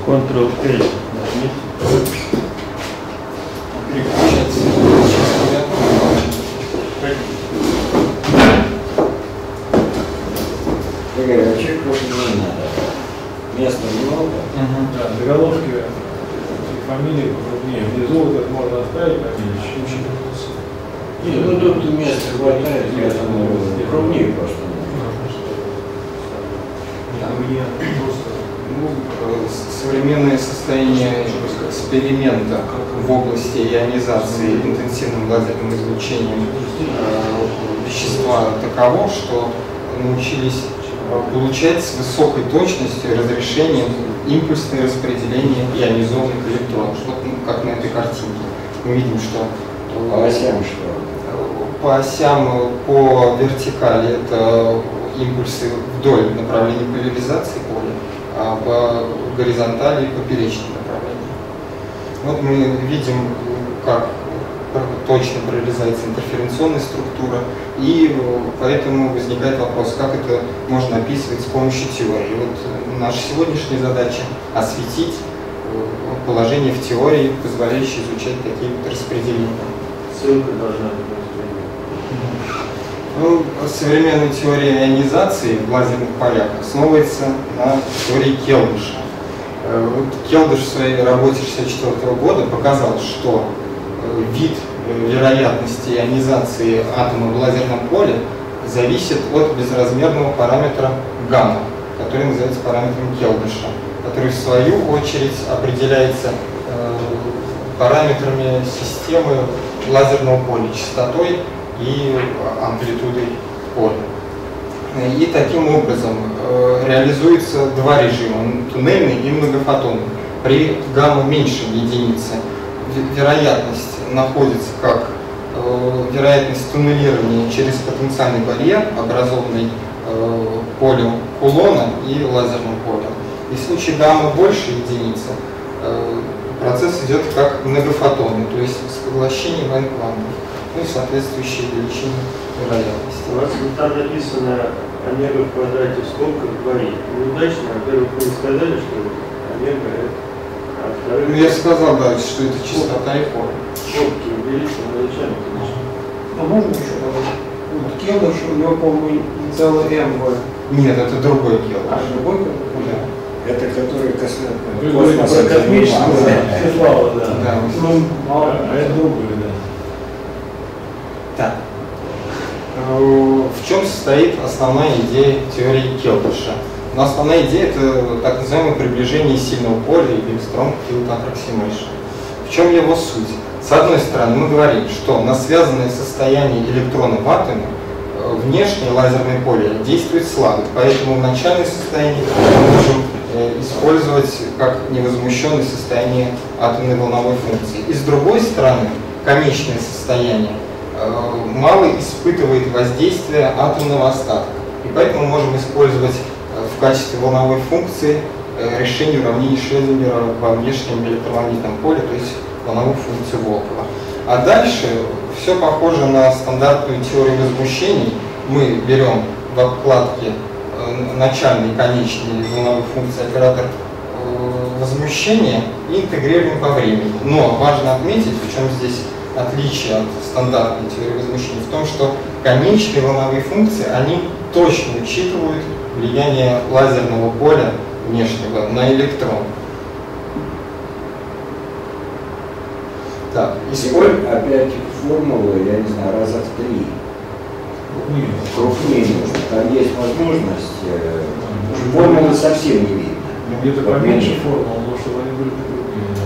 Ctrl-L нажмите. Переключаться. Игорь, а чек просто не надо. Места много. Да, заголовки и фамилии покрупнее. Внизу вот это можно оставить фамилию. Нет, ну тут места хватает, я думаю, крупнее просто. Современное состояние эксперимента в области ионизации интенсивным лазерным излучением вещества таково, что научились получать с высокой точностью и разрешением импульсное распределение ионизованных электронов. Вот как на этой картинке. Мы видим, что По осям что? по осям, по вертикали это импульсы вдоль направления поляризации поля, а по горизонтали и поперечным направлениям. Вот мы видим, как точно прорезается интерференционная структура, и поэтому возникает вопрос, как это можно описывать с помощью теории. И вот наша сегодняшняя задача — осветить положение в теории, позволяющее изучать такие вот распределения. Ссылка должна быть. Ну, современная теория ионизации в лазерных полях основывается на теории Келдыша. Вот Келдыш в своей работе 1964 года показал, что вид вероятности ионизации атома в лазерном поле зависит от безразмерного параметра гамма, который называется параметром Келдыша, который в свою очередь определяется параметрами системы лазерного поля, частотой и амплитудой поля. И таким образом реализуется два режима, туннельный и многофотонный. При гамма меньше единицы вероятность находится как вероятность туннелирования через потенциальный барьер, образованный полем Кулона и лазерным полем. И в случае гамма больше единицы процесс идет как многофотонный, то есть с поглощением n-квантов, ну и соответствующие величины вероятности. У вас там написано омега в квадрате в скобках 2i. Неудачно, во-первых, вы сказали, что омега это, а во-вторых... Ну, я сказал, да, что это частота и форма. Скобки увеличены величами, конечно. А можно еще добавить? Вот Келдыш, у него, по-моему, целый МВ. Нет, это другой Келдыш. А, другой Келдыш? Да. Это который Вы космос говорите про космическую Светлава, да. Да. Ну, мало. А это другое, да. Так. В чем состоит основная идея теории Келдыша? Но основная идея — это так называемое приближение сильного поля или strong field approximation. В чем его суть? С одной стороны, мы говорим, что на связанное состояние электрона в атоме внешнее лазерное поле действует слабо, поэтому в начальное состояние мы можем использовать как невозмущенное состояние атомной волновой функции. И с другой стороны, конечное состояние мало испытывает воздействие атомного остатка. И поэтому можем использовать в качестве волновой функции решение уравнений Шрёдингера во внешнем электромагнитном поле, то есть волновую функцию Волкова. А дальше все похоже на стандартную теорию возмущений. Мы берем в обкладке начальный и конечный волновой функции оператор возмущения и интегрируем по времени. Но важно отметить, в чем здесь отличие от стандартной теории возмущений, в том, что конечные волновые функции, они точно учитывают влияние лазерного поля внешнего на электрон. Так, опять формулы, я не знаю, раза в 3. Крупнее нужно. Там есть возможность, формулы совсем не видно. Где-то поменьше формул, но чтобы они были покрупнее.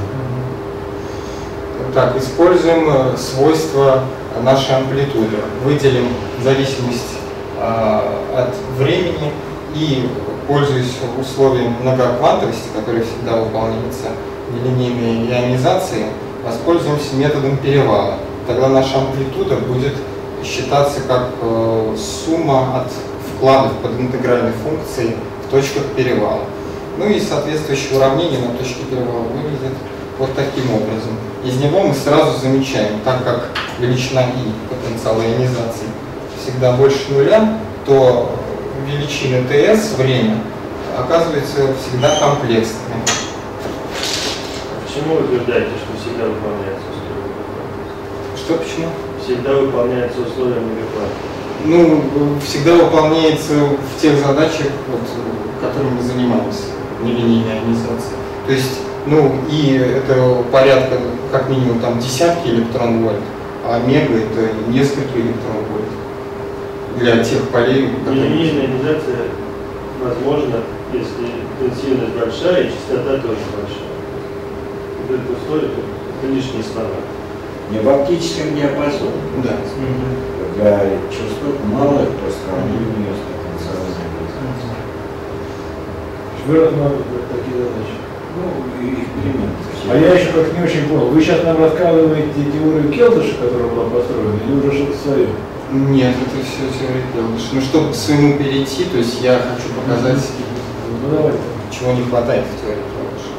Так, используем свойства нашей амплитуды. Выделим зависимость от времени и, пользуясь условием многоквантовости, которое всегда выполняется в линейной ионизации, воспользуемся методом перевала. Тогда наша амплитуда будет считаться как сумма от вкладов под интегральной функцией в точках перевала. Ну и соответствующее уравнение на точке перевала выглядит вот таким образом. Из него мы сразу замечаем, так как величина I потенциала ионизации всегда больше нуля, то величины ТС, время, оказываются всегда комплексными. почему вы утверждаете, что всегда выполняется условия безопасности? Что, почему? Всегда выполняется условия безопасности. Ну, всегда выполняется в тех задачах, вот, которыми мы занимаемся, нелинейной ионизации. То есть, ну, и это порядка, как минимум, там десятки электрон-вольт, а мега это несколько электрон-вольт для тех полей, которые... Нелинейная ионизация возможна, если интенсивность большая и частота тоже большая. Это условие, это лишние слова. Не в оптическом диапазоне. Да. Для частот малых по сравнению с потенциальной ионизацией. Вы рассматриваете такие задачи? Ну, и их перемены. А я еще как не очень понял. Вы сейчас нам рассказываете теорию Келдыша, которая была построена, или уже что-то свое? Нет, это все теория Келдыша. Ну, чтобы к своему перейти, то есть я хочу показать, Ну давайте. чего не хватает в теории Келдыша.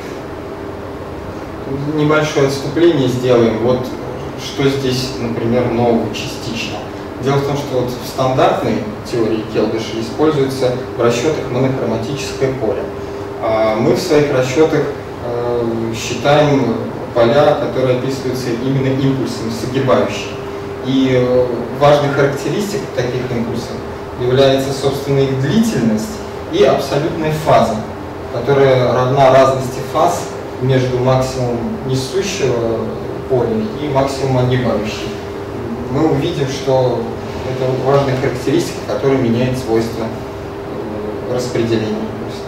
Небольшое отступление сделаем. Вот что здесь, например, нового частично. Дело в том, что вот в стандартной теории Келдыша используется в расчетах монохроматическое поле. А мы в своих расчетах считаем поля, которые описываются именно импульсами, согибающими. И важной характеристикой таких импульсов является, собственно, их длительность и абсолютная фаза, которая равна разности фаз между максимумом несущего поля и максимумом огибающего. Мы увидим, что это важная характеристика, которая меняет свойства распределения импульса.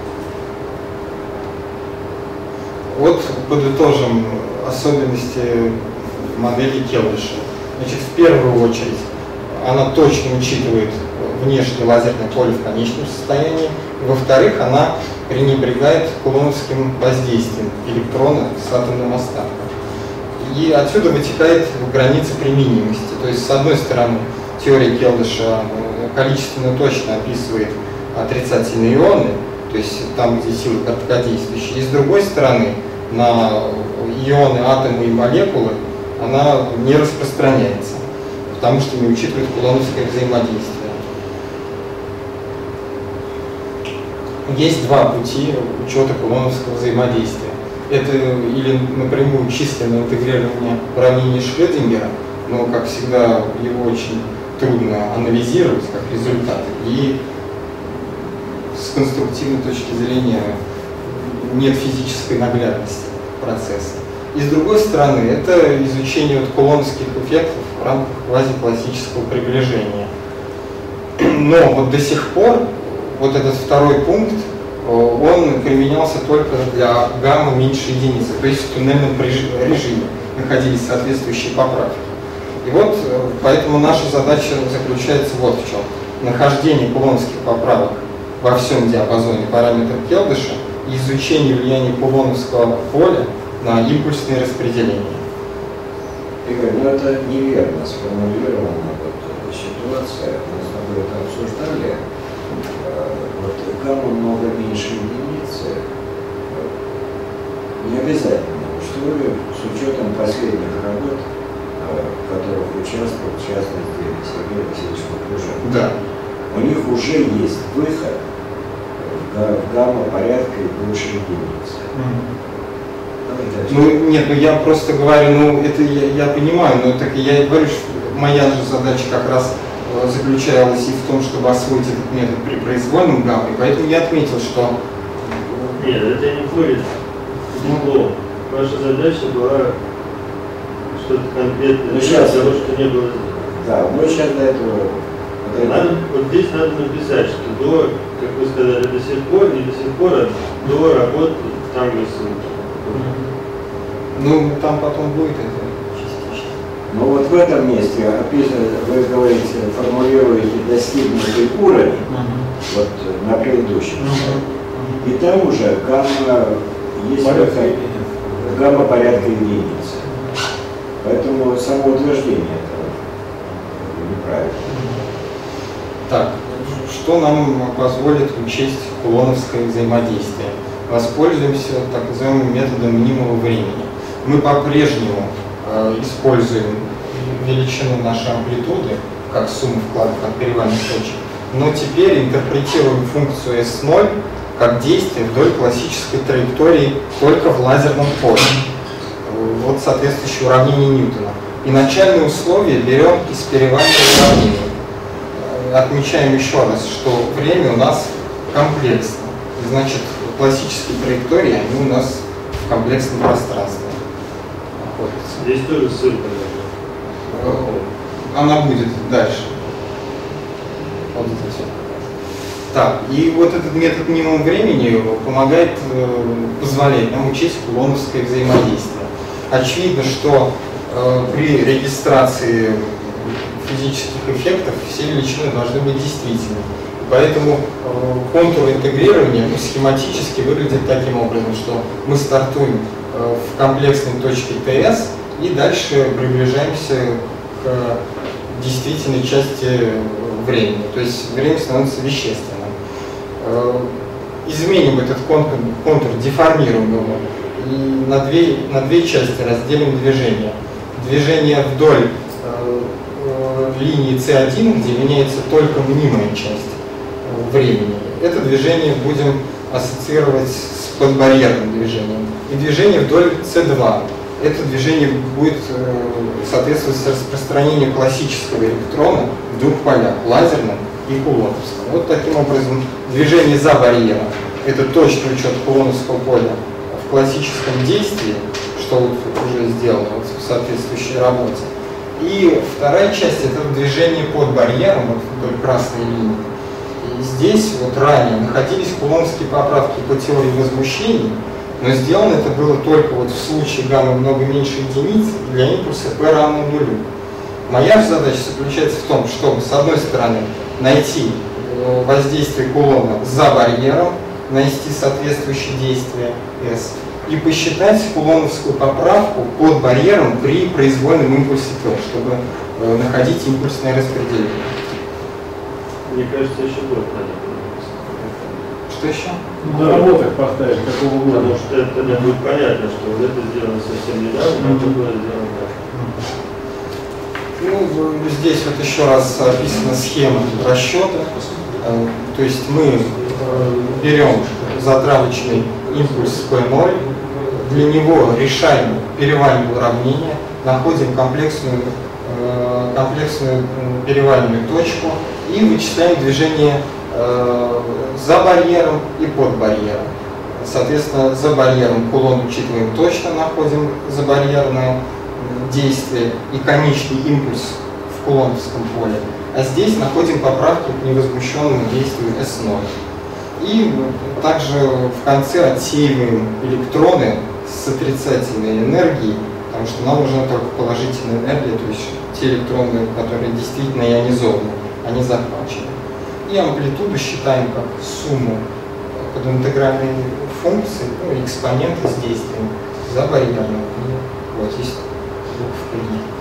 Вот подытожим особенности модели Келдыша. Значит, в первую очередь, она точно учитывает внешнее лазерное поле в конечном состоянии. Во-вторых, она пренебрегает кулоновским воздействием электрона с атомным остатком. И отсюда вытекает граница применимости. То есть, с одной стороны, теория Келдыша количественно точно описывает отрицательные ионы, то есть там, где силы короткодействующие. И с другой стороны, на ионы, атомы и молекулы она не распространяется, потому что не учитывает кулоновское взаимодействие. Есть два пути учета кулоновского взаимодействия. Это или напрямую численное интегрирование уравнения Шрёдингера, но, как всегда, его очень трудно анализировать как результат, и с конструктивной точки зрения нет физической наглядности процесса. И с другой стороны, это изучение вот кулоновских эффектов в рамках квазиклассического приближения. Но вот до сих пор вот этот второй пункт, он применялся только для гамма меньше единицы, то есть в туннельном режиме находились соответствующие поправки. И вот поэтому наша задача заключается вот в чем. Нахождение кулоновских поправок во всем диапазоне параметров Келдыша и изучение влияния кулоновского поля на импульсные распределения. Игорь, ну это неверно сформулирована вот ситуация. Мы с тобой это обсуждали. Вот гамма много меньше единицы. Не обязательно условия с учетом последних работ, в которых участвовал, в частности, Сергей Васильевич Макружин. Да. У них уже есть выход в гамма порядка и больше единицы. Ну нет, ну я просто говорю, ну это я понимаю, но так я и говорю, что моя же задача как раз заключалась и в том, чтобы освоить этот метод при произвольном гамме, поэтому я отметил, что... Нет, это не входит в диплом. Ваша задача была что-то конкретное, ну, сейчас, того, что не было. Да, мы сейчас до этого... Надо, вот здесь надо написать, что до, как вы сказали, до сих пор, не до сих пор, а до работы там рисунки. Ну, там потом будет это частично. Ну вот в этом месте вы говорите, формулируете достигнутый уровень, вот на предыдущем слайде. И там уже гамма есть гамма порядка единицы. Поэтому самоутверждение этого неправильно. Так, что нам позволит учесть кулоновское взаимодействие? Воспользуемся так называемым методом мнимого времени. Мы по-прежнему используем величину нашей амплитуды как сумму вкладов от перевальных точек, но теперь интерпретируем функцию S0 как действие вдоль классической траектории только в лазерном поле. Вот соответствующее уравнение Ньютона. И начальные условия берем из перевального уравнения. Отмечаем еще раз, что время у нас комплексно. Значит, классические траектории, они у нас в комплексном пространстве находятся. Здесь тоже ссылка. Она будет дальше. Вот здесь. Так, и вот этот метод минимум времени помогает, позволяет нам учесть кулоновское взаимодействие. Очевидно, что при регистрации физических эффектов все величины должны быть действительны. Поэтому контур интегрирования схематически выглядит таким образом, что мы стартуем в комплексной точке ТС и дальше приближаемся к действительной части времени. То есть время становится вещественным. Изменим этот контур, деформируем его и на две части разделим движение. Движение вдоль линии С1, где меняется только мнимая часть времени. Это движение будем ассоциировать с подбарьерным движением. И движение вдоль С2. Это движение будет соответствовать распространению классического электрона в двух полях, лазерном и кулоновском. Вот таким образом движение за барьером – это точный учет кулоновского поля в классическом действии, что вот уже сделано вот в соответствующей работе. И вторая часть – это движение под барьером, вот вдоль красной линии. И здесь вот ранее находились кулоновские поправки по теории возмущений, но сделано это было только вот в случае гаммы много меньше единиц для импульса p равно нулю. Моя же задача заключается в том, чтобы с одной стороны найти воздействие кулона за барьером, нанести соответствующее действие S, и посчитать кулоновскую поправку под барьером при произвольном импульсе P, чтобы находить импульсное распределение. Мне кажется, еще будет понятно. Что еще? На работах поставить какого года. Потому что тогда будет понятно, что вот это сделано совсем недавно, а это было сделано так. Ну, здесь вот еще раз описана схема расчета. То есть мы берем затравочный импульс P0, для него решаем перевальное уравнение, находим комплексную перевальную точку и вычисляем движение за барьером и под барьером. Соответственно, за барьером кулон учитываем точно, находим забарьерное действие и конечный импульс в кулоновском поле. А здесь находим поправки к невозмущенному действию S0. И также в конце отсеиваем электроны с отрицательной энергией, потому что нам нужна только положительная энергия, то есть те электроны, которые действительно ионизованы, они захвачены. И амплитуду считаем как сумму под интегральной функции, ну, экспоненты с действием за барьерным. Вот здесь буква I.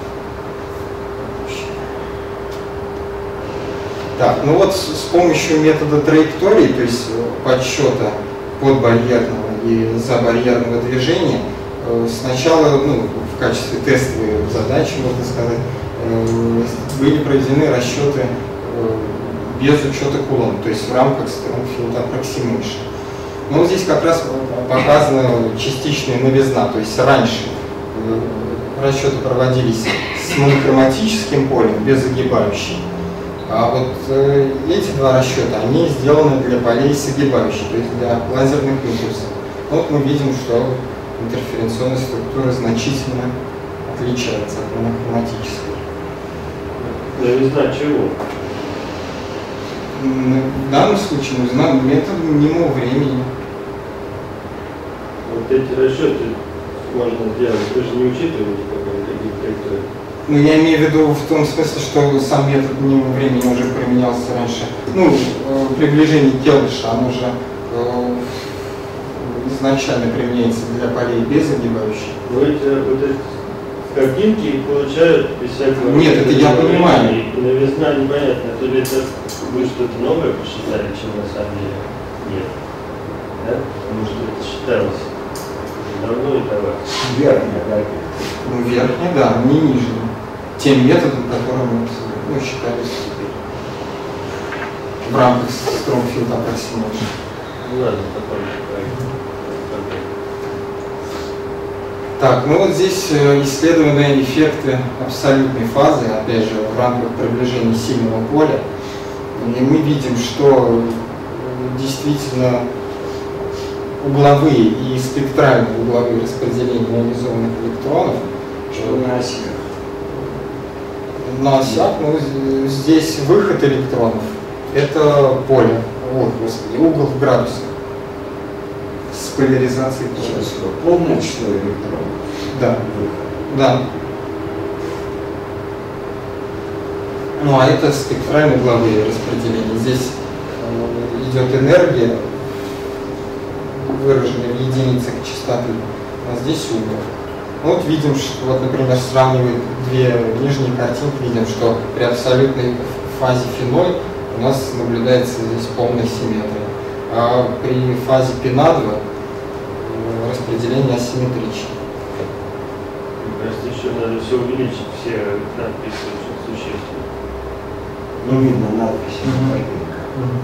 Так, ну вот с помощью метода траектории, то есть подсчета подбарьерного и забарьерного движения, сначала, ну, в качестве тестовой задачи, можно сказать, были проведены расчеты без учета кулона, то есть в рамках Strong Field Approximation. Но здесь как раз показана частичная новизна, то есть раньше расчеты проводились с монохроматическим полем, без огибающей. А вот эти два расчета, они сделаны для полей с огибающей, то есть для лазерных импульсов. Вот мы видим, что интерференционная структура значительно отличается от монохроматической. Новизна чего? В данном случае нужна метод минимум времени. Вот эти расчеты можно делать, вы же не учитываете какой-то траектории. Ну, я имею в виду в том смысле, что сам метод минимум времени уже применялся раньше. Ну, приближение Келдыша, оно же изначально применяется для полей без огибающей. Но эти вот эти картинки получают без всякого... Нет, это я понимаю. И новизна непонятно, то ли это вы что-то новое посчитали, чем на самом деле нет. Да? Потому что это считалось давно и давно. Верхняя картинка. Ну, верхняя, да, не нижняя. Тем методом, которым мы считались теперь в рамках Strong Field Approximation. Не надо такой проект. Так, ну вот здесь исследованы эффекты абсолютной фазы, опять же, в рамках приближения сильного поля. И мы видим, что действительно угловые и спектральные угловые распределения ионизованных электронов, Что на осях? на осях, ну, здесь выход электронов, это поле, вот, господи, угол в градусах с поляризацией поля. Сейчас полное число электронов. Да, да. Ну а это спектральные угловые распределения. Здесь идет энергия, выраженная в единицах частоты, а здесь угол. Ну, вот видим, что, вот, например, сравнивая две нижние картинки, видим, что при абсолютной фазе феноль у нас наблюдается здесь полная симметрия, а при фазе пенадва распределение асимметрично. Кажется, еще надо все увеличить, все надписи очень существенно. Не видно надписи на картинках.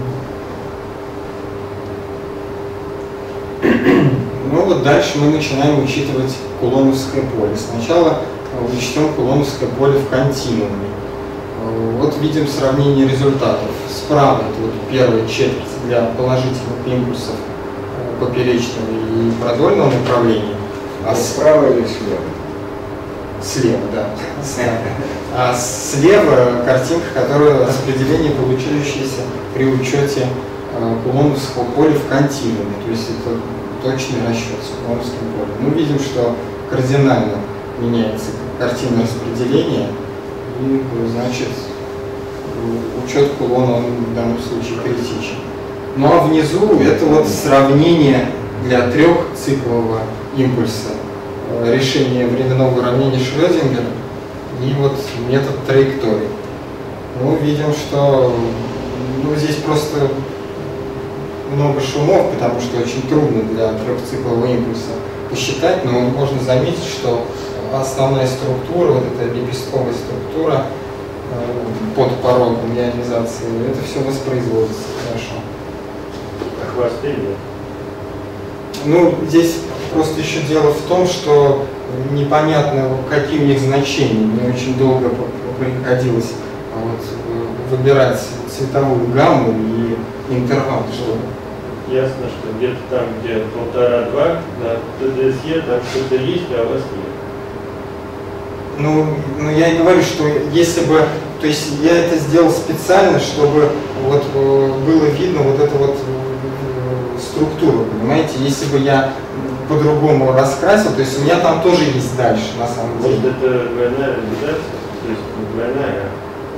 Ну вот дальше мы начинаем учитывать кулоновское поле. Сначала учтем кулоновское поле в континууме. Вот видим сравнение результатов. Справа это вот первая четверть для положительных импульсов поперечного и продольного направления. А справа или слева? Слева, да. А слева картинка, которая распределение, получающееся при учете кулоновского поля в континууме. То есть это точный расчет с кулоновским полем. Мы видим, что кардинально меняется картина распределения, и, значит, учет кулона он в данном случае критичен. Ну а внизу это вот сравнение для трехциклового импульса, решение временного уравнения Шрёдингера и вот метод траектории. Мы видим, что здесь просто много шумов, потому что очень трудно для трехциклового импульса посчитать, но можно заметить, что основная структура, вот эта лепестковая структура под порогом ионизации, это все воспроизводится хорошо. А хвосты нет? Ну, здесь просто еще дело в том, что непонятно, какие у них значения. Мне очень долго приходилось выбирать цветовую гамму и интервал, чтобы... Ясно, что где-то там, где 1,5-2 на ТДСЕ, там что-то есть, а у вас нет. Ну, я и говорю, что если бы, то есть я это сделал специально, чтобы вот было видно вот эту вот структуру, понимаете? Если бы я по-другому раскрасил, то есть у меня там тоже есть дальше, на самом деле. Может, это двойная реализация? То есть не двойная,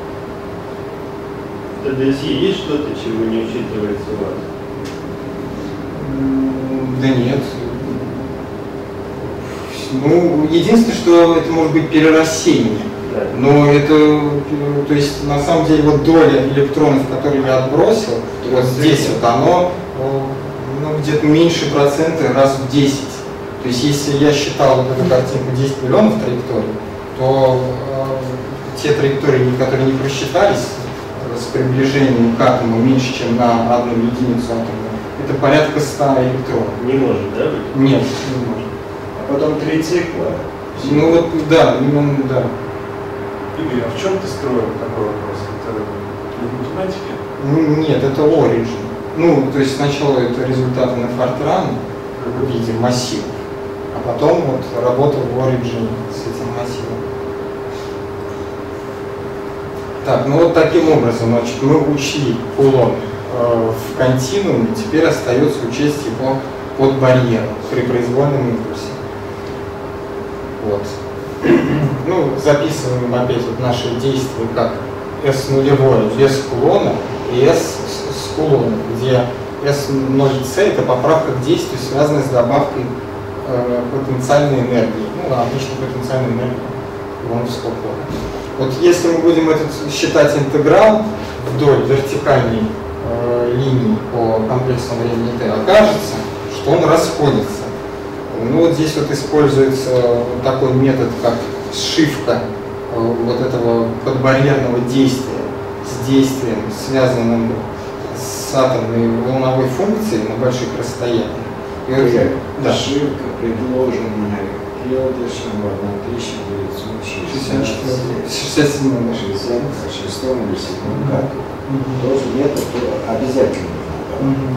а в ТДСЕ есть что-то, чего не учитывается у вас? Да нет. Ну, единственное, что это может быть перерассеяние. Да. Но это, то есть, на самом деле, вот доля электронов, которые я отбросил, вот здесь вот оно, где-то меньше процента раз в 10. То есть, если я считал вот эту картинку 10 миллионов траекторий, то те траектории, которые не просчитались с приближением к атому меньше, чем на одну единицу атома, это порядка 100 электронов. Не может, да, быть? Нет, не может. А потом 3 цикла. Ну вот, да, именно, да. Игорь, а в чем ты строил такой вопрос? Это для математики? Ну, нет, это origin. Ну, то есть сначала это результаты на Fortran в виде массива, а потом вот работа в origin с этим массивом. Так, ну вот таким образом, значит, мы учли кулон в континууме, теперь остается учесть его под барьером при произвольном импульсе. Вот. Ну, записываем опять вот наши действия как S нулевое без кулона и S с кулоном, где S0C это поправка к действию, связанная с добавкой потенциальной энергии. Ну, обычно потенциальной энергии кулоновского поля. Вот если мы будем считать интеграл вдоль вертикальной линии по комплексному времени T, окажется, что он расходится. Ну вот здесь вот используется такой метод, как сшивка вот этого подбарьерного действия с действием, связанным с атомной волновой функцией на больших расстояниях. И вот, да. Ошибка, предложенная Келдышем в 1967 или 1967 году. Тоже метод обязательно нужно.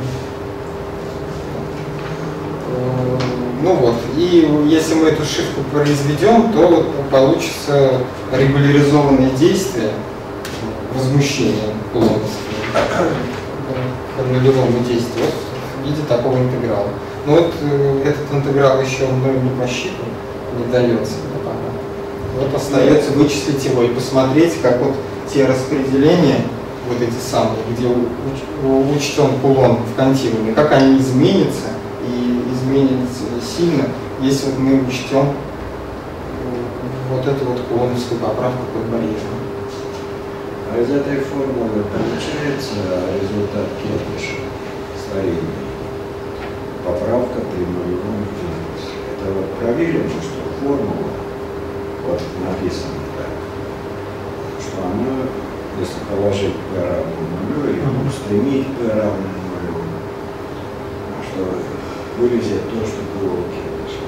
Ну вот, и если мы эту ошибку произведем, то вот получится регуляризованные действия возмущения кулоновского по нулевому действию в виде такого интеграла. Но вот этот интеграл еще мною не посчитан, не дается пока. Вот остается вычислить его и посмотреть, как вот те распределения, вот эти самые, где учтен кулон в континууме, как они изменятся, и изменятся сильно, если вот мы учтем вот эту вот кулоновскую поправку под барьером. А из этой формулы получается результат Келдыша старинный. Поправка при нулевом импульсе. Это вот проверено, что формула вот написана так, что она, если положить P равно нулю и устремить P равно нулю, что вылезет то, что было у Келдыша.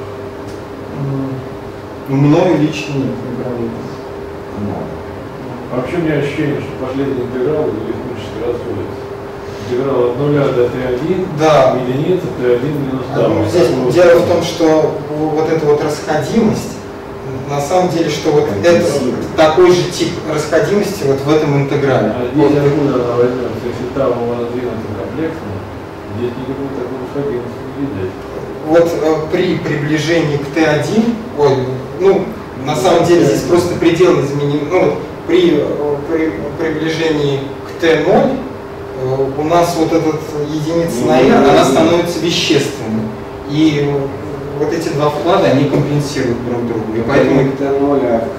Мною лично нет, не проверено. Вообще у меня ощущение, что последний интеграл арифметически расходится. Интеграл от 0 до T1, да. Единица, T1 минус T. Здесь дело в том, что вот эта вот расходимость, на самом деле, что вот это такой же тип расходимости вот в этом интеграле. А здесь откуда она возьмется? Если там у вас двинуться комплексно, здесь никакой такой расходимости не видать. Вот при приближении к T1, на самом деле здесь просто предел изменим, при приближении к T0 у нас вот эта единица на R, она становится вещественной. И вот эти два вклада, они компенсируют друг друга. И поэтому T0,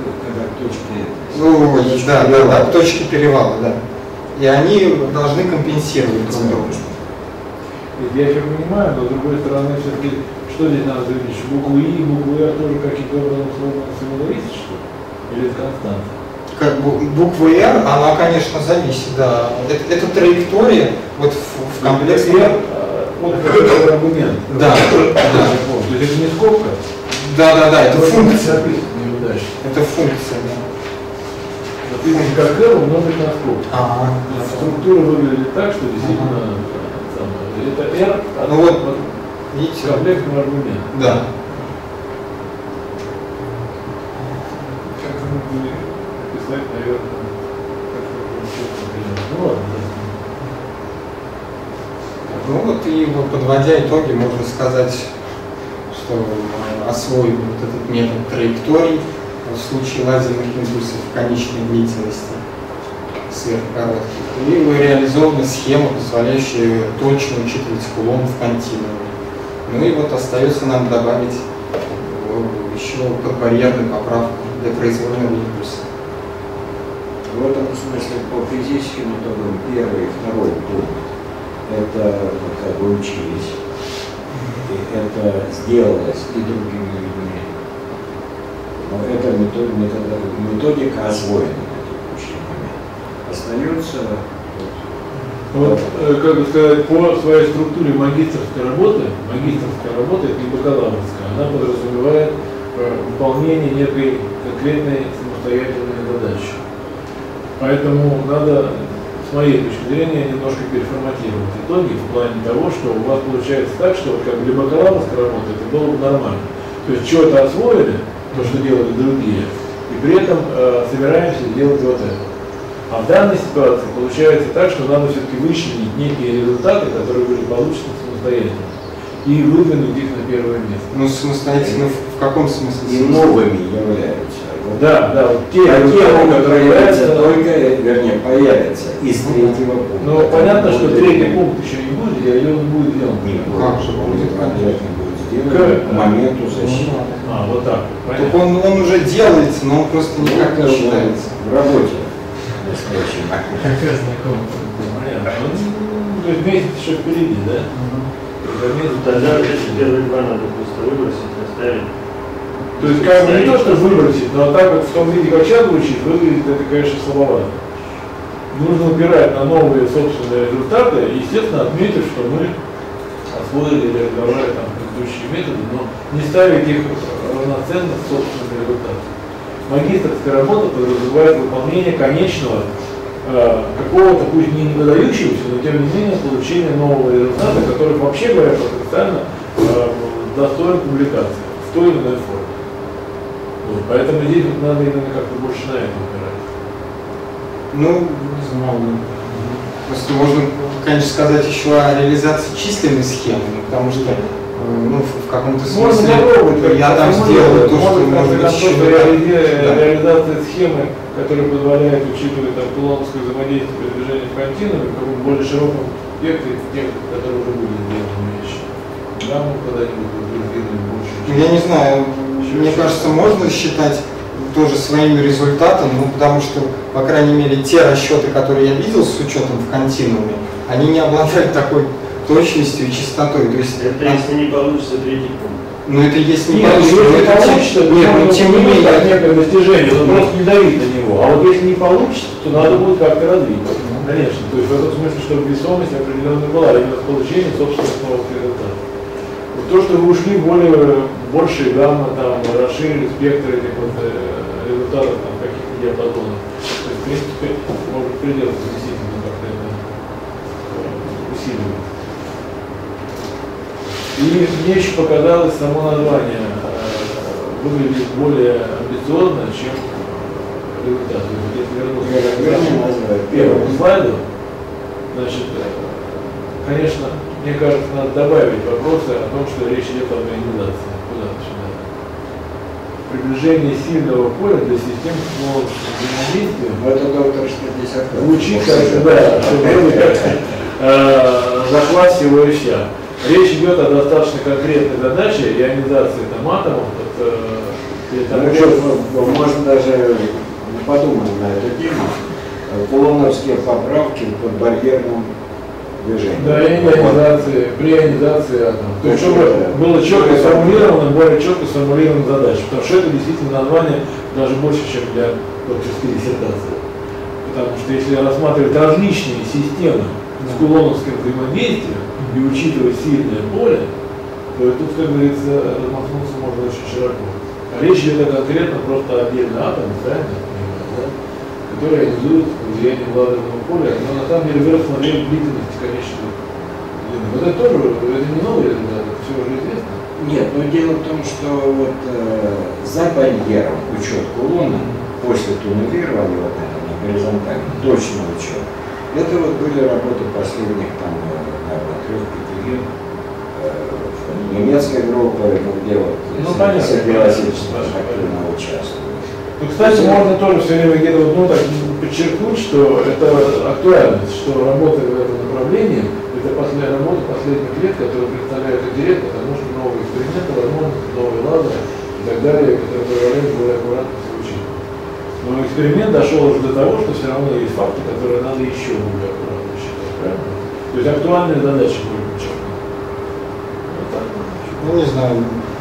когда к точке... да, к точке перевала, да. И они должны компенсировать друг друга. Я еще понимаю, но с другой стороны, все-таки, что здесь надо заметить? Букву И и букву R тоже каким-то образом зависит, что ли? Или это константа? Как буква R, она, конечно, зависит, да. Это траектория вот в комплексе. Вот какой аргумент. Да. То есть это не скобка? Да, это функция. Неудачно. Это функция, да. Написано как R умножить на скобку. Ага. Структура выглядит так, что действительно это R, ну вот, видите, комплектный аргумент. Да. Как мы будем писать, наверное, ну ладно. Ну вот и подводя итоги, можно сказать, что освоив вот этот метод траекторий в случае лазерных импульсов конечной длительности сверхкоротких. И реализована схема, позволяющая точно учитывать кулон в континууме. Ну и вот остается нам добавить еще подбарьерную поправку для произвольного импульса. В этом смысле по физическим методам первый и второй пункт это как бы учились, и это сделалось и другими людьми. Но эта методика освоена на текущий момент. Остается вот, как бы сказать, по своей структуре магистерской работы это не бакалаврская, она подразумевает выполнение некой конкретной самостоятельной задачи. Поэтому надо, с моей точки зрения, немножко переформатировать итоги в плане того, что у вас получается так, что как бы для бакалаврской работы это было бы нормально. То есть что-то освоили, то, что делали другие, и при этом собираемся делать вот это. А в данной ситуации получается так, что надо все-таки вычленить некие результаты, которые были получены самостоятельно, и выдвинуть их на первое место. Ну, самостоятельно в каком смысле? и новыми являются. Да, вот те, которые являются только, вернее, появятся из третьего пункта. Ну, понятно, что третий пункт еще не будет, и он будет делан. Как же будет, обязательно будет сделан к моменту защиты. А, вот так. Так он уже делается, но он просто никак не считается. В работе. Настоящий момент. Какая знакомая. Понятно. То есть месяц еще впереди, да? Тогда эти первые два надо просто выбросить, оставить. То есть как бы не то, что выбросить, но так вот в том виде, как сейчас звучит, выглядит это, конечно, слабовато. нужно упирать на новые собственные результаты, естественно, отметив, что мы освоили или разговаривали там предыдущие методы, но не ставить их равноценно с собственными результатами. Магистерская работа подразумевает выполнение конечного какого-то, пусть не выдающегося, но тем не менее получение нового результата, который, вообще говоря, потенциально достоин публикации в той или иной форме. Вот, поэтому здесь вот надо именно как-то больше на это упирать. Ну, не знаю. Просто можно, конечно, сказать еще о реализации численной схемы, потому что ну, в каком-то смысле я там сделал то, что может быть еще реализация схемы, которая позволяет учитывать там кулоновское взаимодействие при движении в континууме в каком-то более широком спектре тех, которые уже были сделаны вещи. Да, мы когда-нибудь сделали больше. Я не знаю, мне кажется, можно считать тоже своим результатом, ну, потому что, по крайней мере, те расчеты, которые я видел с учетом в континууме, они не обладают такой точностью и чистотой. То есть, это если не получится третий пункт. Ну это если не нет, получится, если получится, нет, но тем не менее некое достижение, но просто не давить на него. А вот если не получится, то надо будет как-то развить. Конечно. То есть в этом смысле, чтобы весомость определенная была, именно с получением собственных новых результатов. Вот то, что вы ушли в большие гаммы, там, расширили спектр этих вот, результатов там, каких-то диапазонов. То есть, в принципе, может пределы действительно как-то это усиливать. И мне еще показалось само название выглядит более амбициозно, чем результат. Если вернуться к первому слайду, значит, конечно, мне кажется, надо добавить вопросы о том, что речь идет о организации. Куда начинать? Приближение сильного поля для систем с взаимодействия. Это доктор 60. Звучит как, да, что вроде как захват всего и вся. Речь идет о достаточно конкретной задаче ионизации атомов. Можно даже подумать на эту тему. Кулоновские поправки под барьерным движением. Да, при ионизации атомов. То есть, чтобы было четко сформулировано, более четко сформулирована задача. Потому что это действительно название даже больше, чем для докторской диссертации. Потому что если рассматривать различные системы с кулоновским взаимодействием и учитывать сильное поле, то тут, как говорится, размахнуться можно очень широко. А речь идет конкретно просто о отдельном атоме, правильно? Да? Который ионизует влиянием ладерного поля, но на самом деле вырос на время длительности конечной длины. Вот это тоже, это не новый результат, это все уже известно. Нет, но дело в том, что вот за барьером учет кулона после туннелирования вот этого горизонтально, точно учет. Это вот были работы последних там, наверное, 3-5 лет. Немецкая группа, где вот Сергей Васильевич активно участвует. Ну, кстати, можно тоже все время где-то вот, так подчеркнуть, что это актуальность, что работа в этом направлении, это работа последних лет, которая представляет интерес, потому что новые эксперименты, возможности, новые лазеры и так далее, которые позволяют более аккуратно все учить. Но эксперимент дошел уже до того, что все равно есть факты, которые надо еще более аккуратно считать, правильно? То есть актуальные задачи были подчеркнуты. Вот так. Ну не знаю.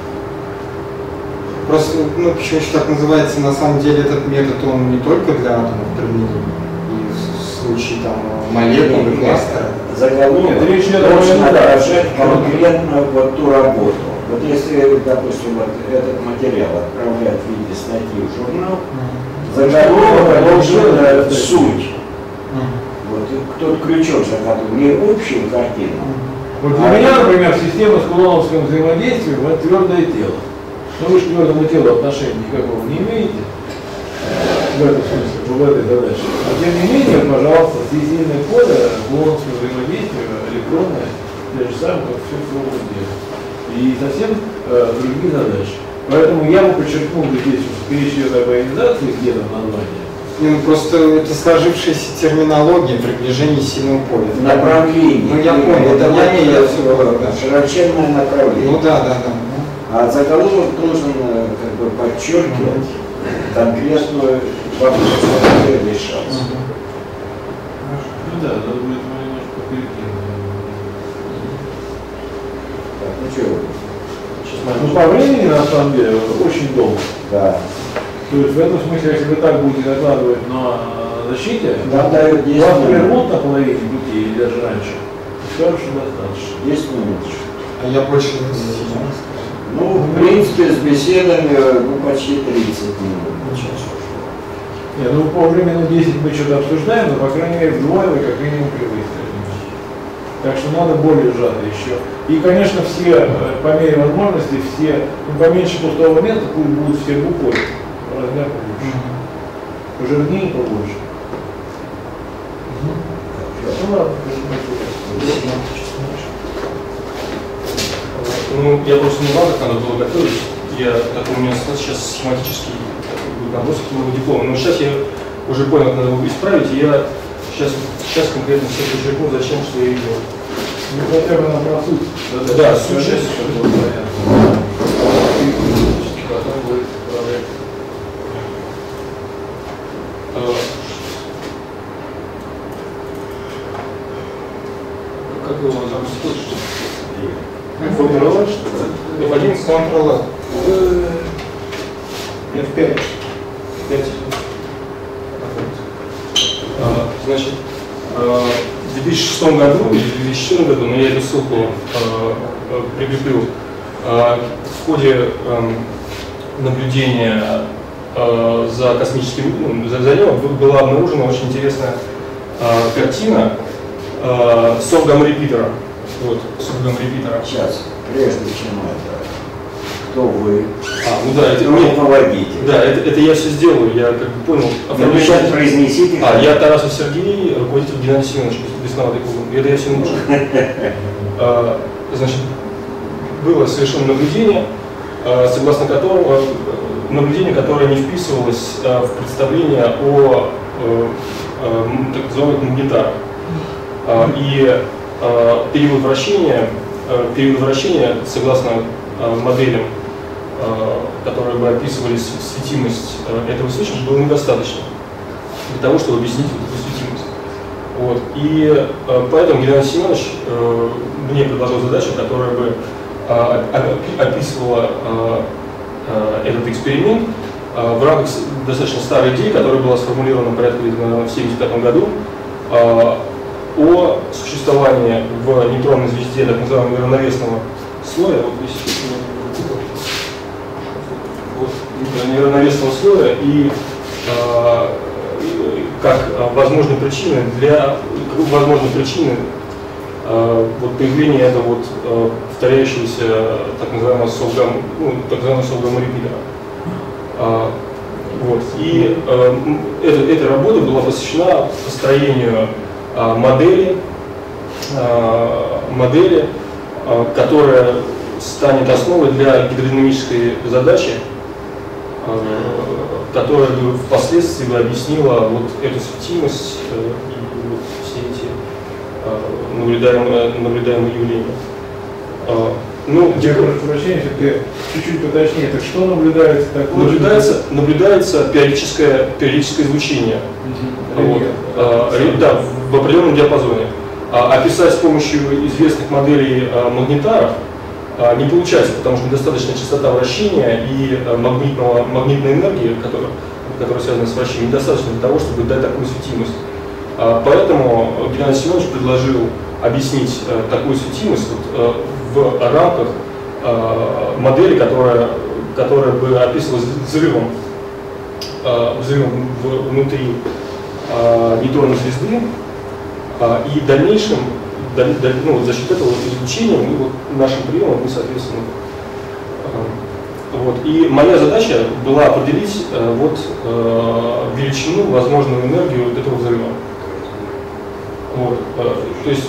Просто, ну почему еще так называется, на самом деле этот метод, он не только для атомов применим, и в случае там молекул и кластера. Заголовок должен отражать конкретно вот ту работу. Вот если, допустим, вот этот материал отправляют в виде статьи в журнал, заголовок должен суть. Вот тот крючок, за который не общую картину. Вот для меня, например, система с кулоновским взаимодействием – это твердое тело. Но вы же к твердому телу отношения никакого не имеете в этом смысле, в этой задаче. Но тем не менее, пожалуйста, сильное поле, кулоновское взаимодействие, электронное, те же самые, как все могут делать. И совсем другие задачи. Поэтому я бы подчеркнул здесь, что речь идет об ионизации где-то в названии. Ну, просто это сложившаяся терминология приближения сильного поля. Направление. Ну я понял, это я все широченное направление. Ну да. А заголовок должен как бы подчеркивать конкретную вопрос, который решался. Ну да, надо будет немножко покорректировать. Так, ну что? Ну по времени на самом деле очень долго. Да. То есть в этом смысле, если вы так будете накладывать на защите, Нам дают 10 вас минут. прервут на половине пути или даже раньше, скажут, что достаточно. 10 минут. А я больше не знаю. Ну, в принципе, с беседами, ну, почти 30 минут. Не, ну по уже минут 10 мы что-то обсуждаем, но по крайней мере вдвое вы как минимум превысили. Так что надо более сжато еще. И, конечно, все, по мере возможности, все, ну, поменьше пустого места, пусть будут все буквой, размер побольше. Пожирнее побольше. Ну ладно, Ну, я просто не знал, как надо было готовить. У меня сейчас схематический наброс к моему диплому. Но сейчас я уже понял, как надо его исправить, и я сейчас конкретно все подчеркну, зачем, что я и делаю. ну хотя бы на про суть. Да, суть сейчас. чтобы было понятно. И потом будет проект. Как его запустить? Формировать, что ли? F1 Ctrl. F5. 5. Значит, в 2006 году или в 2004 году, но я эту ссылку прикреплю, в ходе наблюдения за космическим, за небом была обнаружена очень интересная картина Совгам Репитера. Вот, Совгам Репитера. Сейчас, прежде чем это, кто вы? Ну да, это, Руководитель. да, это я все сделаю, я как бы понял. Ну, вы сейчас произнесите. Я Тарасов Сергей, руководитель Геннадий Семенович, Бесноватый клуб. Это я все научу. Значит, было совершено наблюдение, согласно которого наблюдение, которое не вписывалось в представление о так называемых магнитарах. И период вращения, согласно моделям, которые бы описывали светимость этого источника, было недостаточно для того, чтобы объяснить эту светимость. Вот. И поэтому Геннадий Семенович мне предложил задачу, которая бы описывала этот эксперимент в рамках достаточно старой идеи, которая была сформулирована порядка в 1975 году, о существовании в нейтронной звезде так называемого неравновесного слоя, неравновесного слоя и как возможной причины вот появления этого вот повторяющегося так называемого Совгама Репитера. Вот. И эта работа была посвящена построению модели, которая станет основой для гидродинамической задачи, которая бы впоследствии бы объяснила вот эту светимость и вот все эти наблюдаемые явления. Ну, Я прошу прощения, все-таки чуть-чуть поточнее. Так что наблюдается такое? Наблюдается периодическое излучение. Вот. Да, в определенном диапазоне. Описать с помощью известных моделей магнитаров не получается, потому что недостаточная частота вращения и магнитной энергии, которая связана с вращением, недостаточно для того, чтобы дать такую светимость. Поэтому Геннадий Семенович предложил объяснить такую светимость в рамках модели, которая бы описывалась взрывом внутри нейтронной звезды, и в дальнейшем, за счет этого излучения нашим приемом мы, соответственно, вот. И моя задача была определить величину, возможную энергию этого взрыва. Вот. То есть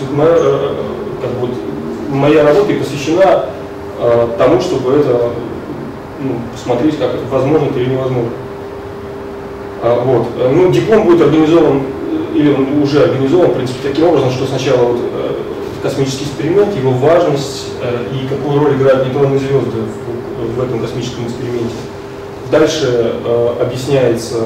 моя работа посвящена тому, чтобы это посмотреть, как это возможно или невозможно. Вот. Диплом будет организован, или он уже организован, в принципе, таким образом, что сначала космический эксперимент, его важность и какую роль играют нейтронные звезды в этом космическом эксперименте. Дальше объясняется,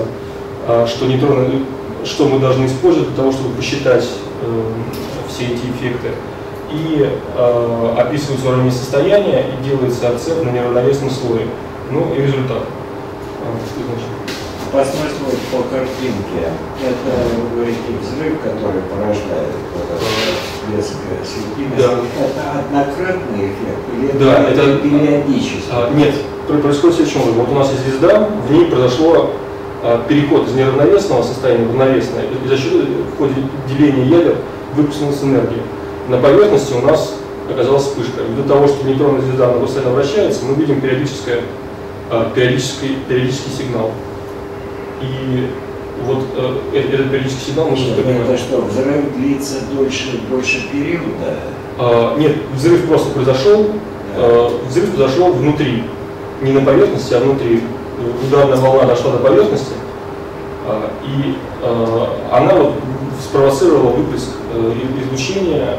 что мы должны использовать для того, чтобы посчитать все эти эффекты. И описывается уровень состояния и делается акцент на неравновесном слое. И результат. посмотрим вот по картинке. Это, вы говорите, взрыв, который порождает вот этот всплеск светимости. Да. Это однократный эффект или Да, это периодически? Нет, происходит следующим образом. Вот у нас есть звезда, в ней произошло переход из неравновесного состояния в равновесное, и за счет в ходе деления ядер выпустилась энергия. На поверхности у нас оказалась вспышка. Ввиду того, что нейтронная звезда она постоянно вращается, мы видим периодический сигнал. И вот этот периодический сигнал нужно понимать. Это что, взрыв длится дольше периода? Нет, взрыв просто произошел. Взрыв произошел внутри, не на поверхности, а внутри. Ударная волна дошла до поверхности, и она вот спровоцировала выплеск излучения.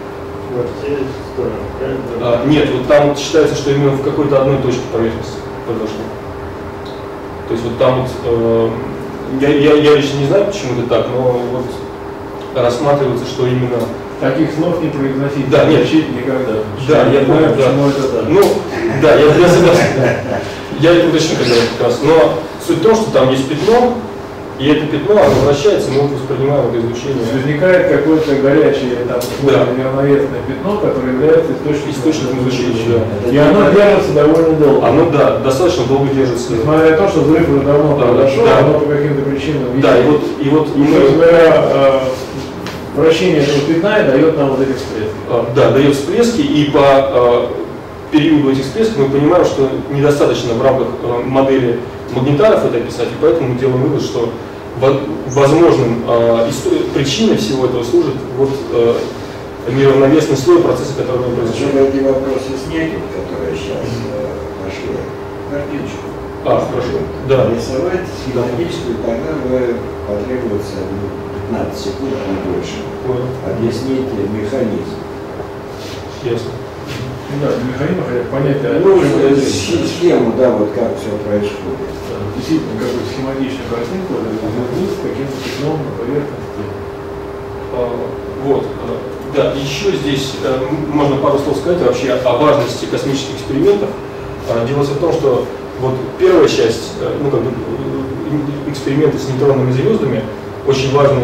Нет, вот там считается, что именно в какой-то одной точке поверхности произошло. То есть вот там вот, я лично не знаю, почему это так, но вот рассматривается, что именно... Таких снов не произносить, да, не нет, учить никогда. Да, я понял, да. Почему это так. Ну, да, я согласен. Я это уточню когда как раз. Но суть в том, что там есть пятно, и это пятно, оно вращается, и мы воспринимаем это излучение. Возникает какое-то горячее, там, неравновесное пятно, которое является источником излучения. Да. И оно держится довольно долго. Оно, да, достаточно долго держится. Несмотря на то, что взрыв уже давно произошел, да. оно по каким-то причинам. Да, и вот собственно говоря, вращение этого пятна дает нам вот эти всплески. Да, дает всплески, и по периоду этих всплесков мы понимаем, что недостаточно в рамках модели магнитаров это описать, и поэтому мы делаем вывод, что возможным причиной всего этого служит вот неравновесный слой процесса, который мы произошел. Эти вопросы снять, которые сейчас пошли. Картиночку. Хорошо. Да. Рисовать схематическую, тогда потребуется 15 секунд, не больше. Объяснить механизм. Ясно. Да, механизм, понятие. Ну, схему, да, вот как все происходит. Действительно, какую-то схематичную картинку, с каким-то пятном на поверхности. Вот. Да, еще здесь можно пару слов сказать вообще о важности космических экспериментов. Дело в том, что вот первая часть, ну, как бы, эксперименты с нейтронными звездами, очень важный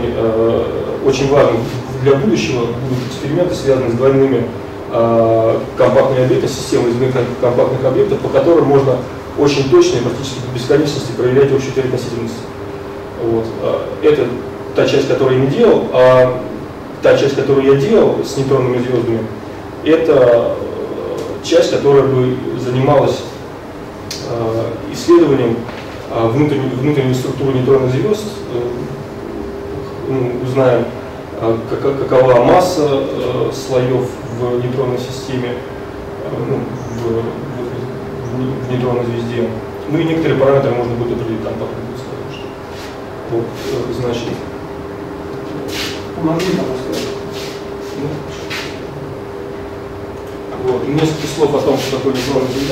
для будущего будут эксперименты, связанные с двойными компактными объектами, системой двойных компактных объектов, по которым можно очень точно и практически до бесконечности проверять общую теорию относительности. Вот. Это та часть, которую я не делал, а та часть, которую я делал с нейтронными звездами, это часть, которая бы занималась исследованием внутренней структуры нейтронных звезд. Узнаем, какова масса слоев в нейтронной системе, в нейтронной звезде. Ну и некоторые параметры можно будет определить там потом. Вот, значит. Помоги нам рассказать. Вот, несколько слов о том, что такое нейтронная звезда,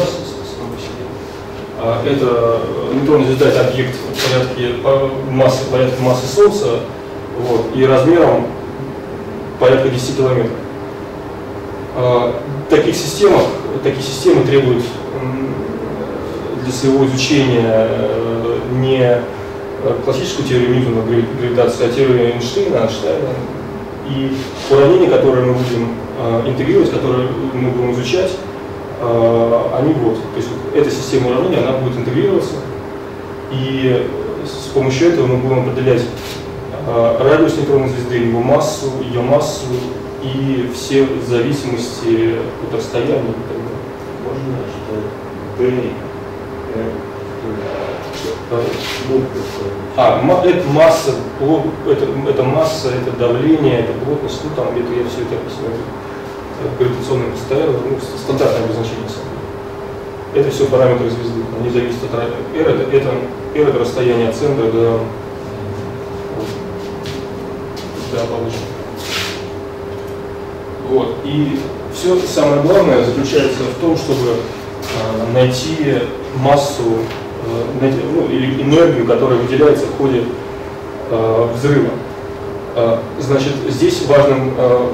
это нейтронная звезда — это объект порядка массы Солнца, вот, и размером порядка 10 километров. Такие системы требуют для своего изучения не классическую теорию Ньютона гравитации, а теорию Эйнштейна. И уравнения, которые мы будем интегрировать, которые мы будем изучать, они вот. То есть эта система уравнений, она будет интегрироваться, и с помощью этого мы будем определять радиус нейтронной звезды, ее массу и все зависимости от расстояния. Можно, что B, это масса, это давление, это плотность, ну там где-то я все это объясняю. Гравитационное постоянство, стандартное обозначение. Это все параметры звезды, они зависят от R, это расстояние от центра до получения. Вот. И все самое главное заключается в том, чтобы найти массу, или энергию, которая выделяется в ходе взрыва. Значит, здесь важным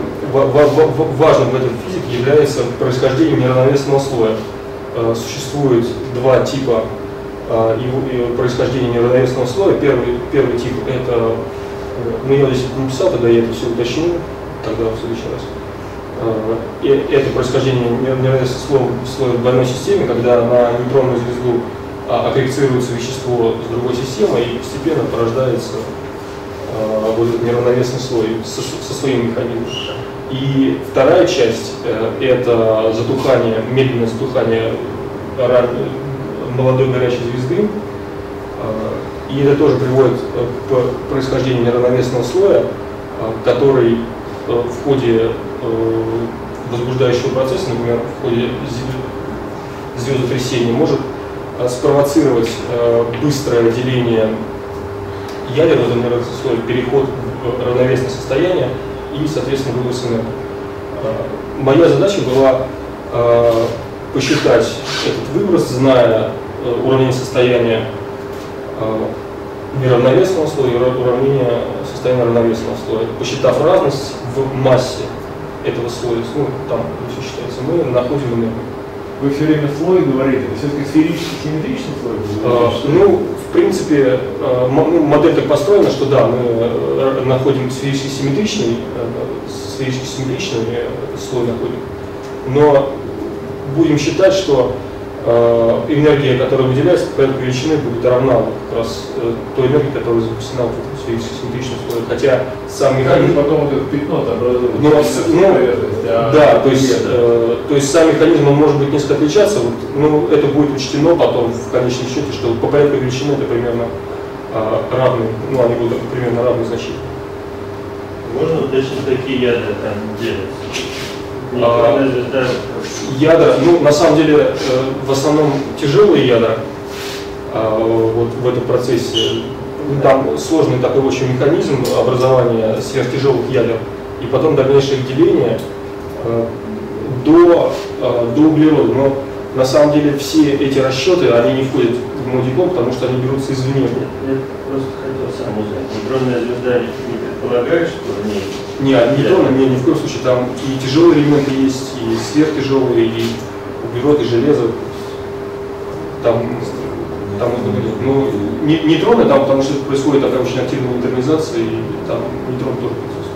в этой физике является происхождение неравновесного слоя. Существует два типа и происхождение неравновесного слоя. Первый тип – это, ну я здесь не писал, тогда я это все уточню, тогда в следующий раз. Это происхождение неравновесного слоя в двойной системе, когда на нейтронную звезду аккрецируется вещество с другой системой и постепенно порождается вот этот неравновесный слой со своим механизмом. И вторая часть – это затухание, медленное затухание молодой горячей звезды, и это тоже приводит к происхождению неравновесного слоя, который в ходе возбуждающего процесса, например, в ходе звездотрясения, может спровоцировать быстрое деление ядер в этом неравновесном слое, переход в равновесное состояние и, соответственно, выброс энергии. Моя задача была посчитать этот выброс, зная уравнение состояния неравновесного слоя и уравнение состояния равновесного слоя. Посчитав разность в массе этого слоя, ну, там все считается, мы находим энергию. Вы все время слой говорите, это все-таки сферический симметричный слой? Ну, в принципе, модель так построена, что да, мы находим сферически симметричный слой находим, но будем считать, что энергия, которая выделяется по порядку величины, будет равна вот как раз той энергии, которая запущена в этом сферически симметричном слое. Хотя сам механизм... Потом вот это пятно-то образуется. Да, то есть сам механизм он может быть несколько отличаться, вот, ну, это будет учтено потом в конечном счете, что по порядку величины это примерно равные, ну, они будут примерно равные значения. Можно уточнить, какие ядра там делятся? Ядра, ну, на самом деле, в основном тяжелые ядра вот в этом процессе. Там сложный такой очень механизм образования сверхтяжелых ядер и потом дальнейшее их деление до углерода. Но на самом деле все эти расчеты, они не входят в мой диплом, потому что они берутся извне. Я просто хотел сам узнать. Нейтронная звезда не предполагает, что в ней... Нет, нейтронная, ни в коем случае. Там и тяжелые элементы есть, и сверхтяжелые, и углерод, и железо. Там ну, нейтроны там, потому что происходит такая очень активная нейтрализация, и там нейтрон тоже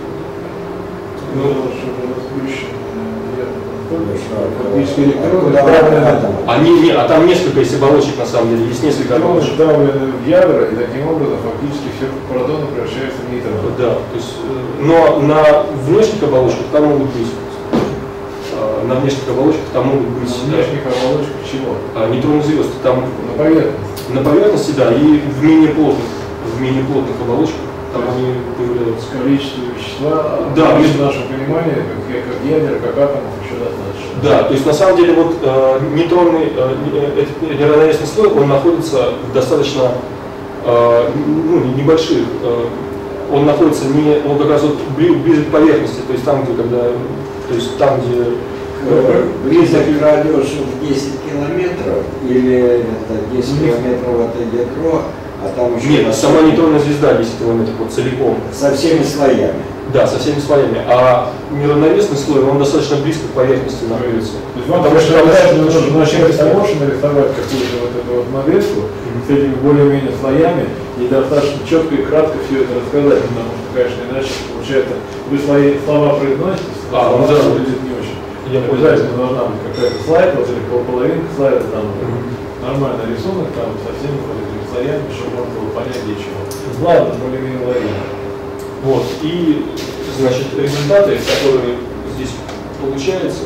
присутствует. А там несколько есть оболочек, на самом деле, есть несколько оболочек. Вдавлены в ядра, и таким образом фактически все протоны превращаются в нейтроны. Да, то есть, но на внешних оболочках там могут быть, на внешних оболочках там могут быть... На внешних оболочках чего? Нейтронных звезд, там... На поверхности. На поверхности, да, и в менее плотных оболочках там они появляются. Количество вещества, да, в нашем понимании, как ядер, как атомов, еще достаточно. Да, то есть на самом деле вот нейтронный неравновесный слой, он находится в достаточно небольших, он находится он как раз вот ближе к поверхности, то есть там, где близок к радиусу в 10 километров, или это 10 километров это ядро, а там еще... Нет, сама нейтронная звезда 10 километров вот целиком. Со всеми слоями. Да, со всеми слоями. А неравновесный слой, он достаточно близко к поверхности находится. То есть вам нужно начать с того, что нарисовать какую-то вот эту вот модельку с этими более-менее слоями и достаточно четко и кратко все это рассказать, потому что, конечно, иначе получается, вы свои слова произносите, выглядит не очень. Обязательно должна быть какая-то слайд, вот или половинка слайда, там нормальный рисунок, там со всеми вот этими слоями, чтобы можно было понять, где чего. Ладно, более-менее логично. Вот, и, значит, результаты, которые здесь получаются,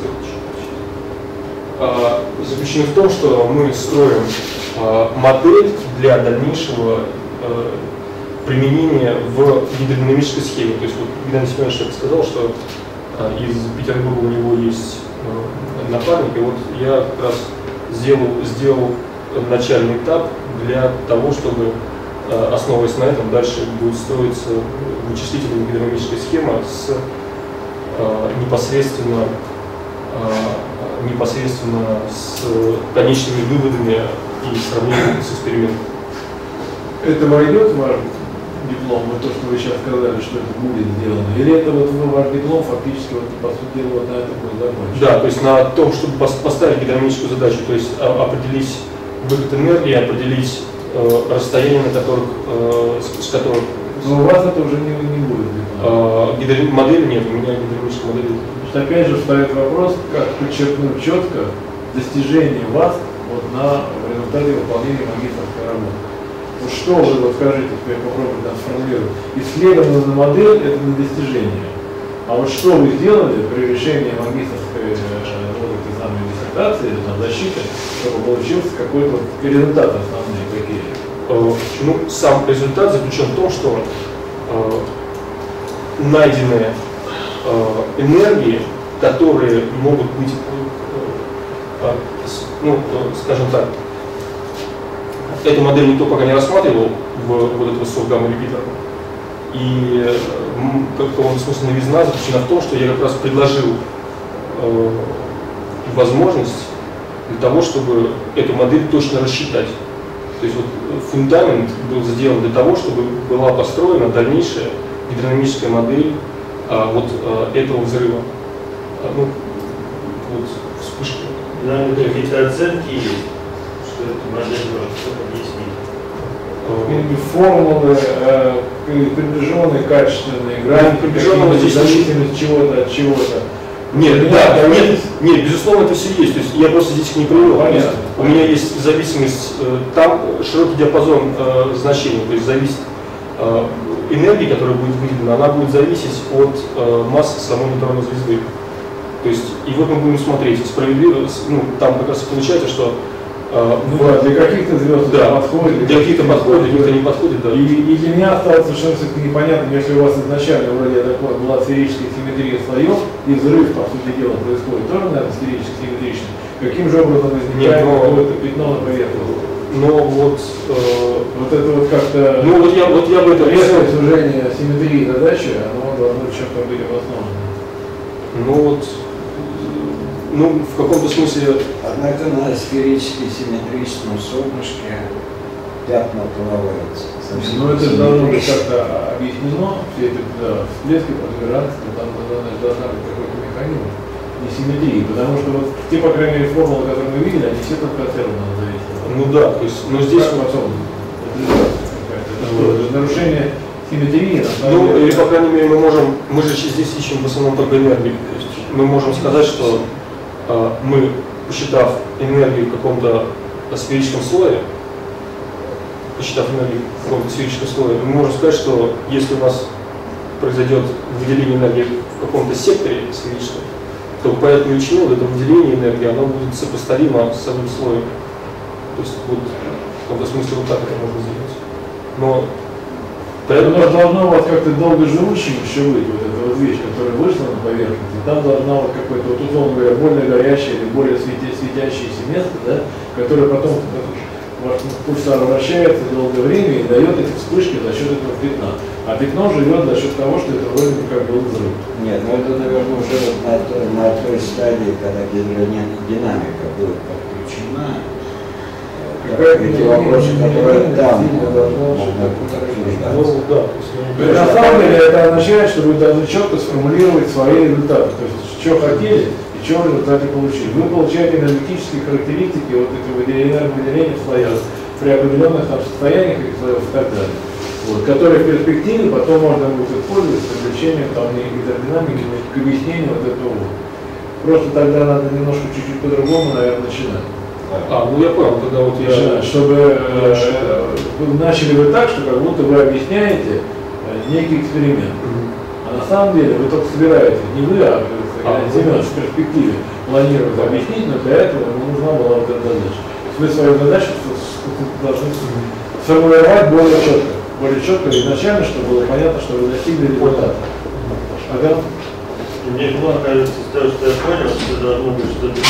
заключены в том, что мы строим модель для дальнейшего применения в гидродинамической схеме. То есть, вот Геннадий Семенович сказал, что из Петербурга у него есть напарник, и вот я как раз сделал начальный этап для того, чтобы, основываясь на этом, дальше будет строиться вычислительная гидродинамическая схема с непосредственно с конечными выводами и сравнением с экспериментом. Это войдет в ваш диплом, вот то, что вы сейчас сказали, что это будет сделано, или это вот ваш диплом фактически, вот, по сути дела, вот на этом будет закончен? Да, то есть на том, чтобы поставить гидродинамическую задачу, то есть определить выход энергии, определить расстояние, на которых, с которых... Но у вас это уже не будет. Модели нет, у меня гидравлической модели нет. Опять же встает вопрос, как подчеркнуть четко достижение вас вот в результате выполнения магистерской работы. Вот что вы, вот скажите, теперь попробуйте там сформулировать. Исследованная модель – это не достижение. А вот что вы сделали при решении магистерской вот этой самой диссертации или там, защиты, чтобы получился какой-то результат основные какие? Ну, сам результат заключен в том, что найдены энергии, которые могут быть, ну, скажем так, эту модель никто пока не рассматривал в вот этого гамма-репитера. И какого-то смысла новизна заключена в том, что я как раз предложил возможность для того, чтобы эту модель точно рассчитать. То есть вот фундамент был сделан для того, чтобы была построена дальнейшая гидродинамическая модель этого взрыва. Ну, вот вспышки. Да, какие-то оценки есть, что эту модель может объяснить. Формулы, приближенные, качественные, графики, приближенного здесь зависимость чего-то от чего-то. Нет, нет, безусловно, это все есть. То есть я просто здесь их не привел. У меня есть зависимость, там широкий диапазон значений, то есть зависит энергии, которая будет выделена, она будет зависеть от массы самой нейтронной звезды. То есть, и вот мы будем смотреть, справедливо, ну, там как раз получается, что для каких-то звезд подходит, для каких-то подходит, для каких-то не подходит, да. И для меня осталось совершенно все-таки непонятно, если у вас изначально вроде такой была сферическая симметрия слоев, и взрыв, по сути дела, происходит тоже, наверное, сферически симметричный, каким же образом возникает какое-то пятно на поверхности? Но вот это вот как-то я бы это резкое сужение симметрии задачи, оно должно чем-то быть обосновано. Ну, в каком-то смысле... Однако на сферически симметричном солнышке пятна плаваются. Ну, это должно быть как-то объяснено, все эти всплески, протуберанцы, там должна быть какой-то механизм несимметрии, потому что вот те, по крайней мере, формулы, которые мы видели, они все только от церна зависят. Ну да, то есть, но здесь... Нарушение симметрии, ну, или, по крайней мере, мы же здесь ищем в основном только энергию. То есть мы можем сказать, что мы, посчитав энергию в каком-то сферическом слое, мы можем сказать, что если у нас произойдет выделение энергии в каком-то секторе сферическом, то по этой величине вот это выделение энергии, оно будет сопоставимо с самим слоем. То есть вот в каком-то смысле вот так это можно сделать. Но поэтому должно у вас как-то долгоживущим еще быть вот эта вот вещь, которая вышла на поверхность, и там должна вот какой-то, вот условно говоря, более горячее или более светящееся место, да, которое потом ваш пульсар вращается долгое время и дает эти вспышки за счет этого пятна. А пятно живет за счет того, что это вроде как был взрыв. Нет, ну это, наверное, уже вот на той стадии, когда гидродинамика будет подключена. Эти вопросы, которые там можно обсуждать. На самом деле это означает, что вы должны четко сформулировать свои результаты. То есть, что хотели и что в результате получили. Вы получаете энергетические характеристики вот этого выделения в слоях при определенных состояниях этих слоев и так далее. Вот, которые в перспективе потом можно будет использовать с привлечением гидродинамики к объяснению вот этого. Просто тогда надо немножко чуть-чуть по-другому, наверное, начинать. Ну я понял, тогда вот я... Чтобы начали вы так, что как будто вы объясняете некий эксперимент. А на самом деле вы только собираете, не вы, а Семен в перспективе планирует объяснить, но для этого ему нужна была вот эта задача. Вы свою задачу должны сформулировать более четко изначально, чтобы было понятно, что вы достигли результата. Ага. Мне кажется, из того, что я понял, что должно быть что-то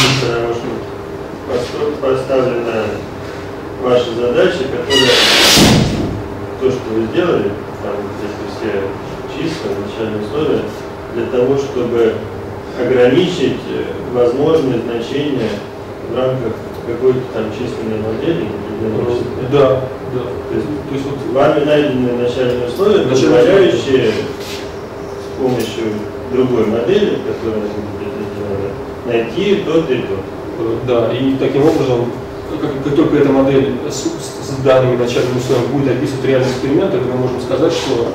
поставлена ваша задача, которая то, что вы сделали, там если все числа, начальные условия, для того, чтобы ограничить возможные значения в рамках какой-то там численной модели. Да. То есть вот вами найдены начальные условия, позволяющие с помощью другой модели, которая будет найти тот и тот. Да, и таким образом как только эта модель с данными начальными условиями будет описывать реальный эксперимент, это мы можем сказать, что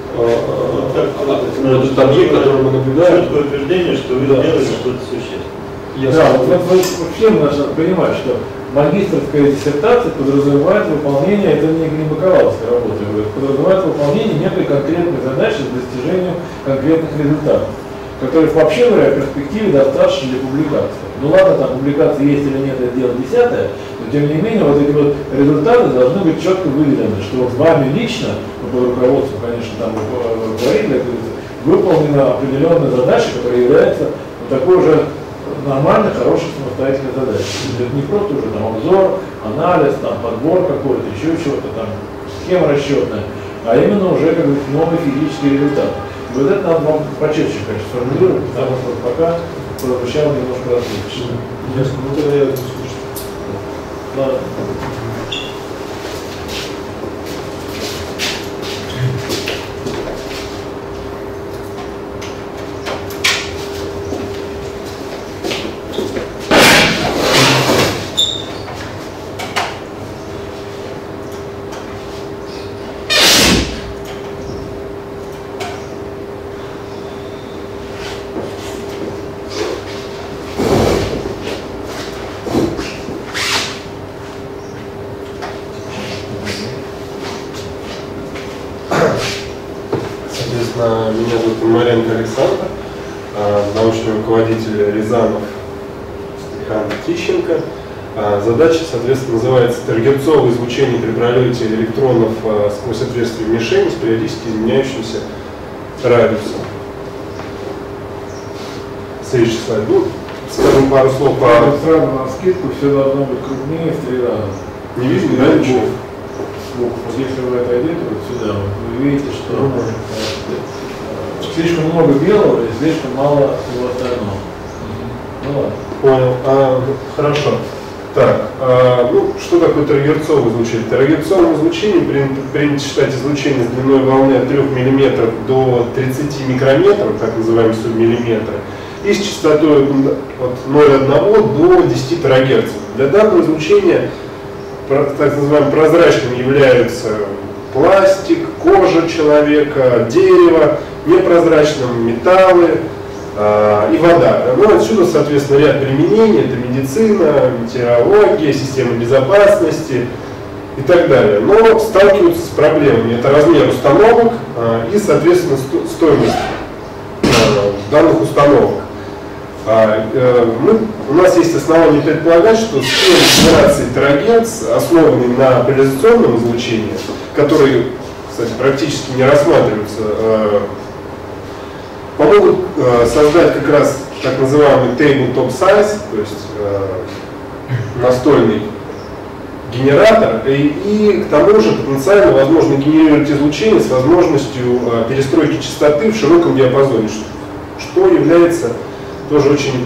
этот объект, который мы наблюдаем, четкое утверждение, что вы делаете что-то существенное. Да, вот вообще нужно понимать, что магистерская диссертация подразумевает выполнение, это не бакалаврской работы, подразумевает выполнение некой конкретной задачи с достижением конкретных результатов, которых вообще, говоря, в перспективе достаточно для публикации. Ну ладно, там публикации есть или нет, это дело десятое, но тем не менее вот эти вот результаты должны быть четко выделены, что вот вами лично, ну, под руководством, конечно, там говорили, выполнена определенная задача, которая является вот такой же нормальной, хорошей самостоятельной задачей. Это не просто уже там обзор, анализ, там подбор какой-то, еще чего-то там, схема расчетная, а именно уже как бы новый физический результат. И вот это надо вам почетче, конечно, сформулировать, потому что пока прозвучало немножко расплывчато. Ясно, ну тогда я это слышу. Ладно. Меня зовут Маренко Александр, научный руководитель Рязанов Степан Тищенко. Задача, соответственно, называется «Таргетцовое излучение при пролете электронов сквозь отверстие в мишени с периодически изменяющимся радиусом». Следующий слайд. Ну, скажем пару слов по... Сразу на скидку все должно быть крупнее в 3 раза. Не видно, да, ничего? Вот если вы отойдете вот сюда, вот вы видите, что слишком много белого и слишком мало всего остального. Ну ладно. Понял. Хорошо. Так, ну, что такое таргетцовое излучение? Таргетцовое излучение принято считать излучение с длиной волны от 3 мм до 30 микрометров, так называемые субмиллиметры, и с частотой от 0,1 до 10 терагерц. Для данного излучения так называемым прозрачным являются пластик, кожа человека, дерево, непрозрачным металлы и вода. Ну, отсюда, соответственно, ряд применений, это медицина, метеорология, система безопасности и так далее. Но сталкиваются с проблемами. Это размер установок и, соответственно, стоимость данных установок. У нас есть основания предполагать, что схемы генерации терагерц, основанные на поляризационном излучении, которые, кстати, практически не рассматриваются, помогут создать как раз так называемый tabletop size, то есть настольный генератор, и к тому же потенциально возможно генерировать излучение с возможностью перестройки частоты в широком диапазоне, что является тоже очень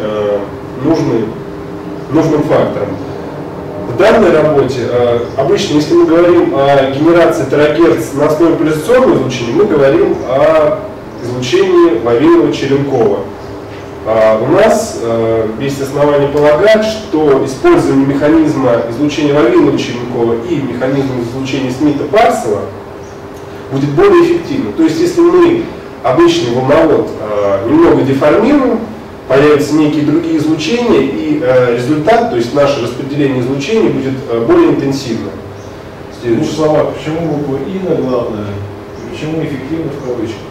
нужным фактором. В данной работе, обычно, если мы говорим о генерации терагерц на основе поляризационного излучения, мы говорим о излучении Вавилова-Черенкова. У нас есть основания полагать, что использование механизма излучения Вавилова-Черенкова и механизма излучения Смита-Парсела будет более эффективным. То есть, если мы обычный волновод немного деформируем, появятся некие другие излучения, и результат, то есть наше распределение излучения, будет более интенсивным. В двух словах, почему буква «и» на главное, и почему эффективно в кавычках?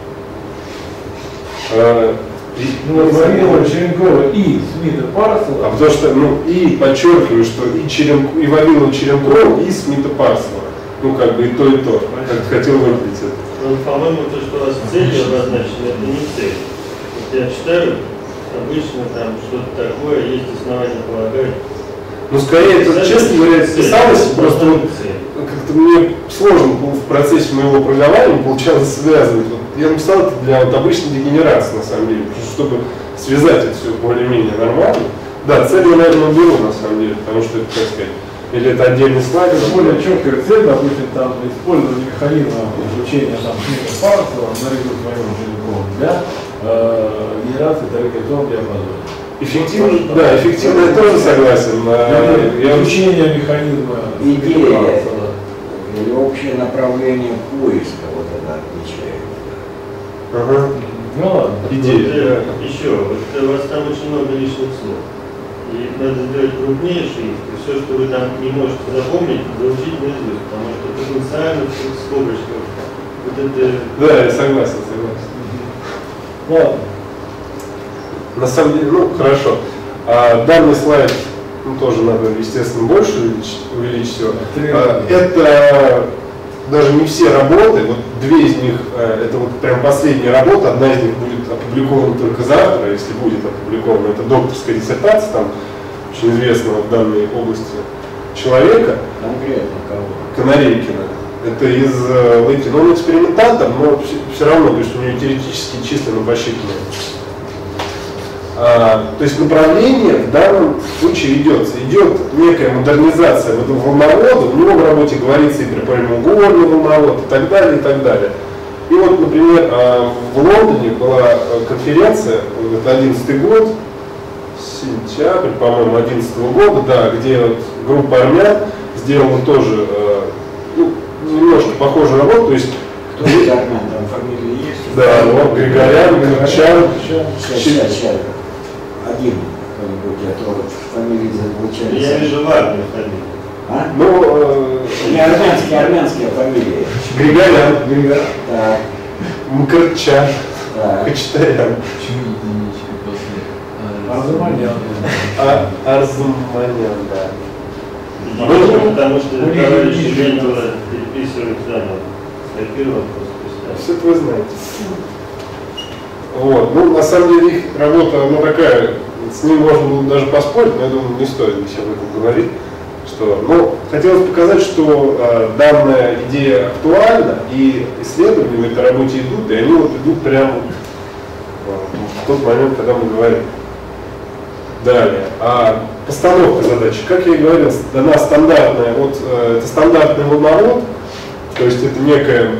Вавилова, Черенкова и Смита-Парсела. Потому что, и подчеркиваю, что и Вавилова, Черенкова, и Смита-Парсела. Ну, как бы и то, как хотел выделить это. Ну, по-моему, то, что у вас целью обозначено, это не цель. Вот я читаю, обычно там что-то такое, есть основания полагать. Ну, скорее, это, честно говоря, писалось, просто как-то мне сложно было в процессе моего программирования получалось связывать. Вот, я написал это для обычной дегенерации, на самом деле, чтобы связать это все более-менее нормально. Да, цель я, наверное, уберу, на самом деле, потому что это, как сказать, или это отдельный слайд. Более четкая цель, допустим, там использование механизма излучения Смита-Парсела наряду с Вавиловым Черенковым для генерации таргетцового диапазона. Эффективно, да, эффективно я тоже согласен. Изучение механизма. Идея или общее направление поиска вот это отличает. Ага. Ну ладно. Идея. Вот, еще, вот у вас там очень много лишних слов. И их надо сделать крупнее шрифт, и все, что вы там не можете запомнить, заучить наизусть, потому что потенциально в скобочках вот это... Да, я согласен. Ладно. На самом деле, ну хорошо. Данный слайд, ну, тоже надо, естественно, больше увеличить его. Это даже не все работы, вот две из них, это вот прям последняя работа, одна из них будет опубликована только завтра, если будет опубликована. Это докторская диссертация, там очень известного в данной области человека. Конкретно кого? Канарейкина. Это из Лейкина. Он экспериментатор, но все равно, то есть у него теоретические числа посчитаны. То есть направление в данном случае идет некая модернизация этого волновода, у него в работе говорится и про прямоугольный волновод и так далее, и так далее. И вот, например, в Лондоне была конференция, это 11 год, сентябрь, по-моему, 11 года, да, где вот группа армян сделала тоже ну, немножко похожую работу, то есть кто из армян, там фамилии есть? да, вот Григорян, Кырчан. Сейчас. Один кто-нибудь, а то фамилии зазвучали. Я вижу важную фамилию. А? Ну, не армянские фамилии. Григорян, Так. Мкрчан, Так. Хачатарян. Почему единичка после Арзуманян. Арзуманян, да. Потому что товарищ Жентова переписывает заново. Скопировал просто. Все это вы знаете. Вот. Ну, на самом деле их работа, она такая, с ним можно было даже поспорить, но я думаю, не стоит здесь об этом говорить. Что, ну, хотелось показать, что данная идея актуальна, и исследования в этой работе идут, и они вот идут прямо в тот момент, когда мы говорим. Далее. Постановка задачи. Как я и говорил, дана стандартная, вот это стандартный волновод, то есть это некая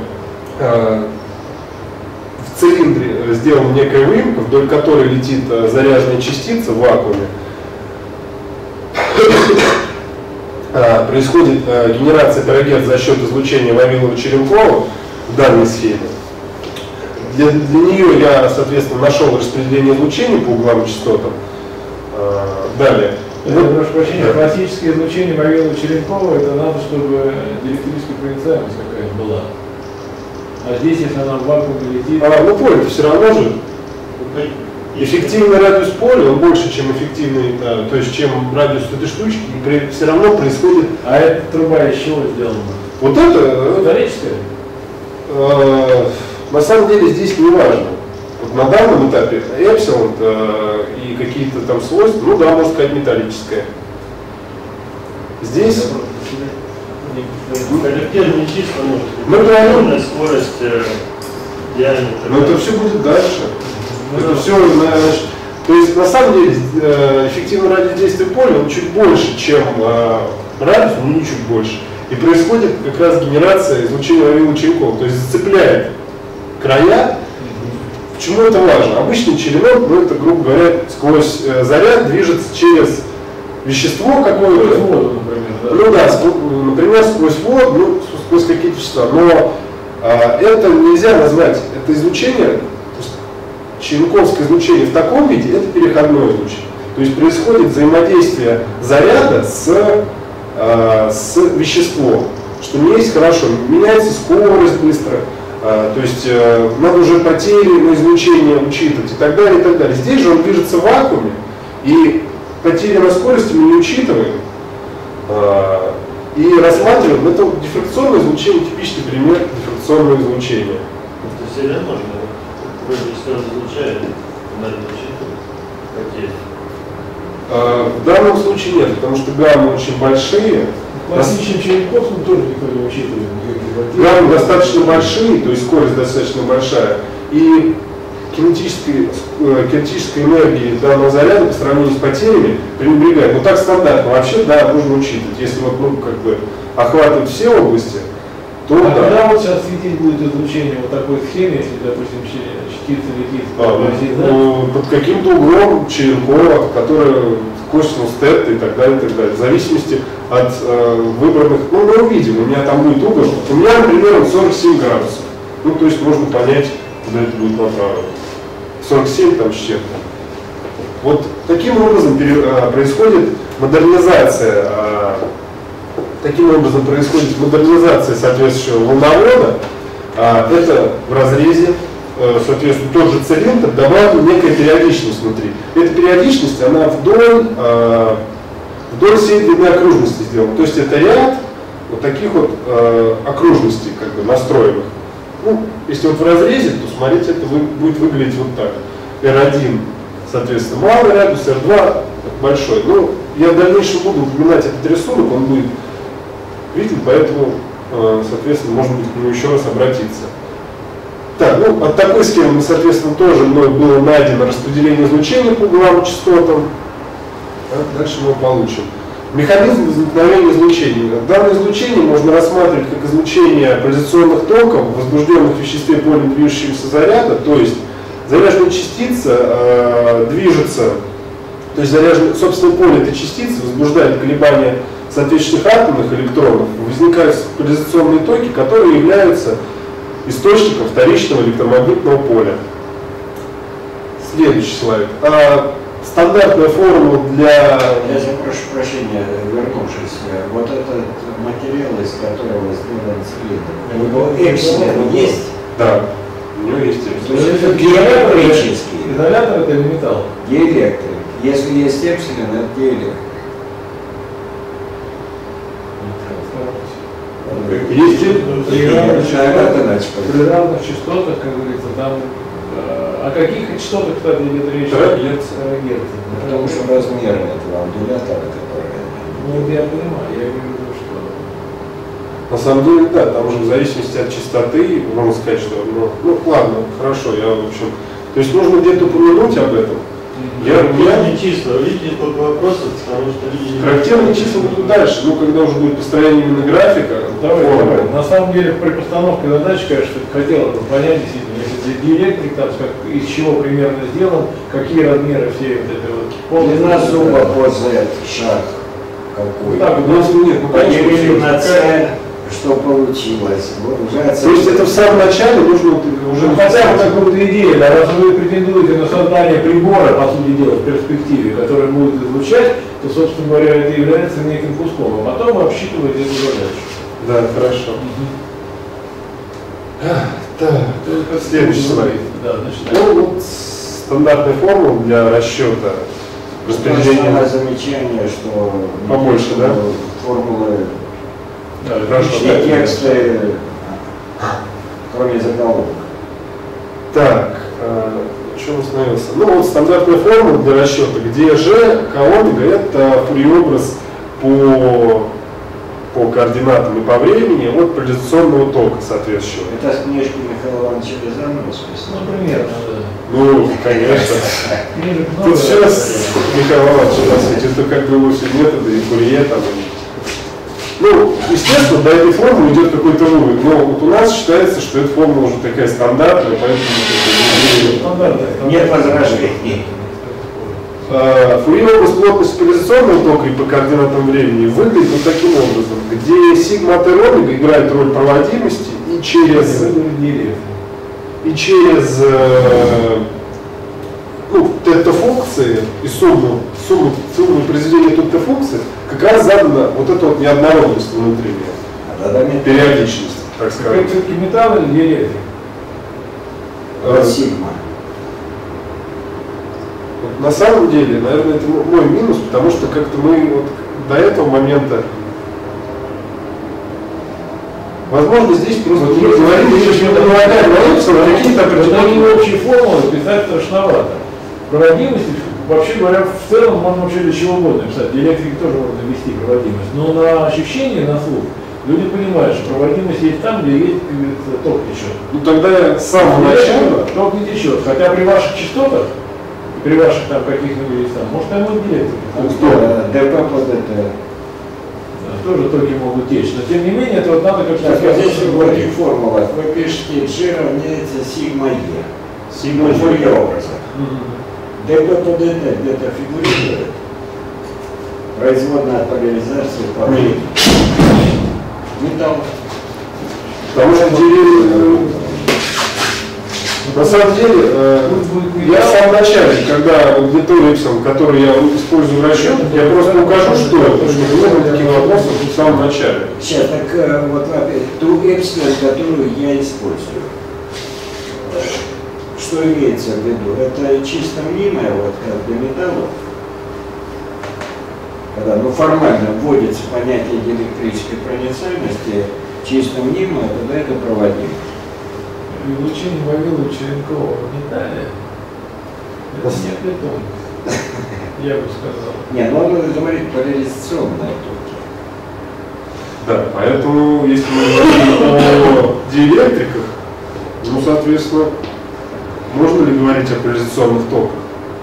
в цилиндре сделана некая выемка, вдоль которой летит заряженная частица в вакууме. Происходит генерация терагерц за счет излучения Вавилова-Черенкова в данной схеме. Для нее я, соответственно, нашел распределение излучения по угловым частотам. Далее. Прошу прощения, классическое излучение Вавилова-Черенкова, это надо, чтобы диэлектрическая проницаемость какая-то была. А здесь, если она в вакууме летит... Ну, поле все равно же. Эффективный радиус поля, он больше, чем эффективный, то есть чем радиус этой штучки, и все равно происходит... А эта труба из чего сделана? Вот это... Металлическая? На самом деле здесь не важно. Вот на данном этапе эпсилон и какие-то там свойства, ну да, можно сказать, металлическая. Здесь... Характерные числа может быть. Мы говорим... Скорость, диаметр. Но это все будет дальше. Это все, значит, то есть на самом деле эффективный радиус действия поля он чуть больше, чем радиус, но не чуть больше. И происходит как раз генерация излучения Вавилова-Черенкова, то есть зацепляет края. Почему это важно? Обычный черенок, ну это, грубо говоря, сквозь заряд движется через вещество какое-то. Воду, например. Да? Ну да, например, сквозь воду, ну, сквозь какие-то вещества. Но это нельзя назвать, это излучение, черенковское излучение в таком виде, это переходное излучение. То есть происходит взаимодействие заряда с веществом, что не есть хорошо. Меняется скорость быстро, то есть надо уже потери на излучение учитывать и так далее, и так далее. Здесь же он движется в вакууме, и потери на скорости мы не учитываем. И рассматриваем, это дифракционное излучение, типичный пример дифракционного излучения. Это всегда можно, вроде все разлучает, надо учитывать потери. В данном случае нет, потому что гаммы очень большие. Классическим Черенковским тоже никто не учитывает. Гаммы достаточно большие, то есть скорость достаточно большая. И кинетической энергии данного заряда по сравнению с потерями пренебрегает. Но так стандартно. Вообще, да, нужно учитывать. Если вот, ну, как бы охватывать все области, то А да. когда вот сейчас светить будет излучение вот такой схеме, если, допустим, частица летит под каким-то углом Черенкова, который косинус тета и так далее, в зависимости от выбранных, ну мы увидим, у меня там будет угол, у меня, например, 47 градусов, ну то есть можно понять, куда это будет направлено. 47 там с чем-то. Вот таким образом происходит модернизация, соответствующего волновода. Это в разрезе, соответственно, тот же цилиндр добавлена некая периодичность внутри. Эта периодичность, она вдоль всей длины окружности сделана. То есть это ряд вот таких вот окружностей, как бы настроенных. Ну, если вот в разрезе, то смотрите, это будет выглядеть вот так. R1, соответственно, малый радиус, R2 большой. Ну, я в дальнейшем буду упоминать этот рисунок, он будет виден, поэтому, соответственно, можно будет к нему еще раз обратиться. Так, ну, от такой схемы, соответственно, тоже мной было найдено распределение излучения по угловым частотам. Дальше мы получим. Механизм возникновения излучения. Данное излучение можно рассматривать как излучение поляризационных токов, возбужденных в веществе полем движущегося заряда, то есть заряженная частица движется, то есть собственно, поле этой частицы возбуждает колебания соответствующих атомных электронов, возникают поляризационные токи, которые являются источником вторичного электромагнитного поля. Следующий слайд. Стандартная формула для... Я прошу прощения, вернувшись, вот этот материал, из которого сделан цилиндр, у него эпсилон есть? Да, у него есть эпсилон. То есть это диэлектрический. Изолятор это металл? Диэлектрик. Если есть эпсилон, это диэлектрик. Есть при равных частотах, как говорится, там. О каких частотах, кстати, идет речь? Герц. Потому что размер этого андулятора, который... Ну, я понимаю, я имею в виду, что... На самом деле, да, там же в зависимости от частоты, можно сказать, что... Ну ладно, хорошо, я, в общем... То есть нужно где-то упомянуть об этом. Характерные числа, видите, сколько вопросов, потому что люди... Характерные числа будут дальше, ну, когда уже будет построение именно графика. Давай. На самом деле, при постановке задачи, конечно, хотелось бы понять, действительно, если диэлектрик, там, из чего примерно сделан, какие размеры всей вот этой вот... Длина зуба по Z, шаг какой. Так, у нас нет, ну, поделили на C, что получилось. То есть это в самом начале нужно уже... Ну, хотя бы какую-то идею, да, раз вы претендуете на создание прибора, по сути дела, в перспективе, который будет излучать, то, собственно говоря, это является неким куском, а потом вы обсчитываете эту задачу. Да, хорошо. Так, следующий слайд. Да, значит, ну, вот стандартная формула для расчета распределения. Замечание, что побольше, да? Формулы, да, хорошо. Тексты, кроме заголовка. Так, что остановился? Ну вот стандартная формула для расчета, где G, омега, это фурье-образ по координатам и по времени от поляризационного тока соответствующего. Это с книжки Михаила Ивановича Рязанова списано? Ну, примерно, да. Ну, конечно. Тут сейчас Михаил Иванович, это как бы его все методы и Фурье там. Ну, естественно, до этой формулы идет какой-то вывод, но вот у нас считается, что эта формула уже такая стандартная, поэтому... Нет возражений. Фурье-образ плотности поляризационного тока и по координатам времени выглядит вот таким образом, где сигма от омега играет роль проводимости и через тета-функции и сумму произведения тета-функции как раз задана вот эта вот неоднородность внутренняя, периодичность, так сказать. Это все-таки металл или диэлектрик? Сигма. На самом деле, наверное, это мой минус, потому что как-то мы вот до этого момента, возможно, здесь просто не говорили, еще не предлагаем какие-то определенные общие формулы писать страшновато. Проводимость, вообще говоря, в целом можно вообще для чего угодно писать. Диэлектрики тоже можно ввести проводимость. Но на ощущение, на слух, люди понимают, что проводимость есть там, где есть, как говорится, ток течет. Ну тогда с самого начала ток не течет. Хотя при ваших частотах, при ваших там каких-нибудь там, может там будет диэлектрика. ДП под это. тоже токи могут течь. Но тем не менее, это вот надо как-то... Так, вот здесь в этих формулах вы пишете G равняется сигма Е. Сигма Е образа. ДБ по ДТ где-то фигурирует. Производная от поляризации по времени. Металл. Потому что на самом деле, я в самом начале, когда аудитория, который я использую в расчетах, я просто укажу, что это, чтобы не было таких вопросов в самом начале. Сейчас, так вот опять, ту эпсилон, которую я использую. Что имеется в виду? Это чисто мнимое, вот как для металла. Когда формально вводится понятие диэлектрической проницаемости, чисто мнимое, тогда это проводимо. Излучение Вавилова Черенкова в металле. Это нет бетон. Я бы сказал. Не, ну он говорит поляризационная токи. Да, поэтому, если мы говорим о диэлектриках, ну, соответственно, можно ли говорить о поляризационных токах?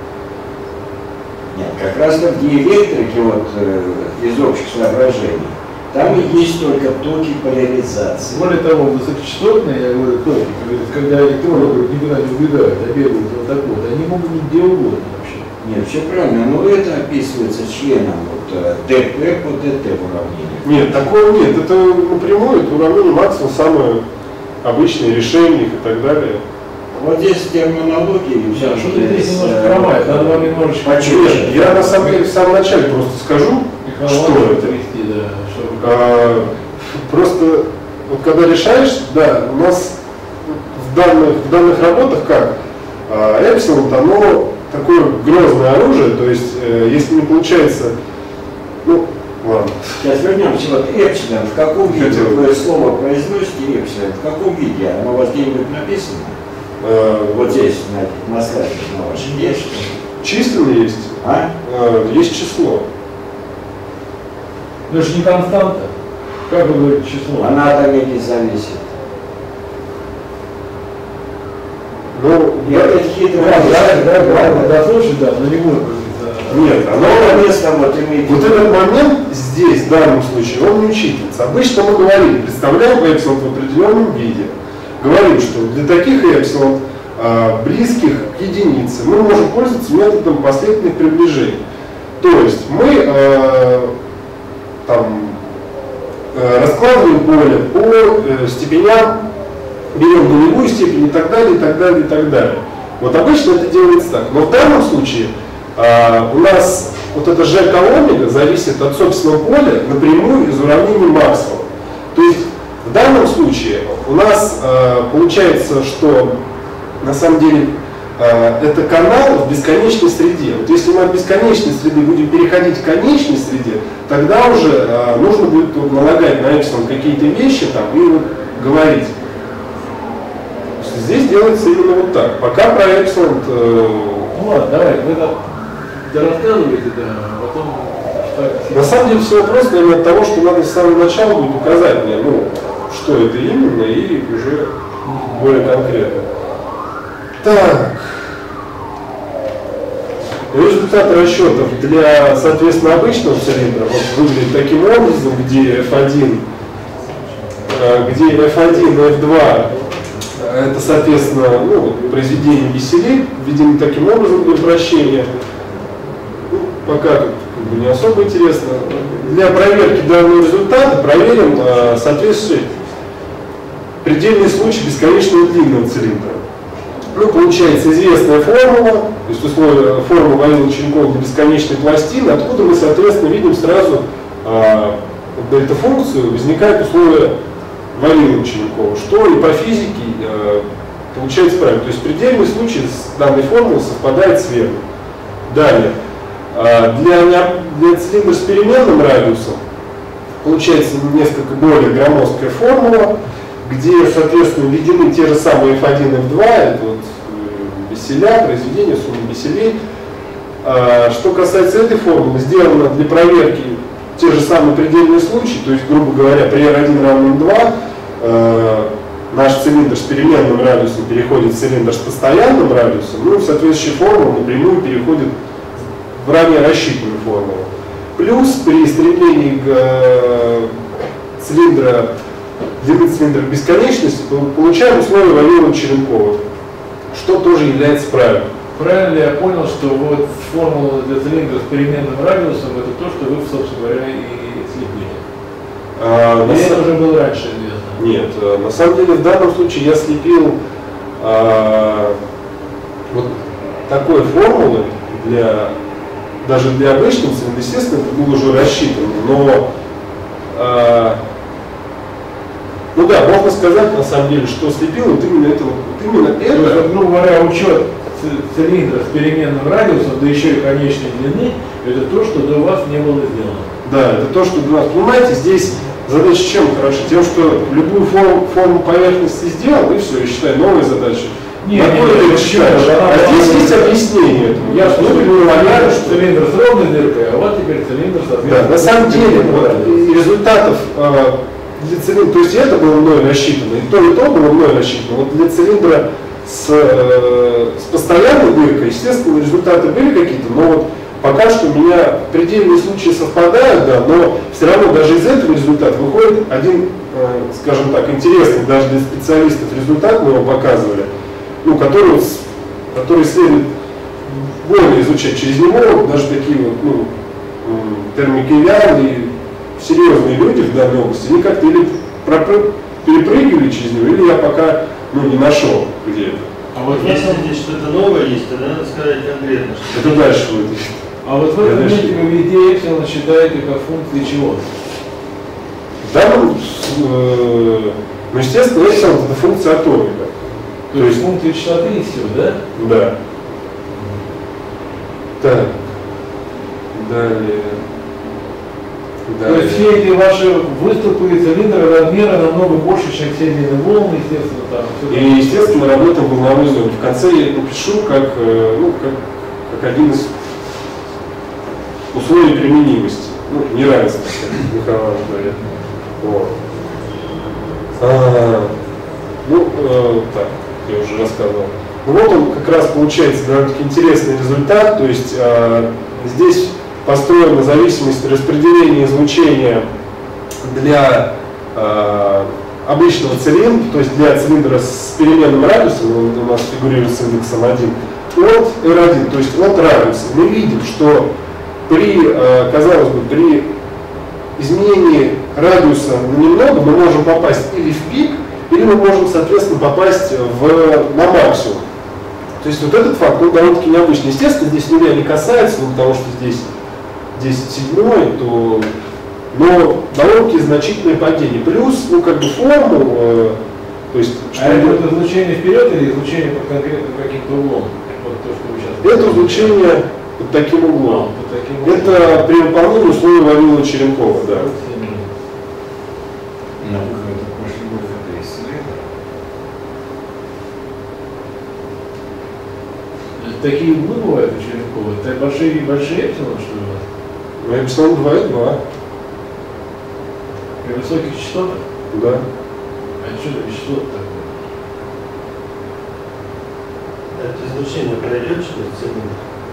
Нет, как раз в диэлектрике, вот из общих соображений, там и есть только токи поляризации. Более того, высокочастотные, я говорю, токи, когда электроны никуда не убегают, а бегают вот так вот, они могут быть где угодно вообще. Нет, все правильно, но это описывается членом вот, ДП по ДТ в уравнении. Нет, такого нет. Это напрямую, это уравнение Максвелла, самое обычное решение и так далее. Вот здесь терминология. Да, что-то здесь немножко хромает, надо вам немножечко... Нет, я на самом деле в самом начале просто скажу, что это. Привести, да, просто вот когда решаешь, да, у нас в данных работах как эпсилон, оно такое грозное оружие, то есть если не получается, ну ладно. Сейчас вернемся, вот эпсилон, в каком виде вы слово произносите эпсилон, в каком виде, оно у вас где-нибудь написано? Вот здесь, на слайде, на вашем есть? Численно есть, есть число. Но это же не константа. Как вы говорите число? Она от омеги зависит. Ну, это хитро. Да, слушай, да, но не будет. Нет, оно место вот имеет. Вот этот момент здесь, в данном случае, он не учитывается. Обычно мы говорим, представляем эпсилон в определенном виде. Говорим, что для таких эпсилон, близких к единице, мы можем пользоваться методом последовательных приближений. То есть мы раскладываем поле по степеням, берем нулевую степень и так далее, и так далее, и так далее. Вот обычно это делается так. Но в данном случае у нас вот это G омега зависит от собственного поля напрямую из уравнения Максвелла. То есть в данном случае у нас получается, что на самом деле это канал в бесконечной среде. Вот если мы от бесконечной среды будем переходить к конечной среде, тогда уже нужно будет налагать на эпсилон какие-то вещи там, и вот говорить. Здесь делается именно вот так. Пока про эпсилон... Ну ладно, давай, вы рассказываете, да, а потом... На самом деле все вопрос, наверное, от того, что надо с самого начала будет указать мне, ну, что это именно, и уже более конкретно. Так. Результат расчетов для, соответственно, обычного цилиндра вот выглядит таким образом, где F1 и F2 это, соответственно, ну, произведение Бесселей, введены таким образом для упрощения. Ну, пока как бы не особо интересно. Для проверки данного результата проверим соответствие предельный случай бесконечного длинного цилиндра. Ну, получается известная формула, то есть условие формулы Вавилова-Черенкова для бесконечной пластины, откуда мы, соответственно, видим сразу дельта-функцию, возникает условие Вавилова-Черенкова, что и по физике получается правильно. То есть предельный случай с данной формулой совпадает с верным. Далее, для цилиндра с переменным радиусом получается несколько более громоздкая формула, где, соответственно, введены те же самые F1 и F2, это вот Бесселя, произведение суммы Бесселей. Что касается этой формулы, сделано для проверки те же самые предельные случаи, то есть, грубо говоря, при R1 равен 2, наш цилиндр с переменным радиусом переходит в цилиндр с постоянным радиусом, ну, соответствующая формула напрямую переходит в ранее рассчитанную формулу. Плюс при стремлении к длины цилиндра бесконечности, то получаем условия Вавилова-Черенкова, что тоже является правильным. Правильно ли я понял, что вот формула для цилиндра с переменным радиусом это то, что вы, собственно говоря, и слепили? Или это уже было раньше известно? Нет, на самом деле в данном случае я слепил вот такой формулы даже для обычного цилиндра, естественно, это было уже рассчитано, но ну да, можно сказать на самом деле, что слепил вот именно это. То есть, грубо говоря, учет цилиндра с переменным радиусом, да еще и конечной длины, это то, что до вас не было сделано. Да, это то, что до нас. Понимаете, здесь задача чем хороша? Тем, что любую форму поверхности сделал, и все, и считай, новая задача. Нет, здесь есть объяснение этому. Я что цилиндр с ровной дыркой, а вот теперь цилиндр со светом. Да, на самом деле, вот, результатов для цилиндра, то есть это было мной рассчитано, и то было мной рассчитано. Вот для цилиндра с постоянной дыркой, естественно, результаты были какие-то, но вот пока что у меня предельные случаи совпадают, да, но все равно даже из этого результата выходит один, скажем так, интересный даже для специалистов результат, мы его показывали, ну, который следует более изучать через него, даже такие вот, ну, термикевианы, серьезные люди в данной области, они как-то или перепрыгивали через него, или я пока не нашел где это. А вот если здесь что-то новое есть, тогда надо сказать конкретно, что это дальше будет. А вот в этом месте вы везде эпсилон считаете как функции чего? Да, ну, естественно, эпсилон это функция атомика. То есть функции частоты и все, да? Да. Так. Далее. То есть все эти ваши выступы и цилиндры размера намного больше, чем все длины волн, естественно, там. И, естественно, мы работаем в волновой зоне. В конце я это напишу как один из условий применимости. Ну, неравенство, как Михаил говорит. Вот. Так, я уже рассказывал. Ну, вот он как раз получается довольно-таки интересный результат. То есть здесь построена зависимость распределения излучения для обычного цилиндра, то есть для цилиндра с переменным радиусом, он у нас фигурирует с индексом 1, от R1, то есть от радиуса. Мы видим, что казалось бы, при изменении радиуса немного мы можем попасть или в пик, или мы можем, соответственно, попасть на максимум. То есть вот этот факт, он довольно-таки необычный. Естественно, здесь нуля не касается, потому что здесь 10/7, но довольно-таки значительное падение. Плюс, форму, то есть... это излучение вперед или излучение под конкретным каким-то углом? Вот то, что вы сейчас это излучение под таким углом. Это при выполнении условий Вавилова-Черенкова, да. Такие углы бывают у Черенкова? Это большие эпсилон, что ли, у вас? Ну, эпсилон 2 и 2. При высоких частотах? Да. А что это частоты такое? Это излучение пройдет через цилиндр?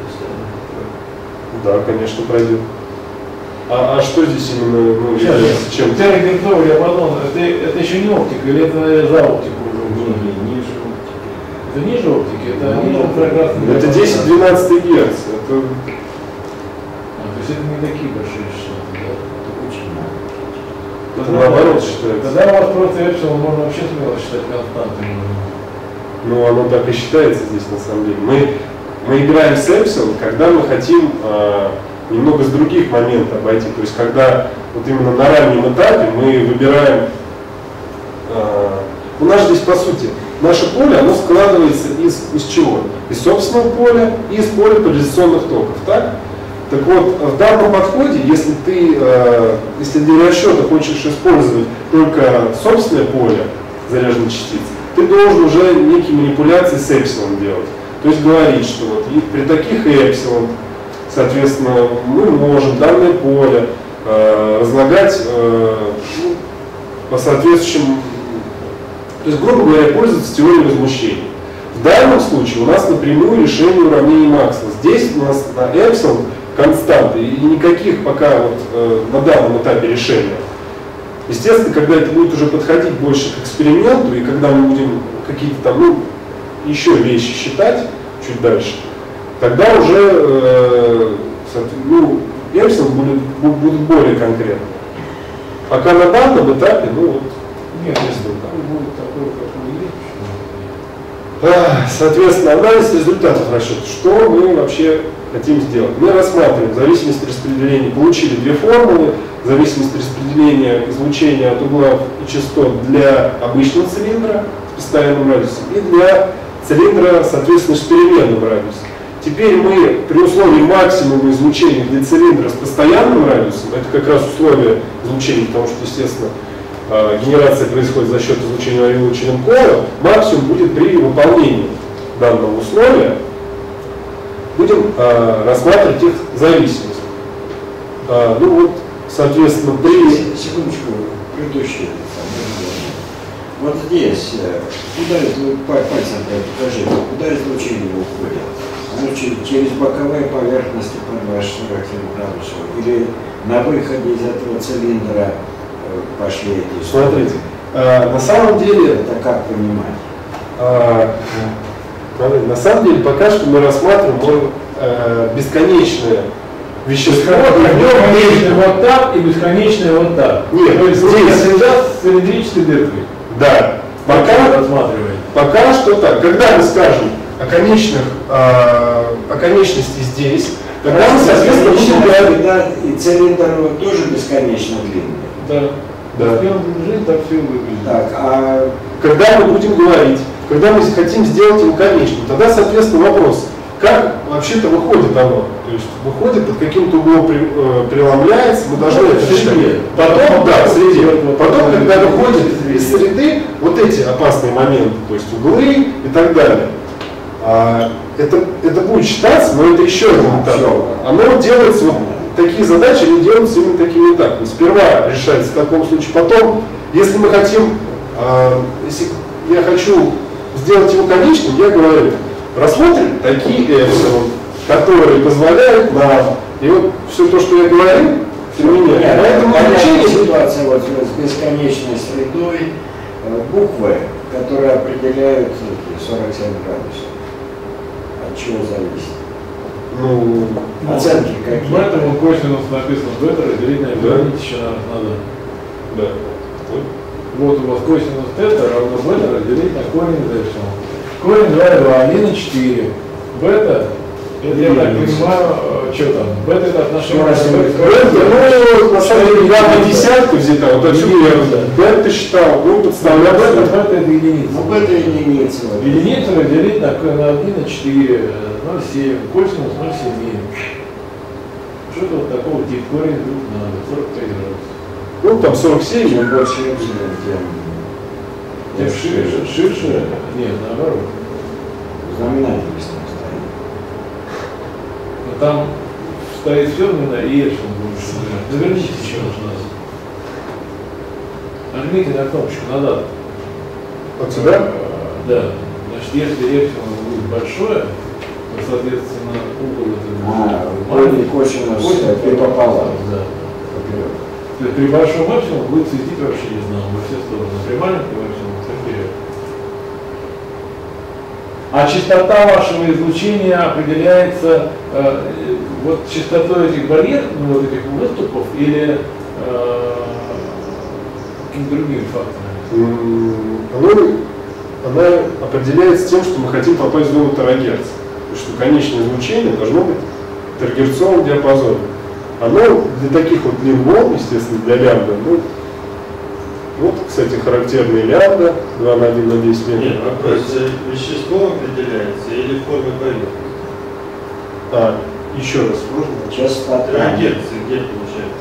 Да, конечно, пройдет. А что здесь именно является чем? Термоэлектровый диапазон, это еще не оптика, или это за оптику уже? Ниже оптики. Это ниже оптики, это ниже инфракрасный диапазон. Это 10-12 Гц. То есть это не такие большие частоты, да? Это очень мало. Это наоборот считается. Тогда у вас просто эпсилон можно вообще смело считать константой. Ну, оно так и считается здесь на самом деле. Мы играем с эпсилон, когда мы хотим немного с других моментов обойти. То есть когда вот именно на раннем этапе мы выбираем, у нас здесь по сути наше поле, оно складывается из чего? Из собственного поля и из поля поляризационных токов, так? Так вот, в данном подходе, если для расчета хочешь использовать только собственное поле заряженной частицы, ты должен уже некие манипуляции с эпсилон делать. То есть говорить, что вот при таких эпсилон, соответственно, мы можем данное поле разлагать по соответствующим, то есть, грубо говоря, пользоваться теорией возмущения. В данном случае у нас напрямую решение уравнений Максвелла. Здесь у нас на эпсилон константы и никаких пока на данном этапе решения. Естественно, когда это будет уже подходить больше к эксперименту, и когда мы будем какие-то там, ну, еще вещи считать чуть дальше, тогда уже персинг будут более конкретны. Пока на данном этапе, ну вот, нет, если будет такой, как он есть. Соответственно, анализ результатов расчета. Что мы вообще хотим сделать? Мы рассматриваем зависимость распределения. Получили две формулы. Зависимость распределения излучения от углов и частот для обычного цилиндра с постоянным радиусом и для цилиндра, соответственно, с переменным радиусом. Теперь мы при условии максимума излучения для цилиндра с постоянным радиусом, это как раз условие излучения, потому что, естественно, генерация происходит за счет излучения вылученным кола, максимум будет при выполнении данного условия. Будем рассматривать их зависимость. Ну вот, соответственно, при... Секундочку, предыдущий. Вот здесь, куда пальцем покажи, куда излучение уходит? Оно через боковые поверхности под 47 градусов? Или на выходе из этого цилиндра пошли эти... Смотрите, на самом деле... Это как понимать? На самом деле, пока что мы рассматриваем бесконечное вещество. Бесконечное вот так и бесконечное вот так. Нет, то есть здесь... с цилиндрической дыркой. Да. Пока что так. Когда мы скажем о конечности здесь, тогда мы, соответственно, будем говорить... И цилиндр тоже бесконечно длинный. Да. Так все выглядит. Так, а когда мы будем говорить, когда мы хотим сделать его конечным, тогда, соответственно, вопрос, как вообще-то выходит оно? То есть выходит, под каким-то углом преломляется, мы должны это считать. Потом, да, в среде. Потом, когда выходит из среды, вот эти опасные моменты, то есть углы и так далее, это будет считаться, но это еще один этап. Оно делается, вот такие задачи, они делаются именно такими этапами. Сперва решается в таком случае, потом, если мы хотим, если я хочу сделать его конечным, я говорю, рассмотрим такие эпсилон, которые позволяют нам, и вот все то, что я говорю, применяем. Поэтому ситуация вот с бесконечной средой, буквы, которые определяют 47 градусов. От чего зависит? Ну, оценки какие? В этом косинус написано бета, разделить на вернить еще надо. Да. Вот у вас косинус тета равно бета разделить на корень эпсилон. Корень 2,2, 1 и 4. Бета, это я так понимаю, что там? Бета это отношение. Ну, на самом деле, я на десятку взята, вот отсюда я бета считал, ну, подставлял. Бета это единица. Ну, бета единица. Единицу разделить на 1 и 4, 0,7, косинус 0,7. Что-то вот такого типа корень вдруг надо, 45 градусов. Ну, там 47. Чем больше тем ширше, нет, наоборот. Знаменательность там стоит. Но там стоит фермина и эпсилон больше. Заверните еще раз назад. Нажмите на кнопочку назад. Вот сюда? Да. Значит, если эпсилон будет большое, то, соответственно, угол это корень косинус пополам. Да. То есть при большом эпсилоне будет светить вообще не знаю, во все стороны. При маленьком эпсилоне вперед. А частота вашего излучения определяется вот частотой этих барьеров, ну, вот этих выступов, или какими-то другими факторами? Она определяется тем, что мы хотим попасть в зону терагерц. Потому что конечное излучение должно быть в терагерцовом диапазоне. Оно для таких вот длин волн, естественно, для лямбда, ну, вот, кстати, характерные лямбда, 2 на 1 на 10 метров. Нет, вопрос, веществом определяется или формой поверхности? Еще раз, можно? Частота. Терагерцы где получается?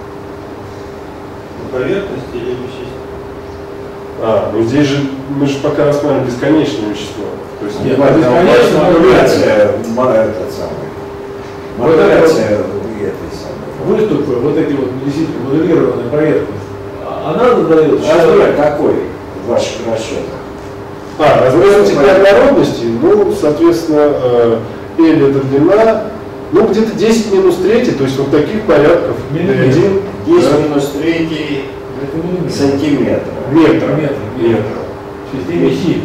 На поверхности или веществе? Ну здесь же, мы же пока рассматриваем бесконечное вещество. То есть, нет, бесконечная модуляция, этот самый. Модуляция выступы, вот эти вот действительно моделированная поверхность, она задает... Размер какой в ваших расчетах? Размер теплооднородности, ну, соответственно, L это длина, ну, где-то 10 минус 3, то есть вот таких порядков. Миллиметр. 10 минус 3. Это миллиметр. сантиметра. Метра. Метра. В системе Си.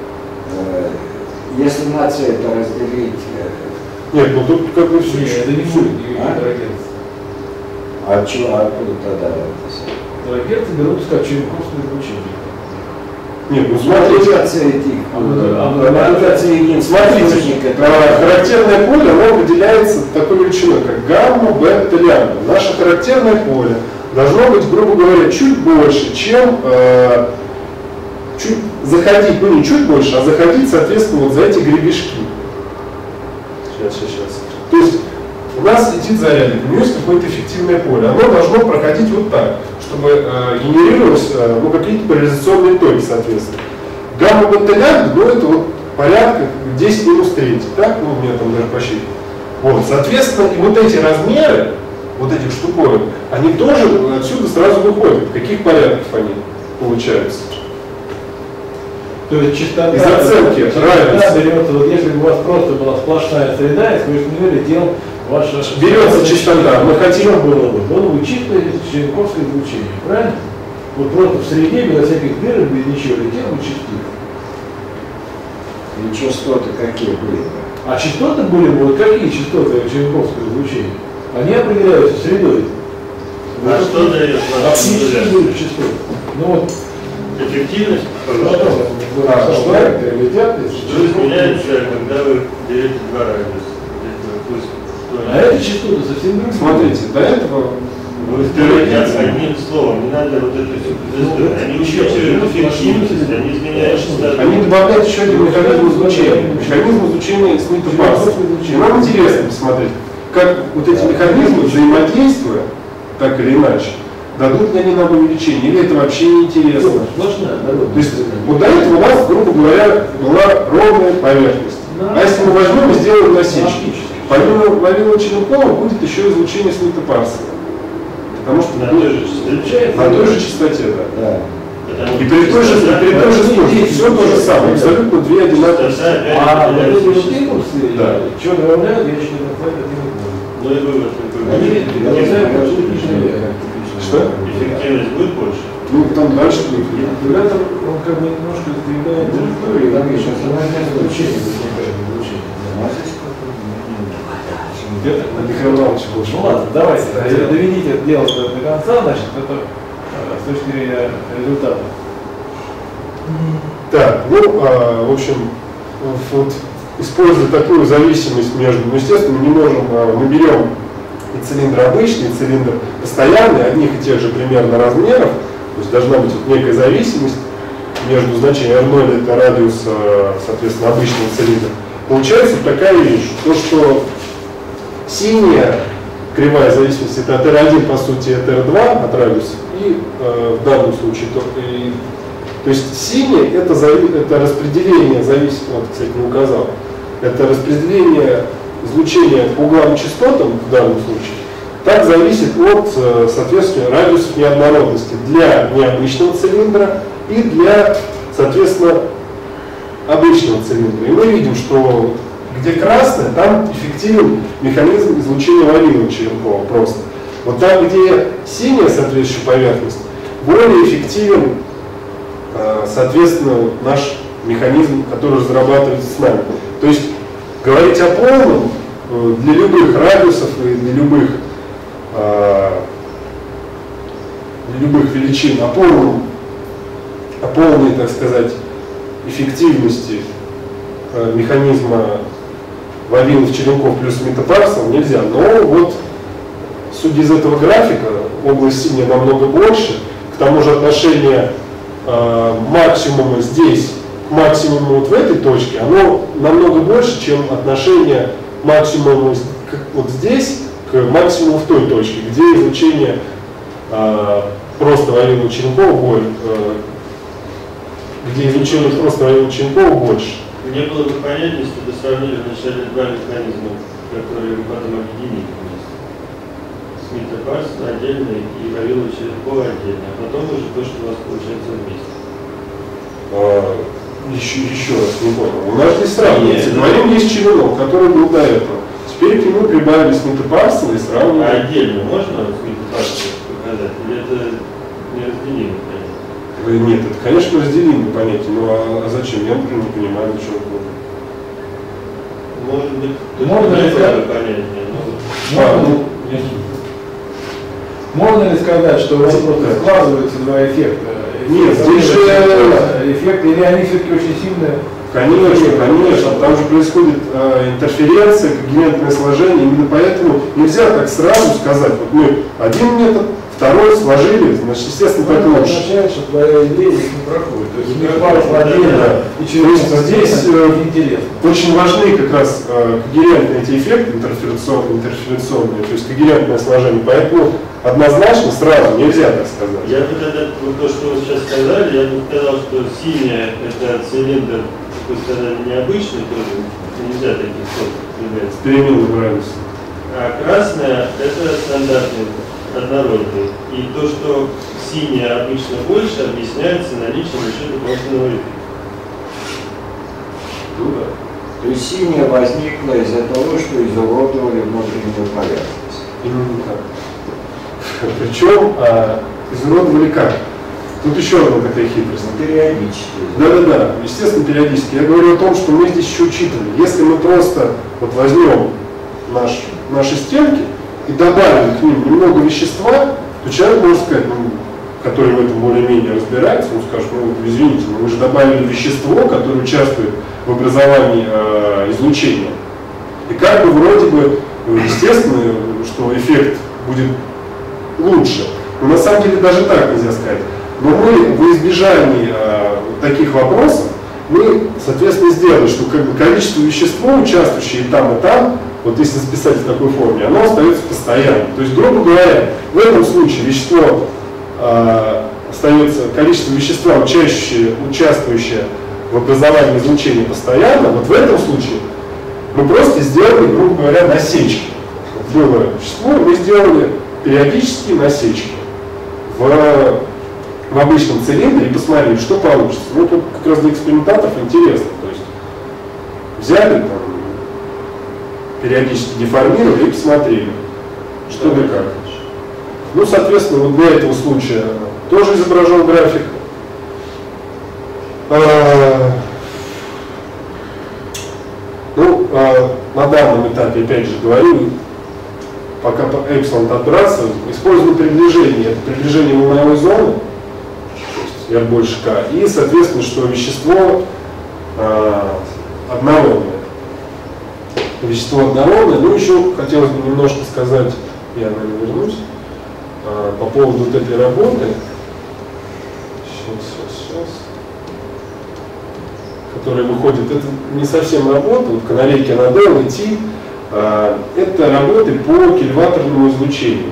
Если на c это разделить... Нет, ну тут как бы все. Нет, это не будет никаких терагерц. А чего, откуда тогда это? Терагерцы берутся как черенковское излучение. Нет, ну смотрите. Смотрите, характерное поле, оно выделяется такой величиной, как гамма, бета, лямбда. Наше характерное поле должно быть, грубо говоря, чуть больше, чем чуть заходить, ну не чуть больше, а заходить, соответственно, вот за эти гребешки. Сейчас. То есть у нас летит зарядник, у него есть какое-то эффективное поле. Оно должно проходить вот так, чтобы генерировать ну, какие-то поляризационные токи, соответственно. Гамма бета лямбда, ну это вот порядка 10 минус 3, так? Ну у меня там даже посчитано. Вот, соответственно, и вот эти размеры, вот этих штуковин, они тоже отсюда сразу выходят. Каких порядков они получаются? То есть частота, из оценки берется, вот если бы у вас просто была сплошная среда, и сквозь нее летел ваша... Берется частота, мы хотим... Было бы чистое черенковское излучение, правильно? Вот просто в среде, безо всяких дырок, без ничего летел бы частица. И частоты какие были? А частоты были бы, вот какие частоты черенковского излучения? Они определяются средой. А вот что дает вам частоты? Ну вот, эффективность что изменяется, когда вы берете 2 радиуса. А это частоты совсем другие. Смотрите, до этого вы говорите одним словом, не надо вот это все. Они увеличивают эффективность, они изменяют частоту. Они добавляют еще один механизм излучения. Механизм излучения Смита-Парса. Нам интересно посмотреть, как вот эти механизмы, взаимодействуя, так или иначе, дадут ли они нам увеличение, или это вообще не интересно. То есть вот до этого у нас, грубо говоря, была ровная поверхность. А если мы возьмем и сделаем насечки, помимо Вавилова-Черенкова будет еще излучение Смита-Парса. Потому что на той же частоте, да. И при той же скорости все то же самое, абсолютно две одинаковые. А вот эти вот импульсы, что добавляют, я еще не знаю, ну и вывод Что? Эффективность будет больше? Ну, там дальше будет. Регулятор, он как бы немножко сдвигает траекторию, там еще основное излучение возникает. Михаил Иванович больше. Ну ладно, давайте, доведите это дело до конца, значит, это с точки зрения результата. Так, ну, в общем, вот, используя такую зависимость между, ну, естественно, мы не можем, мы берем и цилиндр обычный, и цилиндр постоянный, одних и тех же примерно размеров, то есть должна быть вот некая зависимость между значением R0, это радиус, соответственно, обычного цилиндра. Получается такая вещь, то, что синяя кривая зависимости это от R1, по сути, это R2 от радиуса, и в данном случае, то есть синяя это распределение зависимости, вот, кстати, не указал, это распределение излучения по угловым частотам в данном случае, так зависит от, соответственно, радиусов неоднородности для необычного цилиндра и для, соответственно, обычного цилиндра. И мы видим, что где красное, там эффективен механизм излучения Вавилова-Черенкова просто. Вот там, где синяя соответствующая поверхность, более эффективен, соответственно, наш механизм, который разрабатывается с нами. То есть говорить о полном для любых радиусов и для любых величин, о полной, так сказать, эффективности механизма Вавилов-Черенков плюс Смита-Парса нельзя. Но вот, судя из этого графика, область синяя намного больше, к тому же отношение максимума здесь к максимуму вот в этой точке, оно намного больше, чем отношение максимума вот здесь к максимуму в той точке, где излучение просто Вавилова-Черенкова где излучение просто Вавилова-Черенкова больше. Мне было бы понятнее, если бы сравнили вначале два механизма, которые вы потом объединили вместе. Смита-Парс отдельно и Вавилова-Черенкова отдельно, а потом уже то, что у вас получается вместе. Еще раз не понял. У нас здесь сравнивается. Говорим, есть Черенок, который был до этого. Теперь к нему прибавили Смита-Парса и сравнивали. А отдельно можно Смита-Парса показать? Или это неразделимы. Нет, это, конечно, разделимые понятия, но а зачем? Я, например, не понимаю, для чего это. Может быть, Можно ли сказать? понятие, Можно ли сказать, что у вас просто складываются два эффекта? Нет, здесь же эффекты, или они все-таки очень сильные? Конечно, там же происходит интерференция, когерентное сложение, именно поэтому нельзя так сразу сказать, вот мы один метод, второй сложили, значит, естественно, так Это лучше. означает, что твоя идея здесь не проходит. То есть у них пару отдельно, и То через есть здесь интересно. очень важны как раз когерентные эти эффекты интерференционные, то есть когерентное сложение, поэтому однозначно сразу нельзя так сказать. Я бы тогда, вот то, что вы сейчас сказали, я бы сказал, что синяя это цилиндр, как вы сказали, необычный, тоже нельзя таких слов употреблять. С переменным градусом. А красная это стандартный, однородный. И то, что синяя обычно больше, объясняется наличием еще дополнительного эффекта. Ну да. То есть синяя возникла из-за того, что изуродовали внутреннюю поверхность. Именно так. Причем изуродовали как? Тут еще одна такая хитрость. Периодически. Да, естественно, периодически. Я говорю о том, что мы здесь еще учитывали. Если мы просто вот возьмем наши стенки и добавим к ним немного вещества, то человек может сказать, который в этом более-менее разбирается, он скажет, извините, но мы же добавили вещество, которое участвует в образовании излучения. И как бы вроде бы, естественно, что эффект будет лучше. Но на самом деле даже так нельзя сказать. Но мы в избежании таких вопросов, мы, соответственно, сделали, что как бы количество вещества, участвующее и там, вот если записать в такой форме, оно остается постоянным. То есть, грубо говоря, в этом случае вещество остается, количество вещества, участвующее в образовании излучения постоянно, вот в этом случае мы просто сделали, грубо говоря, насечки. Было вещество, мы сделали периодические насечки в обычном цилиндре и посмотрели, что получится. Ну, тут как раз для экспериментаторов интересно. То есть взяли, там, периодически деформировали и посмотрели, что да как. Ну, соответственно, вот для этого случая тоже изображен график. На данном этапе, опять же, говорю, пока эпсилон отбраться, используем приближение. Это приближение волновой зоны, то есть R больше К, и, соответственно, что вещество однородное. Вещество однородное. Ну, еще хотелось бы немножко сказать, я, наверное, вернусь, по поводу вот этой работы. Сейчас. Которая выходит, это не совсем работа, вот канарейки Анадел, ИТИ, это работы по кильваторному излучению.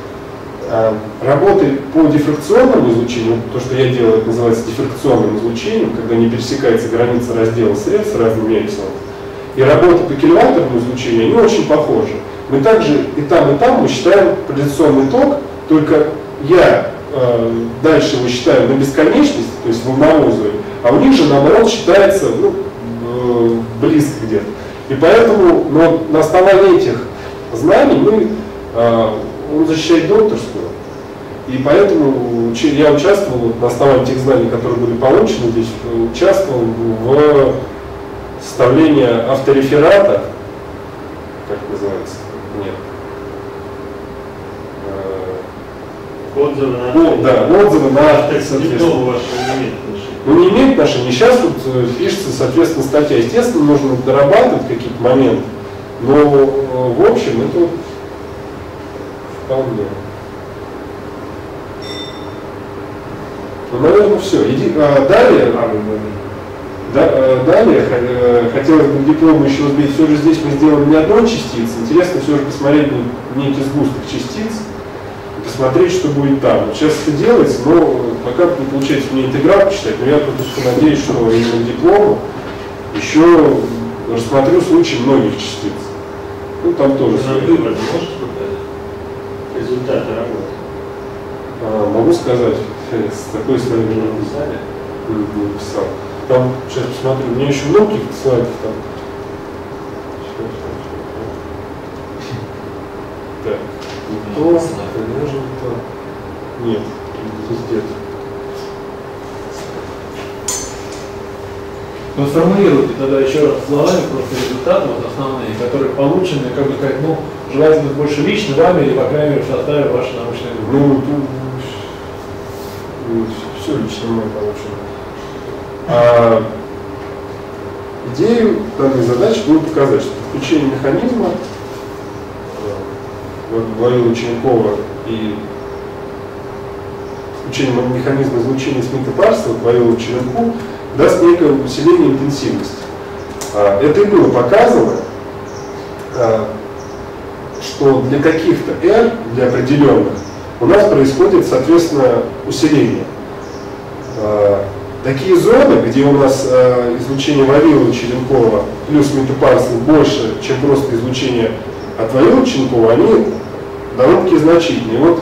Работы по дифракционному излучению, то, что я делаю, это называется дифракционным излучением, когда не пересекается граница раздела средств с разными эпсилонами. И работы по кильваторному излучению, они очень похожи. Мы также и там мы считаем радиационный ток, только я дальше его считаю на бесконечность, то есть волновой зоне, а у них же, наоборот, считается близко где-то. И поэтому на основании этих знаний он защищает докторскую. И поэтому я участвовал, на основании тех знаний, которые были получены здесь, участвовал в составлении автореферата, как называется? Нет. Отзывы на соответственно. Ну, не имеет отношения. Сейчас тут пишется, соответственно, статья. Естественно, нужно дорабатывать какие-то моменты, но в общем это вполне. Ну, наверное, все. Далее хотелось бы к диплому еще сбить. Все же здесь мы сделали не одной частицы. Интересно все же посмотреть на некий сгусток частиц и посмотреть, что будет там. Вот сейчас это делается, но пока не получается мне интеграл почитать, но я просто надеюсь, что именно к диплому еще рассмотрю случаи многих частиц. Ну, там тоже вывод можешь показать? Результаты работы. Могу сказать, с такой слайдом не написали? Не написал. Там, сейчас посмотрю, у меня еще много каких-то слайдов там. Так, не то, конечно, не то. Нет. пиздец. Но сформулируйте тогда еще раз словами просто результаты вот основные, которые получены, как бы сказать, ну, желательно больше лично вами или, по крайней мере, в составе вашей научной группы. Ну, все лично мной получено. Идею данной задачи было показать, что подключение механизма Вавила Черенкова и включение механизма излучения Смита-Парсела к Вавилу Черенку даст некое усиление интенсивности. Это и было показано, что для каких-то R, для определенных, у нас происходит, соответственно, усиление. Такие зоны, где у нас излучение Вавила Черенкова плюс Смита-Парсел больше, чем просто излучение от Вавила Черенкова, они довольно-таки значительные. Вот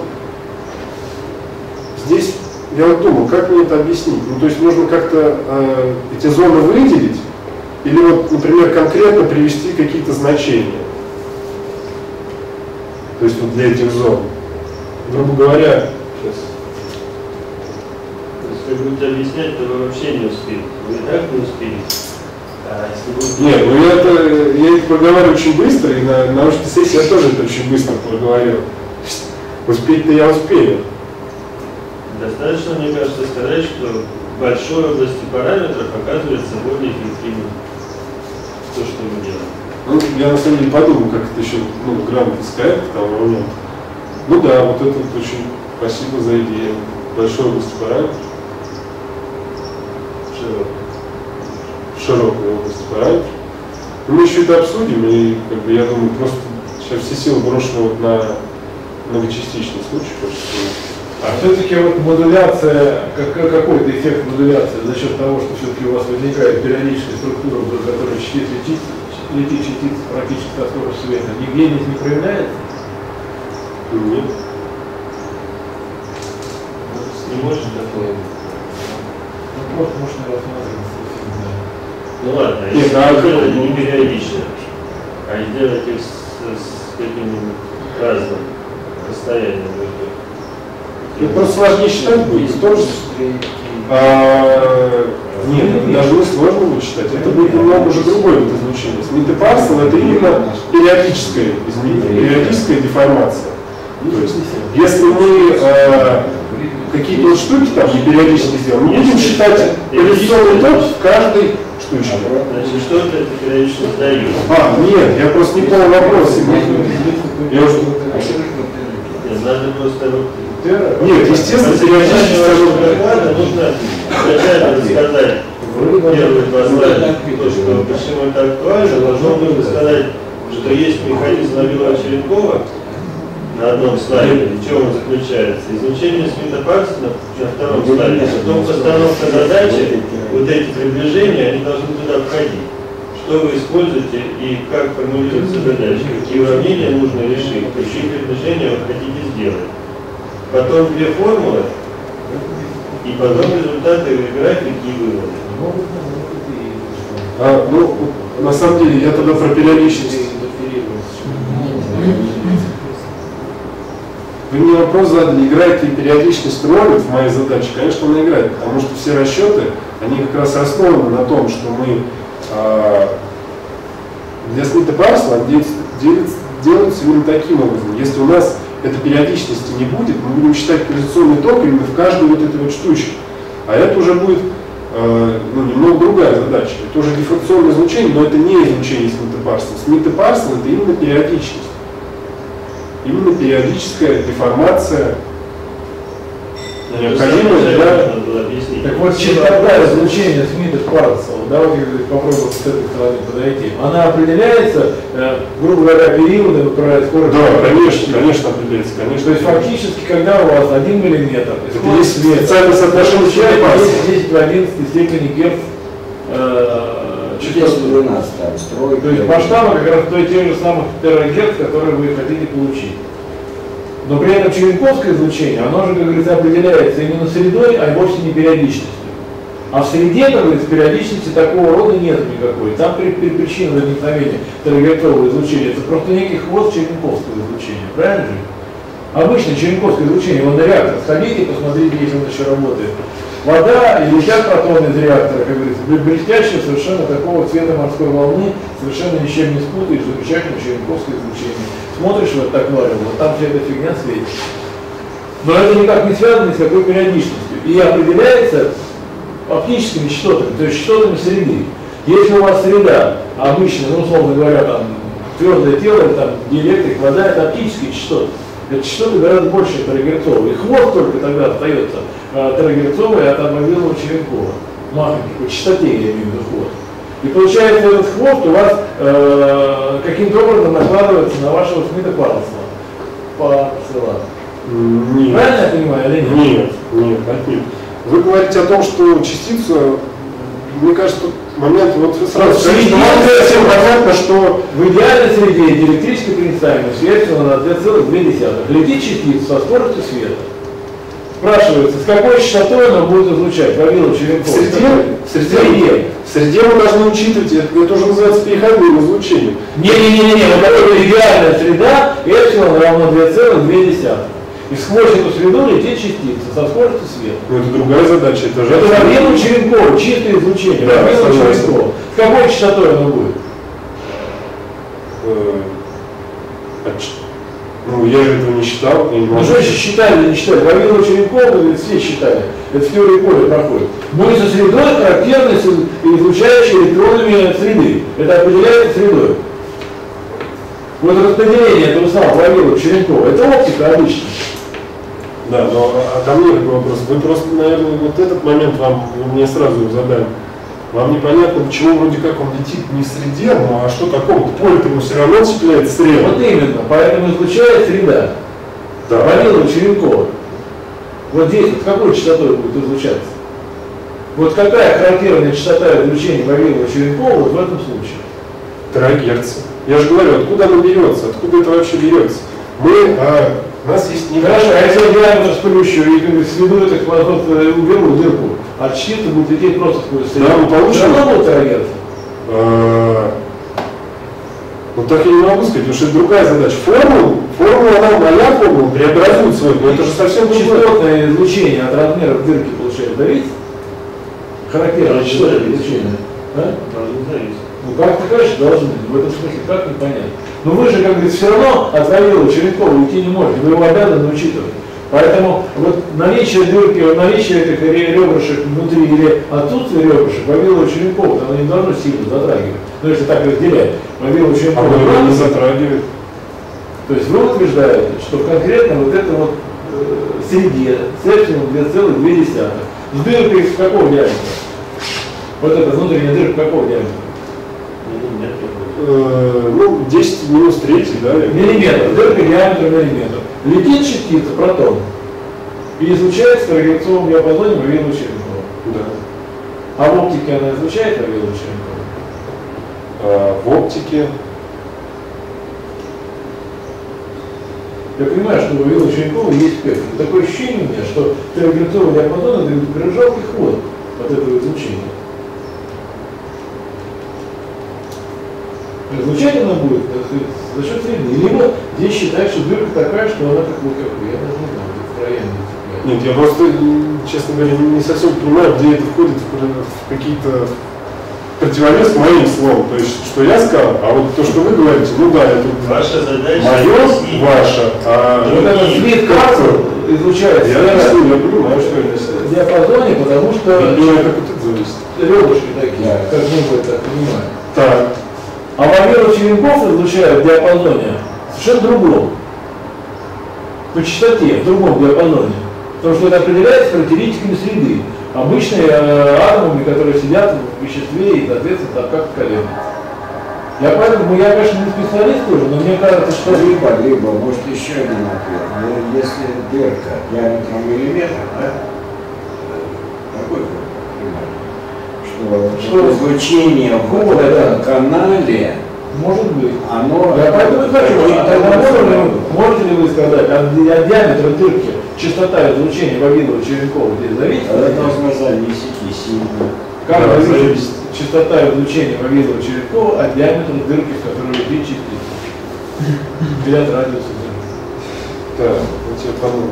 здесь я вот думал, как мне это объяснить. Ну, то есть нужно как-то эти зоны выделить или вот, например, конкретно привести какие-то значения. То есть вот для этих зон. Грубо говоря, сейчас. Если вы будете объяснять, то вы вообще не успеете. Вы и так не успели. Нет, ну я это проговариваю очень быстро, и на научной сессии я тоже это очень быстро проговорил. Успеть-то я успею. Достаточно, мне кажется, сказать, что в большой области параметров оказывается более эффективным то, что мы делаем. Ну, я на самом деле подумал, как это еще грамотно сказать к тому моменту. Ну да, вот это вот очень спасибо за идею. В большой области параметров. Широкой области параметров. Мы еще это обсудим, и как бы, я думаю, просто сейчас все силы брошены вот на многочастичный случай. А все-таки вот модуляция, какой-то эффект модуляции за счет того, что все-таки у вас возникает периодическая структура, в которой летит частица практически со скоростью света, нигде здесь не проявляется? Нет. Не может такое. Ну просто можно рассматривать. Ну ладно, нет, если сделать не периодично, а сделать их с каким-нибудь разным расстоянием между. Это просто сложнее считать будет, тоже. Нет, это даже не сложно будет считать. Это будет немного уже другое вот излучение. Смит-Парсел это именно периодическая деформация. То есть, если мы какие-то вот штуки там не периодически сделаем, мы будем считать поляризованный ток в каждой штучке. Значит, что это периодично сдает? Нет, я просто не понял вопрос. Я уже... Надо просто... Нет, естественно, периодически нужно сначала рассказать первые два слайда, почему это актуально, должно было сказать, что есть механизм Вавила Черенкова на одном слайде, в чем он заключается. Излучение Смита-Парсела на втором слайде, потом постановка задачи, вот эти приближения, они должны туда входить. Что вы используете и как формулируется задача, какие уравнения нужно решить, какие приближения вы хотите сделать. Потом две формулы, и потом результаты графики и выводы. На самом деле, я тогда про периодичность. Вы мне вопрос задали, играет ли периодичность роль в моей задаче? Конечно, она играет, потому что все расчеты, они как раз основаны на том, что мы для Смита-Парсела делаются именно таким образом. Если у нас этой периодичности не будет, мы будем считать поляризационный ток именно в каждой вот этой вот штучке. А это уже будет немного другая задача. Это уже дифракционное излучение, но это не излучение Смита-Парсела. Смита-Парсел это именно периодичность. Именно периодическая деформация, необходимая для... Так вот, частота излучения Смита-Парсела, давайте попробуем с этой стороны подойти. Она определяется, грубо говоря, периодами, которые скорость... Да, конечно определяется, конечно. То есть фактически, когда у вас 1 миллиметр, это есть специальное соотношение Смита-Парсела. 10 в 11 степени герц. 412 там стройка. То есть масштабы как раз тех же самых терагерц, которые вы хотите получить. Но при этом черенковское излучение, оно же, как говорится, определяется именно средой, а вовсе не периодичностью. А в среде, как говорится, периодичности такого рода нет никакой. Там причина возникновения терагерцового излучения это просто некий хвост черенковского излучения. Правильно же? Обычно черенковское излучение, вон на реактор, сходите, посмотрите, если он еще работает. Вода и летят протоны из реактора, как говорится, блестящие, совершенно такого цвета морской волны, совершенно ни с чем не спутаешь, замечательное черенковское излучение. Смотришь в это аквариум, вот там вся эта фигня светит. Но это никак не связано ни с какой периодичностью. И определяется оптическими частотами, то есть частотами среды. Если у вас среда, обычно, ну, условно говоря, там, твердое тело, там, диэлектрик, вода, это оптические частоты. Это частоты гораздо больше терагерцовые. И хвост только тогда остается терагерцовый от Абовилова Черенкова. Махонький, по частоте я имею в виду хвост. И получается, этот хвост у вас каким-то образом накладывается на вашего Смита Парсела. Нет. Правильно я понимаю или нет? Нет, отнюдь. Вы говорите о том, что частицу, мне кажется, тут момент, вот сразу скажите, что вам всем понятно, что в идеальной среде диэлектрической проницаемости связана на 2,2. Летит частица со скоростью света. Спрашивается, с какой частотой она будет излучать? Вавилов, Черенков. В среде мы должны учитывать, это уже называется переходным излучением. Не-не-не, вот такая идеальная среда, эпсилон равно 2,2. И сквозь эту среду летит частица со скоростью света. Но это другая задача. Это Вавилов, Черенков, чистое излучение. Да, Вавилов, Черенков. С какой частотой оно будет? Ну, я же этого не считал. Ну, что еще считали или не считали? Вавилов, Черенков, все считали. Это в теории поля проходит. Будет со средой, характерной излучающей электронами среды. Это определяется средой. Вот распределение этого самого Вавилова, Черенкова, это оптика обычная. Да, но ко мне такой вопрос. Вы просто, наверное, вот этот момент вы мне сразу задали. Вам непонятно, почему вроде как он летит не в среде, ну а что такого? Поле-то ему все равно цепляет стрелы. Вот именно, поэтому излучает среда. Да. Вавилова, Черенкова. Вот здесь, вот какой частотой будет излучаться? Вот какая характерная частота излучения Вавилова, Черенкова вот в этом случае? Терагерцы. Я же говорю, откуда оно берется, откуда это вообще берется? У нас есть не... Хорошо, а если я диаметр сплющу и сведу это уберу дырку, а частица будет лететь просто сквозь среду. Да, мы получим. Все равно будет терагерцы. Ну так я не могу сказать, потому что это другая задача. Формула, моя формула преобразует свой, но это же совсем другое. Частотное излучение от размеров дырки получается зависит? Характерное частотное излучение. Должны зависеть. Ну как ты кажешь, должны. В этом смысле как непонятно. Но вы же, как говорится, все равно от Вавилова, Черенкова уйти не можете. Вы его обязаны учитывать. Поэтому вот наличие дырки, наличие этих ребрышек внутри или отсутствие ребрышек Вавилова, Черенкова, оно не должно сильно затрагивать. Ну если так разделять. Вавилова, Черенкова не затрагивает. То есть вы утверждаете, что конкретно вот это вот среде с эпсилоном 2,2. С дыркой какого диаметра? Вот эта внутренняя дырка какого диаметра? Ну, 10 минус 3, да? Миллиметр, дырка диаметра миллиметр. Летит частица, протон, и излучает в терагерцовом диапазоне Вавилова, Черенкова. Да. А в оптике она излучает Вавилова, Черенкова? В оптике... Я понимаю, что у Вавилова, Черенкова есть спектр. Такое ощущение у меня, что терагерцовый диапазон это прям жалкий хвост от этого излучения. Излучать она будет за счет среды. Либо здесь считают, что дырка такая, что она как бы, я даже не знаю, строение. Нет, я просто, честно говоря, не совсем понимаю, где это входит в какие-то противовес моим словам. То есть, что я сказал, а вот то, что вы говорите, ну да, это ваша задача. Мое, ваша, вот этот Смит Парсел излучает я понимаю, что это в диапазоне, потому что я понимаю, как вот это зависит. ребрышки такие, как мы так понимаем. Так. А Вавилов, Черенков излучают в диапазоне совершенно другом. По частоте, в другом диапазоне. Потому что это определяется характеристиками среды. Обычные атомами, которые сидят в веществе и, соответственно, там как колеблются. Я конечно, не специалист тоже, но мне кажется, что... Либо, может, еще один ответ. Но если дырка диаметром миллиметр, да? Какой пример? Что излучение в этом канале, может быть. Оно... Я поэтому и хочу, можете ли вы сказать, от диаметра дырки частота излучения Вавилова, Черенкова здесь зависит? Это должно зависеть и сильно. Как зависит частота излучения Вавилова, Черенкова от диаметра дырки, в которой летит частица? Или от радиуса дырки? Да, я тебе подумал.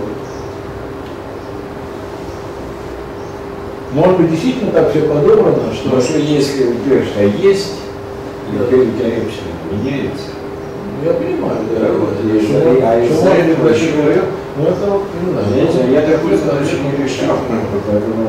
Может быть, действительно так все подобрано, что... Потому что если утверждение есть, и великолепие меняется, Я понимаю, да. да, вот, и Что из-за- а из-за может быть, этого большой еще- человек, ну это вот, не знаю. я не знаю, я такой это задачи не решал, поэтому...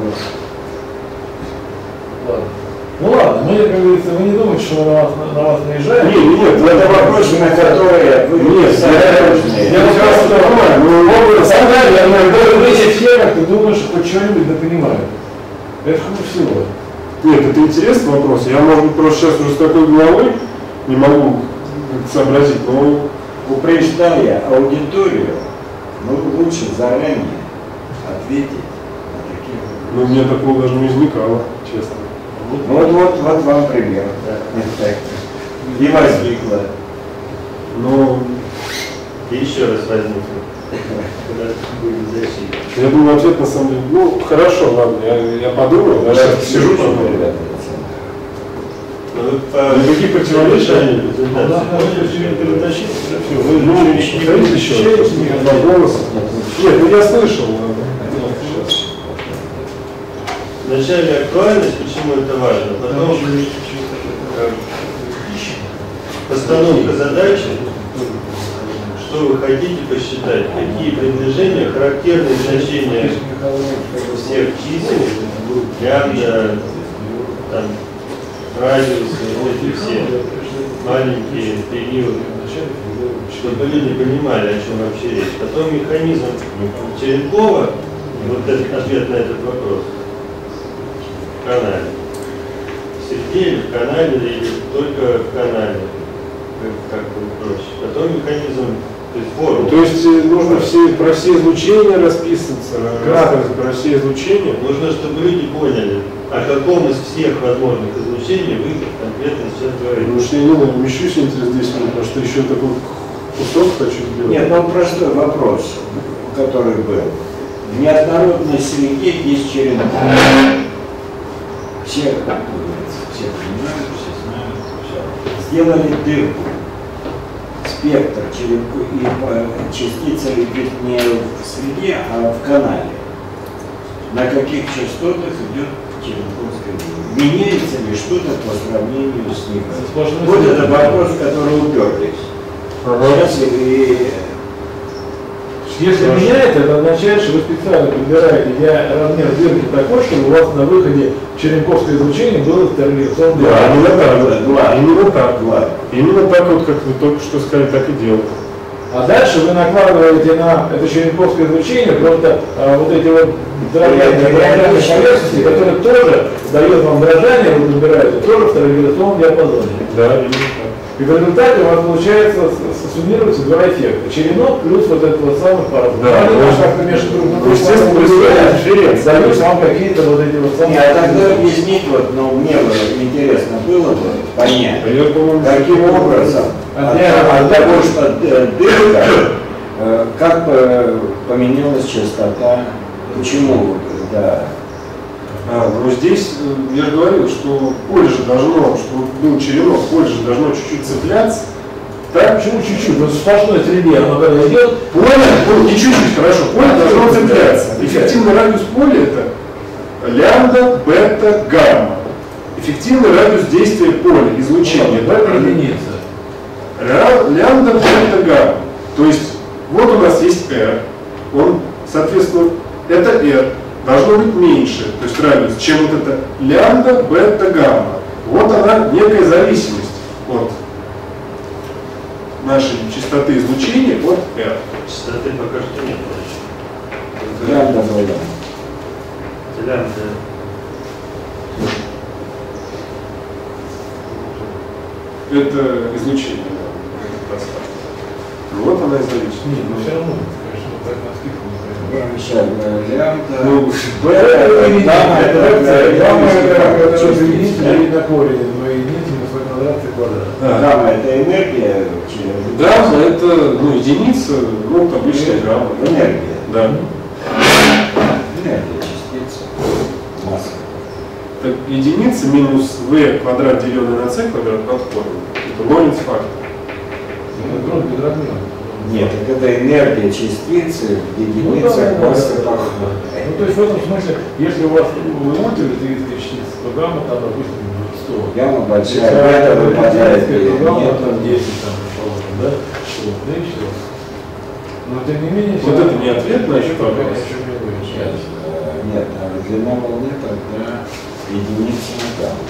Ладно. Ну ладно, мы, как говорится, вы не думаете, что мы на вас наезжаем? Нет, Это вопросы, на которые вы Я просто понимаю, ну, вы все как-то думаешь, что хоть что-нибудь да понимают. Это хуже всего. Нет, это интересный вопрос. Я, может быть, просто сейчас уже с такой головой не могу сообразить, но... упреждая аудиторию, ну, лучше заранее ответить на такие вопросы. Ну, мне такого даже не возникало, честно. Вот вам пример. Так. И возникло. Но И еще раз возникнет. Когда будет защита. я думаю, ответ на самом деле... Ну, хорошо, ладно, я подумал, я сейчас сижу, подумал. Но вы по... Никаких противоречий. Нам надо все это перетащить, все, вы Ну, повторите еще, по голосу. Нет, ну я слышал. Сейчас. Вначале актуальность, почему это важно, потом постановка задачи, что вы хотите посчитать, какие приближения, характерные значения всех чисел, лямбда, там, радиусы, вот эти все маленькие периоды, чтобы люди понимали, о чем вообще речь. Потом механизм Черенкова, вот этот ответ на этот вопрос, в канале. В среде или в канале, или только в канале, как бы проще. Потом механизм, то есть формула. То есть нужно про все излучения расписываться, про все излучения. Нужно, чтобы люди поняли, о каком из всех возможных излучений вы конкретно сейчас говорите. Потому что я не умещусь через 10 минут, потому что еще такой кусок хочу сделать. Нет, ну простой вопрос, который был. В неоднородной среде есть черенок. Все, как говорится, все понимают, все знают, все. Сделали дырку. Спектр черенку и частица летит не в среде, а в канале. На каких частотах идет черенковская дырка? Меняется ли что-то по сравнению с ним? Вот это вопрос, в который уперлись. Сейчас и... Если меняет, это означает, что вы специально подбираете размер дырки такой, чтобы у вас на выходе черенковское излучение было стерилизованное. Да, именно так. Именно так. Ладно. Именно так вот, как вы только что сказали, так и делают. А дальше вы накладываете на это черенковское излучение просто вот эти вот дрожания поверхности, которые тоже дает вам дрожание, вы подбираете, тоже в стерилизационном диапазоне. Да, именно так. И в результате у вас получается суммируются два эффекта. Черенок плюс вот этот вот самый парус. Да, они ну, как-то между друг другом естественно, происходит дифференция. дают вам какие-то вот эти вот самые... А тогда объяснить, вот, ну, мне бы интересно было бы понять, А я, по-моему, каким образом от того, что дырка, как поменялась частота, почему, да. Но здесь я же говорил, что поле же должно, чтобы был черенок, поле же должно чуть-чуть цепляться. Так? Почему чуть-чуть? В сплошной среде оно когда идет, Поле, не чуть-чуть, хорошо, поле должно цепляться. Эффективный радиус поля это лямбда, бета, гамма. Эффективный радиус действия поля, излучения. бета единица. Лямбда, бета, гамма. То есть вот у нас есть R, он, соответственно, это R должно быть меньше, то есть радиус, чем вот это лямбда, бета, гамма. Вот она, некая зависимость от нашей частоты излучения от R. Частоты пока что нет. Лямбда была. Лямбда. Это излучение, это пространство. Вот она и зависимость. Нет, но все равно, конечно, вот так на скидку не поймешь. Сейчас лямбда. Ну, Это единица на корень, но единица на свой квадратный квадрат. Гамма это энергия. гамма это единица, обычная гамма. Энергия. Да. Энергия частица. Масса. Так, единица минус v квадрат, деленный на c квадрат под корень. Это Лоренц фактор. Ну, кроме безразмерно. Нет, так это энергия частицы в единицах массы похода. Ну, то есть в этом смысле, если у вас ультравеликие частицы, то гамма там, допустим, 100. Гамма большая, если это выпадает, то гамма нет. там 10, там, предположим, да? Что? Да и все. Но тем не менее... Вот это не ответ на этот вопрос. Нет, а длина волны тогда единица на гамма.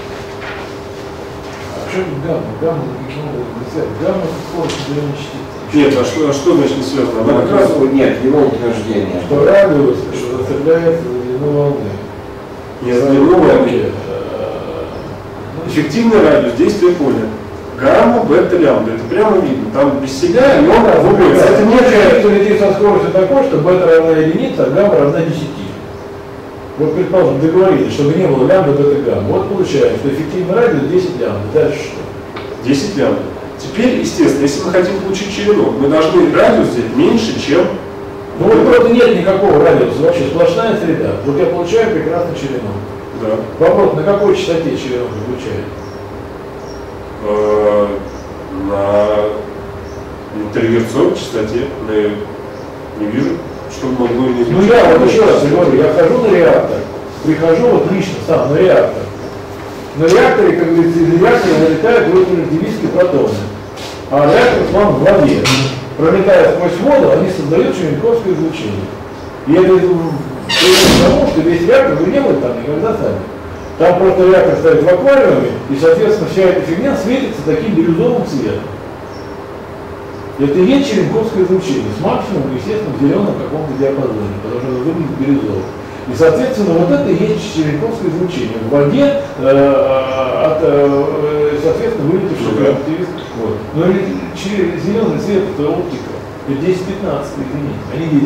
А что гамма? Гамма каким образом не связано? Гамма это скорость движения частицы. Нет, а что значит не связано? Она как раз Нет, его утверждение. Что радиус зацепляется за длину волны. не за длину волны. Эффективный радиус действия поля. Гамма, бета, лямбда. Это прямо видно. Там без себя, и он разумеется. Это некое, что летит со скоростью такой, что бета равна единице, а гамма равна 10. Вот, предположим, договорились, чтобы не было лямбда, бета, гамма. Вот получается, что эффективный радиус 10 лямбда. Дальше что? 10 лямбда. Теперь, естественно, если мы хотим получить черенок, мы должны радиус взять меньше, чем... Ну вот просто нет никакого радиуса, вообще сплошная среда. Вот я получаю прекрасный черенок. Да. Вопрос, на какой частоте черенок излучает? На интергерцовой частоте. Не вижу, что могло не Ну я вот еще раз говорю, я хожу на реактор, прихожу вот лично сам на реактор. На реакторе, как говорится, из реактора налетают высокорелятивистские протоны. А реактор план в воде. Пролетая сквозь воду, они создают черенковское излучение. И это приводит к тому, что весь реактор, вы не были там никогда сами. Там просто реактор стоит в аквариуме, и, соответственно, вся эта фигня светится таким бирюзовым цветом. Это и есть черенковское излучение с максимумом, естественно, в зеленом каком-то диапазоне, потому что оно выглядит бирюзовым. И, соответственно, вот это и есть черенковское излучение. В воде соответственно, вылетевший активист. Вот. Но зеленый цвет – это оптика. Это 10-15 единиц, а не 10-12.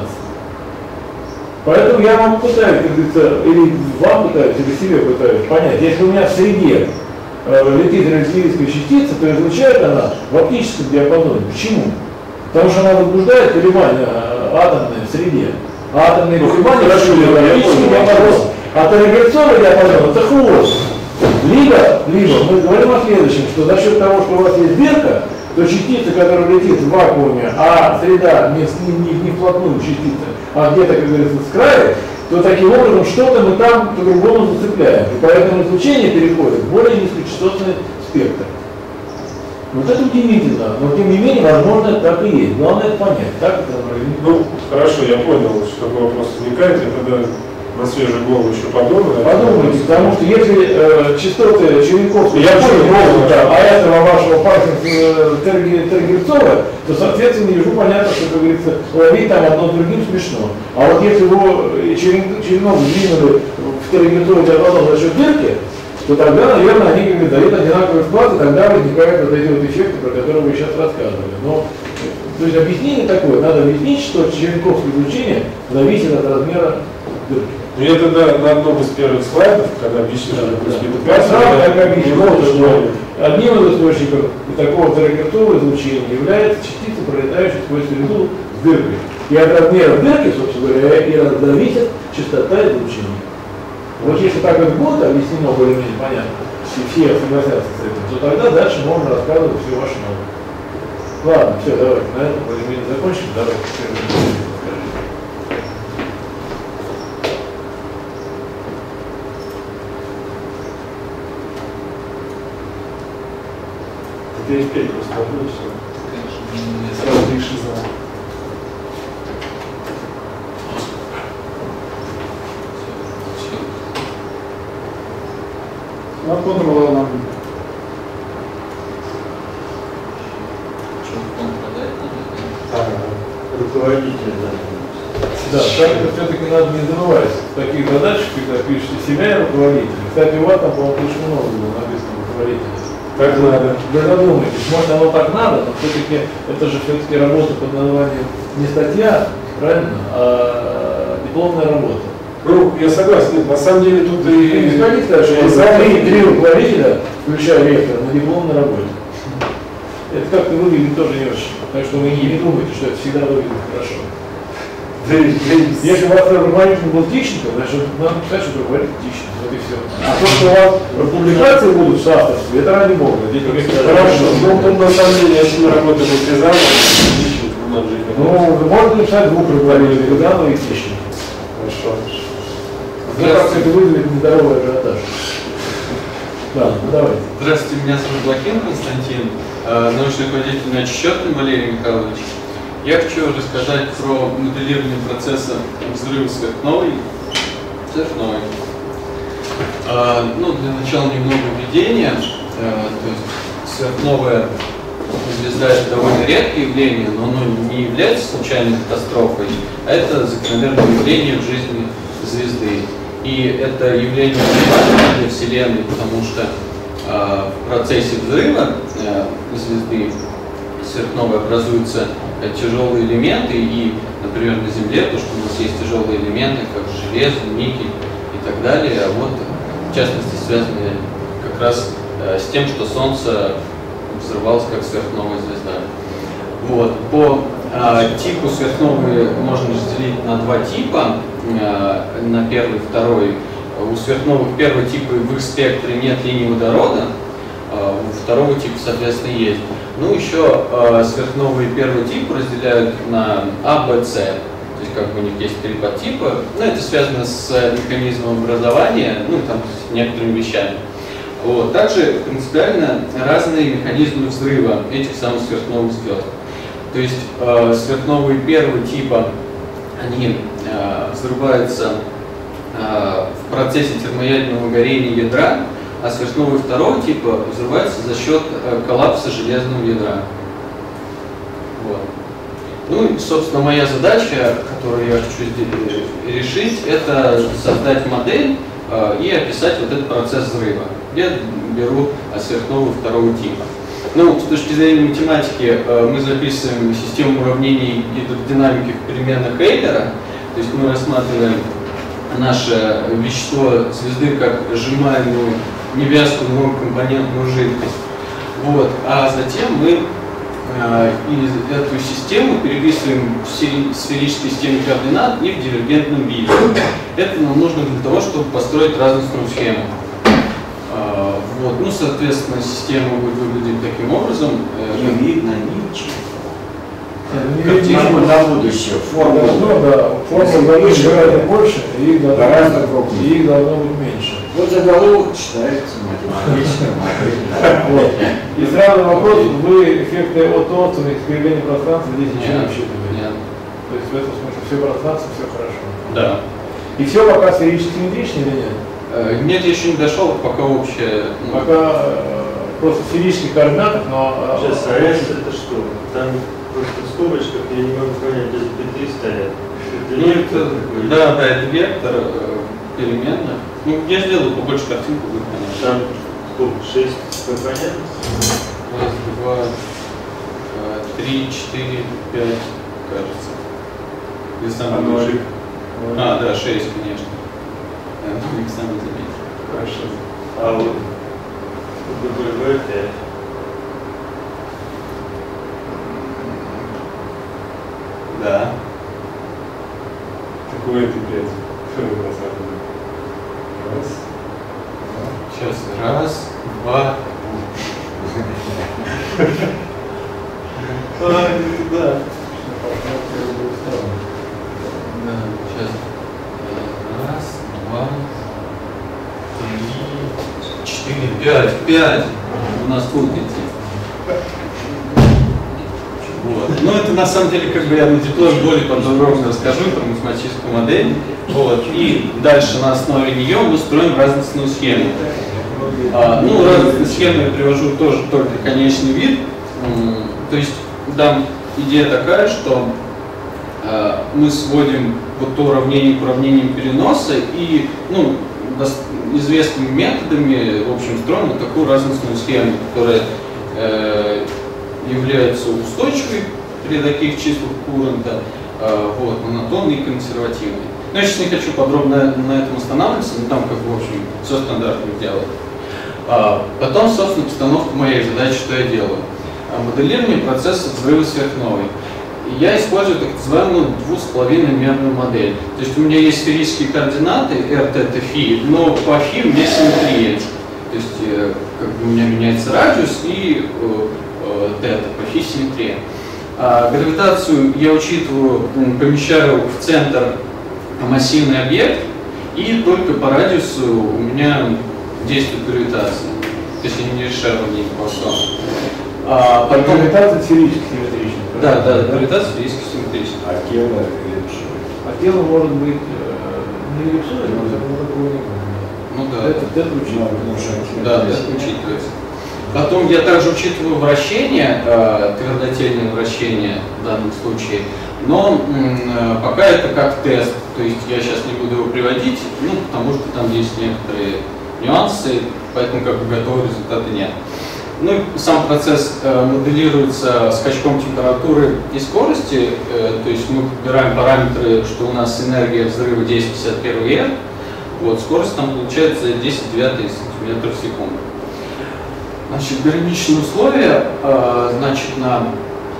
Поэтому я вам пытаюсь, как говорится, или вам пытаюсь, или себе пытаюсь понять, если у меня в среде летит релятивистская частица, то излучает она в оптическом диапазоне. Почему? Потому что она возбуждает колебания атомные в среде. А атомные колебания в оптический диапазон. А терагерцовый диапазон – это хвост. Либо мы говорим о следующем, что за счет того, что у вас есть дырка, то частица, которая летит в вакууме, а среда не вплотную частица, а где-то, как говорится, с края, то таким образом что-то мы там по-другому зацепляем. И поэтому излучение переходит в более низкочастотный спектр. Вот это удивительно, но тем не менее, возможно, это так и есть. Главное это понять, так это Ну, хорошо, я понял, что такой вопрос возникает, я тогда на свежую голову еще подумаю. Подумайте, потому что если частоты черенковские, я понял, а этого вашего Паркинсона тергерцовая, то, соответственно, ежу понятно, что, как говорится, ловить там одно с другим смешно. А вот если его черенок сдвинули в тергерцовый диапазон за счет дырки, то тогда, наверное, они, как бы, дают одинаковый вклад, и тогда возникают вот эти вот эффекты, про которые вы сейчас рассказывали. Но, то есть объяснение такое, надо объяснить, что черенковское излучение зависит от размера дырки. Ну, я тогда на одном из первых слайдов, когда объяснил, Я сразу так объяснил, что одним из источников такого терагертового излучения является частица, пролетающая сквозь среду с дыркой. И от размера дырки, собственно говоря, и зависит частота излучения. Вот если так это будет объяснено более-менее понятно, все согласятся с этим, то тогда дальше можно рассказывать все ваши науки. Ладно, все, давайте на этом более-менее закончим. Давайте скажем. Теперь петь просто могу, все. Конечно, Сразу три шиза. На контрволнам. Руководитель, Да, так это все-таки надо не забывать. Таких задач, когда пишете себя и руководителя. Кстати, у вас там, по-моему, очень много было написано руководителя. Так надо. Вы задумайтесь, может оно так надо, но все-таки это же все-таки работа под названием не статья, правильно, а дипломная работа. Ну, я согласен, нет, на самом деле тут и... Не сказать, что три руководителя, включая ректора, на дипломной работе. Это как-то выглядит тоже не очень. Так что вы не думайте, что это всегда выглядит хорошо. Если у вас руководитель был Тищенко, значит, надо писать, что руководитель Тищенко. Вот и все. А то, что у вас публикации будут в соавторстве, это ради бога. Хорошо. Ну, тут на самом деле я сильно работаю по призаму, надо жить. Ну, можно решать двух проблем, Вегану и хищника. Хорошо. Мне кажется, это вызовет нездоровый ажиотаж. Да, ну давайте. Здравствуйте, меня зовут Блохин Константин, научный руководитель начищётный Валерий Михайлович. Я хочу рассказать про моделирование процесса взрыва сверхновой. Ну, для начала немного введения. То есть сверхновая звезда — это довольно редкое явление, но оно не является случайной катастрофой, а это закономерное явление в жизни звезды. И это явление важно для Вселенной, потому что в процессе взрыва звезды сверхновой образуются тяжелые элементы, и, например, на Земле, то, что у нас есть тяжелые элементы, как железо, никель и так далее, а вот, в частности, связаны как раз с тем, что Солнце взрывалось как сверхновая звезда. Вот. По типу сверхновой можно разделить на два типа, на первый и второй. У сверхновых первого типа в их спектре нет линии водорода, у второго типа, соответственно, есть. Ну, еще сверхновые первого типа разделяют на А, Б, С. То есть, как бы у них есть три подтипа. Ну, это связано с механизмом образования, ну, там, с некоторыми вещами. Вот. Также принципиально разные механизмы взрыва этих самых сверхновых звезд. То есть, сверхновые первого типа, они взрываются в процессе термоядерного горения ядра, а сверхновые второго типа взрываются за счет коллапса железного ядра. Вот. Ну и, собственно, моя задача, которую я хочу решить, это создать модель и описать вот этот процесс взрыва. Я беру сверхновую второго типа. Ну, с точки зрения математики мы записываем систему уравнений гидродинамики в переменных Эйлера, то есть мы рассматриваем наше вещество звезды как сжимаемую невязкую многокомпонентную жидкость. Вот. А затем мы эту систему переписываем в сферической системе координат и в дивергентном виде. Это нам нужно для того, чтобы построить разностную схему. Вот. Ну, соответственно, система будет выглядеть таким образом. Не видно ничего. Картинку на будущее. Формула. Ну да, формула гораздо больше, и их гораздо должно быть меньше. Вот заголовок читается математическая модель. И сразу вопрос, вы эффекты от Торсона, искривления пространства здесь ничего не учитываете? Нет. То есть в этом смысле все пространство, все хорошо. Да. И все пока сферически симметрично или нет? Нет, я еще не дошел, пока общее. Пока просто в сферических координатах, но... Сейчас, а это что? Там просто в скобочках, я не могу понять, где запятые стоят. Ну, это, да, это вектор переменных. Ну, я сделаю побольше картинку, будет понятно. Там сколько? 6 компонентов? Раз, два, 3, 4, 5, кажется. Или самый большой. А, да, 6, конечно. Александр заметил. Хорошо. А вот W5. Да. Какой это 5? Что это на самом деле? Сейчас. Раз, два. Да. Сейчас. Раз, два, 3, 4, 5. У нас тут идти. Вот. Ну, это на самом деле, как бы я на дипломе более подробно расскажу про математическую модель. Вот. И дальше на основе нее мы строим разностную схему. Ну, разностную схему я привожу тоже только конечный вид. То есть там идея такая, что мы сводим вот то уравнение к уравнениям переноса и, ну, известными методами, в общем, строим вот такую разностную схему, которая является устойчивой при таких числах куррента, вот, монотонной и консервативной. Но я сейчас не хочу подробно на этом останавливаться, но там, как бы, в общем, все стандартно делать. Потом, собственно, постановка моей задачи, что я делаю. Моделирование процесса взрыва сверхновой. Я использую так называемую 2,5-мерную модель. То есть у меня есть сферические координаты r, t, t, φ, но по φ у меня симметрия. То есть как бы у меня меняется радиус и θ, по φ симметрия. Гравитацию я учитываю, помещаю в центр массивный объект, и только по радиусу у меня действует гравитация. То есть я не решаю уравнение просто. Потом... Гравитация сферически симметрична. Да, гравитация сферически симметрична. А тело эллипсоид. А тело может быть не эллипсоид, но такого не будет. Ну да. Это учитывается. Да, это учитывается. Потом я также учитываю вращение, твердотельное вращение в данном случае, но пока это как тест, то есть я сейчас не буду его приводить, ну, потому что там есть некоторые нюансы, поэтому как бы готового результата нет. Ну и сам процесс моделируется скачком температуры и скорости, то есть мы подбираем параметры, что у нас энергия взрыва 1051 R, вот, скорость там получается 10 девятых сантиметров в секунду. Значит, граничные условия, значит, на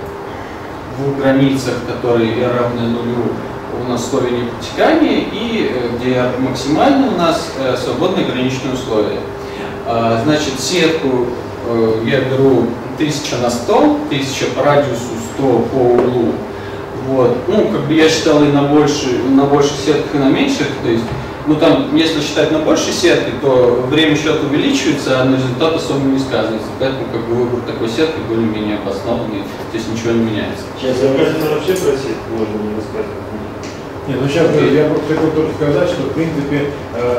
двух границах, которые R равны нулю, у нас условия непротекания, и где R максимально у нас свободные граничные условия. Значит, сетку я беру 1000 на 100, 1000 по радиусу, 100 по углу. Вот. Ну, как бы я считал и на больших сетках, и на меньших, то есть, ну там, если считать на большей сетке, то время счета увеличивается, а на результат особо не сказывается. Поэтому как бы выбор такой сетки более-менее обоснованный, здесь ничего не меняется. Сейчас я вообще просить можно не рассказывать. Нет, ну сейчас я хотел только сказать, что в принципе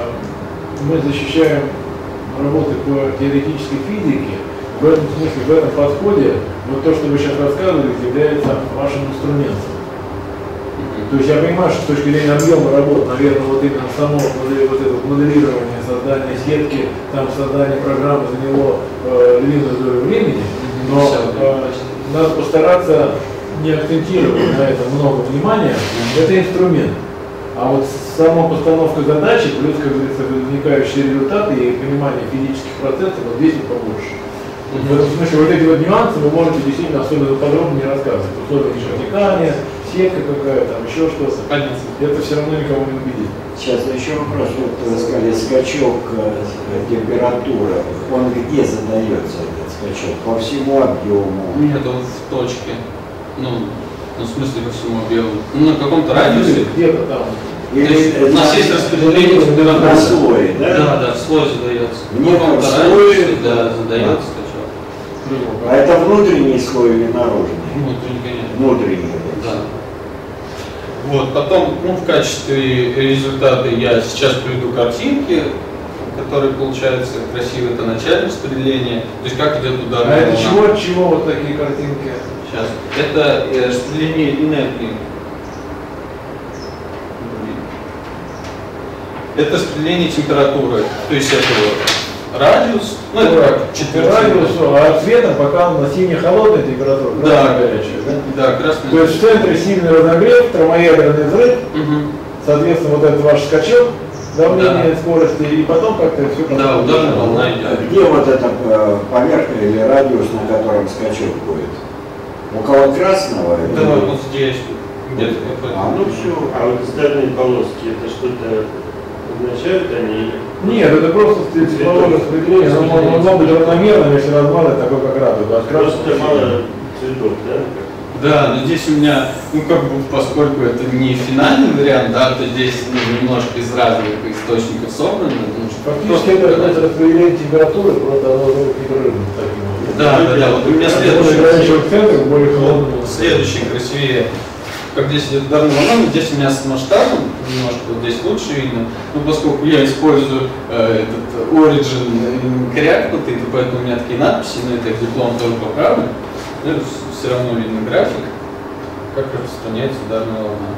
мы защищаем работы по теоретической физике. В этом смысле, в этом подходе, вот то, что вы сейчас рассказывали, является вашим инструментом. То есть я понимаю, что с точки зрения объема работ, наверное, вот именно само вот это моделирование, создание сетки, там создание программы заняло львиную долю времени, но надо постараться не акцентировать на этом много внимания, это инструмент. А вот сама постановка задачи, плюс, как говорится, возникающие результаты и понимание физических процессов, вот здесь и побольше. В этом смысле вот эти вот нюансы вы можете действительно особенно подробно не рассказывать. Условия протекания, сетка какая-то, там еще что-то. Это все равно никого не убедит. Сейчас еще вопрос. Вот вы сказали, скачок температуры, он где задается, этот скачок? По всему объему? Нет, он в точке. Ну, в смысле по всему объему. Ну, на каком-то радиусе. Где-то там. Или у нас есть распределение температуры. На слой, да? Да, в слой задается. В неком слое, да, задается. А это внутренний слой или наружный? Внутренний, конечно. Внутренний. Да. Вот, потом, ну, в качестве результата я сейчас приведу картинки, которые получаются красивые, это начальное распределение, то есть как идет ударная волна. А это от чего вот такие картинки? Сейчас. Это распределение энергии. Это распределение температуры, то есть это вот радиус, ну это как четверть радиусу, а цветом пока на сине-холодная температура, да, горячая, да? Да, красная. То есть в центре сильный разогрев, термоядерный взрыв, соответственно, вот этот ваш скачок, давление, скорости, и потом как-то все. Да, ударная волна идет. Где вот эта поверхность или радиус, на котором скачок будет? Около красного? Да, вот здесь. Где-то. Ну все. А вот стальные полоски, это что-то означают они? Нет, это просто тепловое распределение, оно могло быть равномерным, если размазать такой как радуга. Просто мало цветов, да? Да, но здесь у меня, ну как бы, поскольку это не финальный вариант, да, то здесь немножко из разных источников собрано. Фактически это распределение температуры, просто оно непрерывно. Да, вот у меня следующий красивее. Как здесь идет ударная волна, здесь у меня с масштабом, немножко вот здесь лучше видно, но поскольку я использую этот Origin корректнутый, то поэтому у меня такие надписи, но это диплом тоже поправлю, но все равно видно график, как распространяется ударная волна.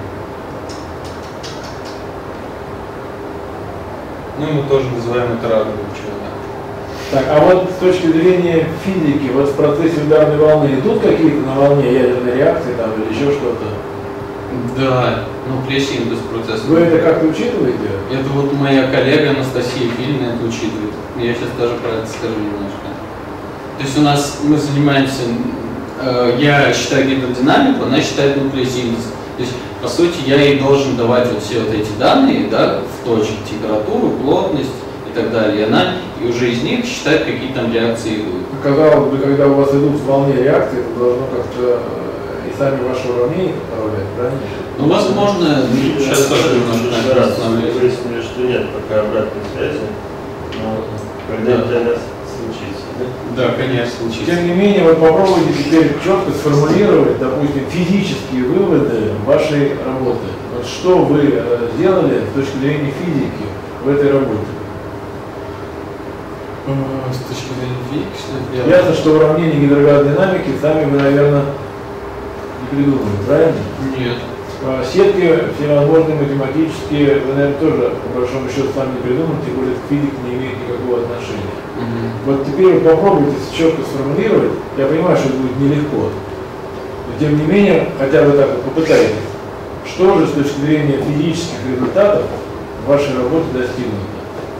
Ну и мы тоже называем это радугой чего-то. Так, а вот с точки зрения физики, вот в процессе ударной волны идут какие-то на волне ядерные реакции там или еще что-то? Да, ну плесень без процесса. Вы это как-то учитываете? Это вот моя коллега Анастасия Филина это учитывает. Я сейчас даже про это скажу немножко. То есть у нас мы занимаемся, я считаю гидродинамику, она считает нуклеосинтез. То есть, по сути, я ей должен давать вот все вот эти данные, да, в точке, температуру, плотность и так далее. И она и уже из них считает, какие там реакции идут. Казалось бы, когда у вас идут в волне реакции, это должно как-то сами ваши уравнения управлять, правильно? Ну, возможно, сейчас тоже немножко остановлюсь. Выяснили, что нет пока обратной связи, но когда-то она случится. Да, конечно, случится. Тем не менее, вы попробуйте теперь четко сформулировать, допустим, физические выводы вашей работы. Вот что вы сделали с точки зрения физики в этой работе? С точки зрения физики, что это Ясно, что уравнения гидрогаз-динамики сами вы, наверное, не придумали, правильно? Нет. Сетки всевозможные математические, вы, наверное, тоже, по большому счету, сами не придумали, тем более к физике не имеет никакого отношения. Вот теперь вы попробуйте четко сформулировать, я понимаю, что это будет нелегко, но тем не менее, хотя бы так вот попытайтесь, что же с точки зрения физических результатов вашей работы достигнуто?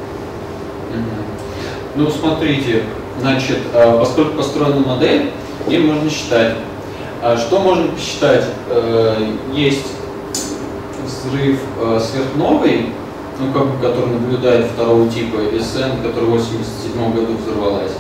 Ну, смотрите, значит, поскольку построена модель, ей можно считать. Что можно посчитать? Есть взрыв сверхновой, ну, как бы, который наблюдает второго типа СН, которая в 1987 году взорвалась.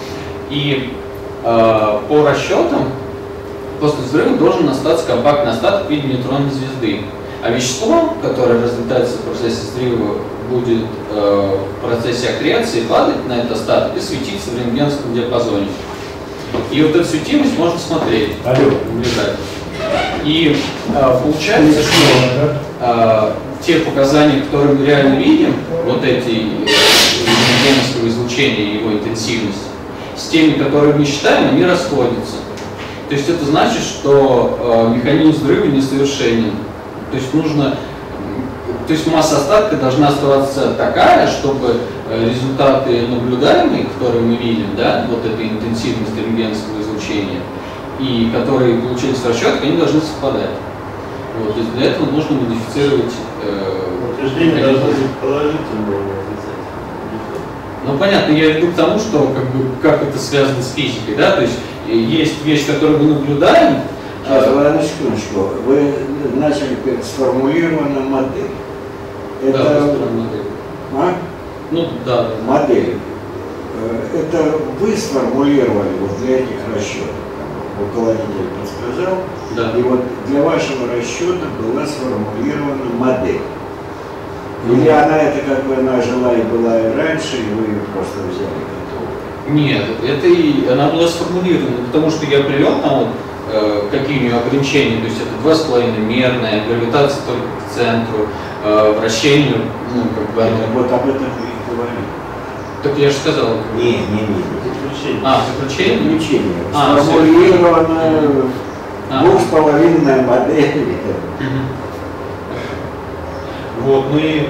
И по расчетам, после взрыва должен остаться компактный остаток в виде нейтронной звезды. А вещество, которое разлетается в процессе взрыва, будет в процессе аккреции падать на этот остаток и светиться в рентгеновском диапазоне. И вот эту светимость можно смотреть, наблюдать. И получается, что те показания, которые мы реально видим, вот эти рентгеновского излучения и его интенсивность, с теми, которые мы считаем, они расходятся. То есть это значит, что механизм взрыва несовершенен. То есть нужно, то есть масса остатка должна оставаться такая, чтобы результаты наблюдаемые, которые мы видим, да, вот этой интенсивности рентгеновского излучения, и которые получились в расчетах, они должны совпадать. Вот, то есть для этого нужно модифицировать. Утверждение должно быть положительное. Ну понятно, я веду к тому, что как это связано с физикой, да, то есть есть вещь, которую мы наблюдаем. Ладно, секундочку. Вы начали сформулированную модель. Это да, модель. А? Ну да. Модель. Это вы сформулировали вот для этих расчетов. Около недели подсказал. Да. И вот для вашего расчета была сформулирована модель. Или она это как бы она жила и была и раньше, и вы ее просто взяли готовую? Нет, это она была сформулирована, потому что я привел там вот, какие у нее ограничения, то есть это 2,5 мерная, гравитация только к центру, вращение, ну как бы. Вот об этом вы и говорили. Так я же сказал. Не. Заключение. Заключение. Сформулированная 2,5 модель. Вот, ну и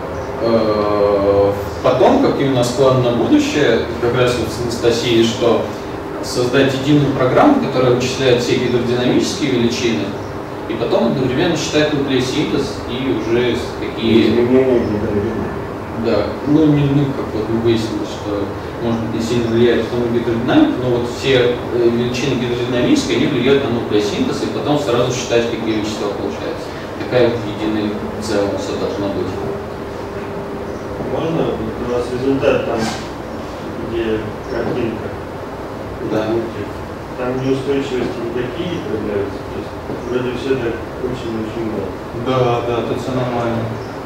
потом, какие у нас планы на будущее, как раз вот с Анастасией, что создать единую программу, которая вычисляет все гидродинамические величины, и потом одновременно считать нуклеосинтез и уже какие... Изменения гидродинамики. Да, ну как вот мы выяснили, что может быть не сильно влияет на гидродинамику, но вот все величины гидродинамические, они влияют на нуклеосинтез, и потом сразу считать, какие вещества получаются. Такая вот единая целая все должна быть. Можно? У нас результат там, где картинка. Да. Там неустойчивости никакие появляются. То есть вроде все так очень-очень мало. Да, тут все нормально.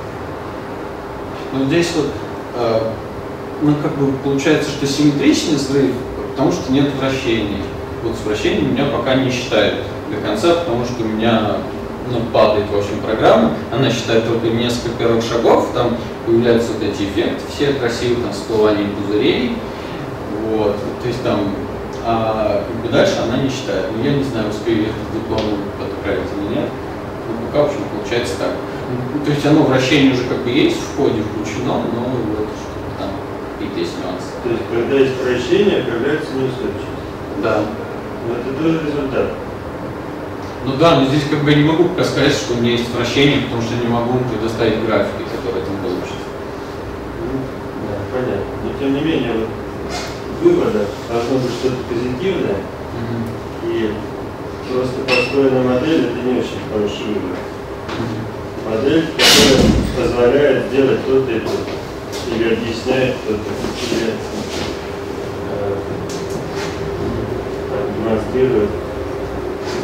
Но здесь вот, ну как бы получается, что симметричный взрыв, потому что нет вращений. Вот с вращением меня пока не считают до конца, потому что у меня падает, в общем, программа, она считает только несколько первых шагов, там появляются вот эти эффекты, все красивые, там, всплывания пузырей, вот, то есть там, как бы дальше она не считает, но я не знаю, успею я этот диплом подправить или нет, но пока, в общем, получается так. То есть оно вращение уже как бы есть в ходе включено, но вот что-то там какие-то есть нюансы. То есть, когда есть вращение, появляется неустойчивость. Да. Но это тоже результат. Ну да, но здесь как бы я не могу пока сказать, что у меня есть вращение, потому что не могу предоставить графики, которые там получатся. Да, понятно. Но тем не менее, вот, вывода должно быть что-то позитивное, и просто построенная модель это не очень хороший вывод. Модель, которая позволяет сделать то-то и то-то, или объясняет то-то, или демонстрирует наличие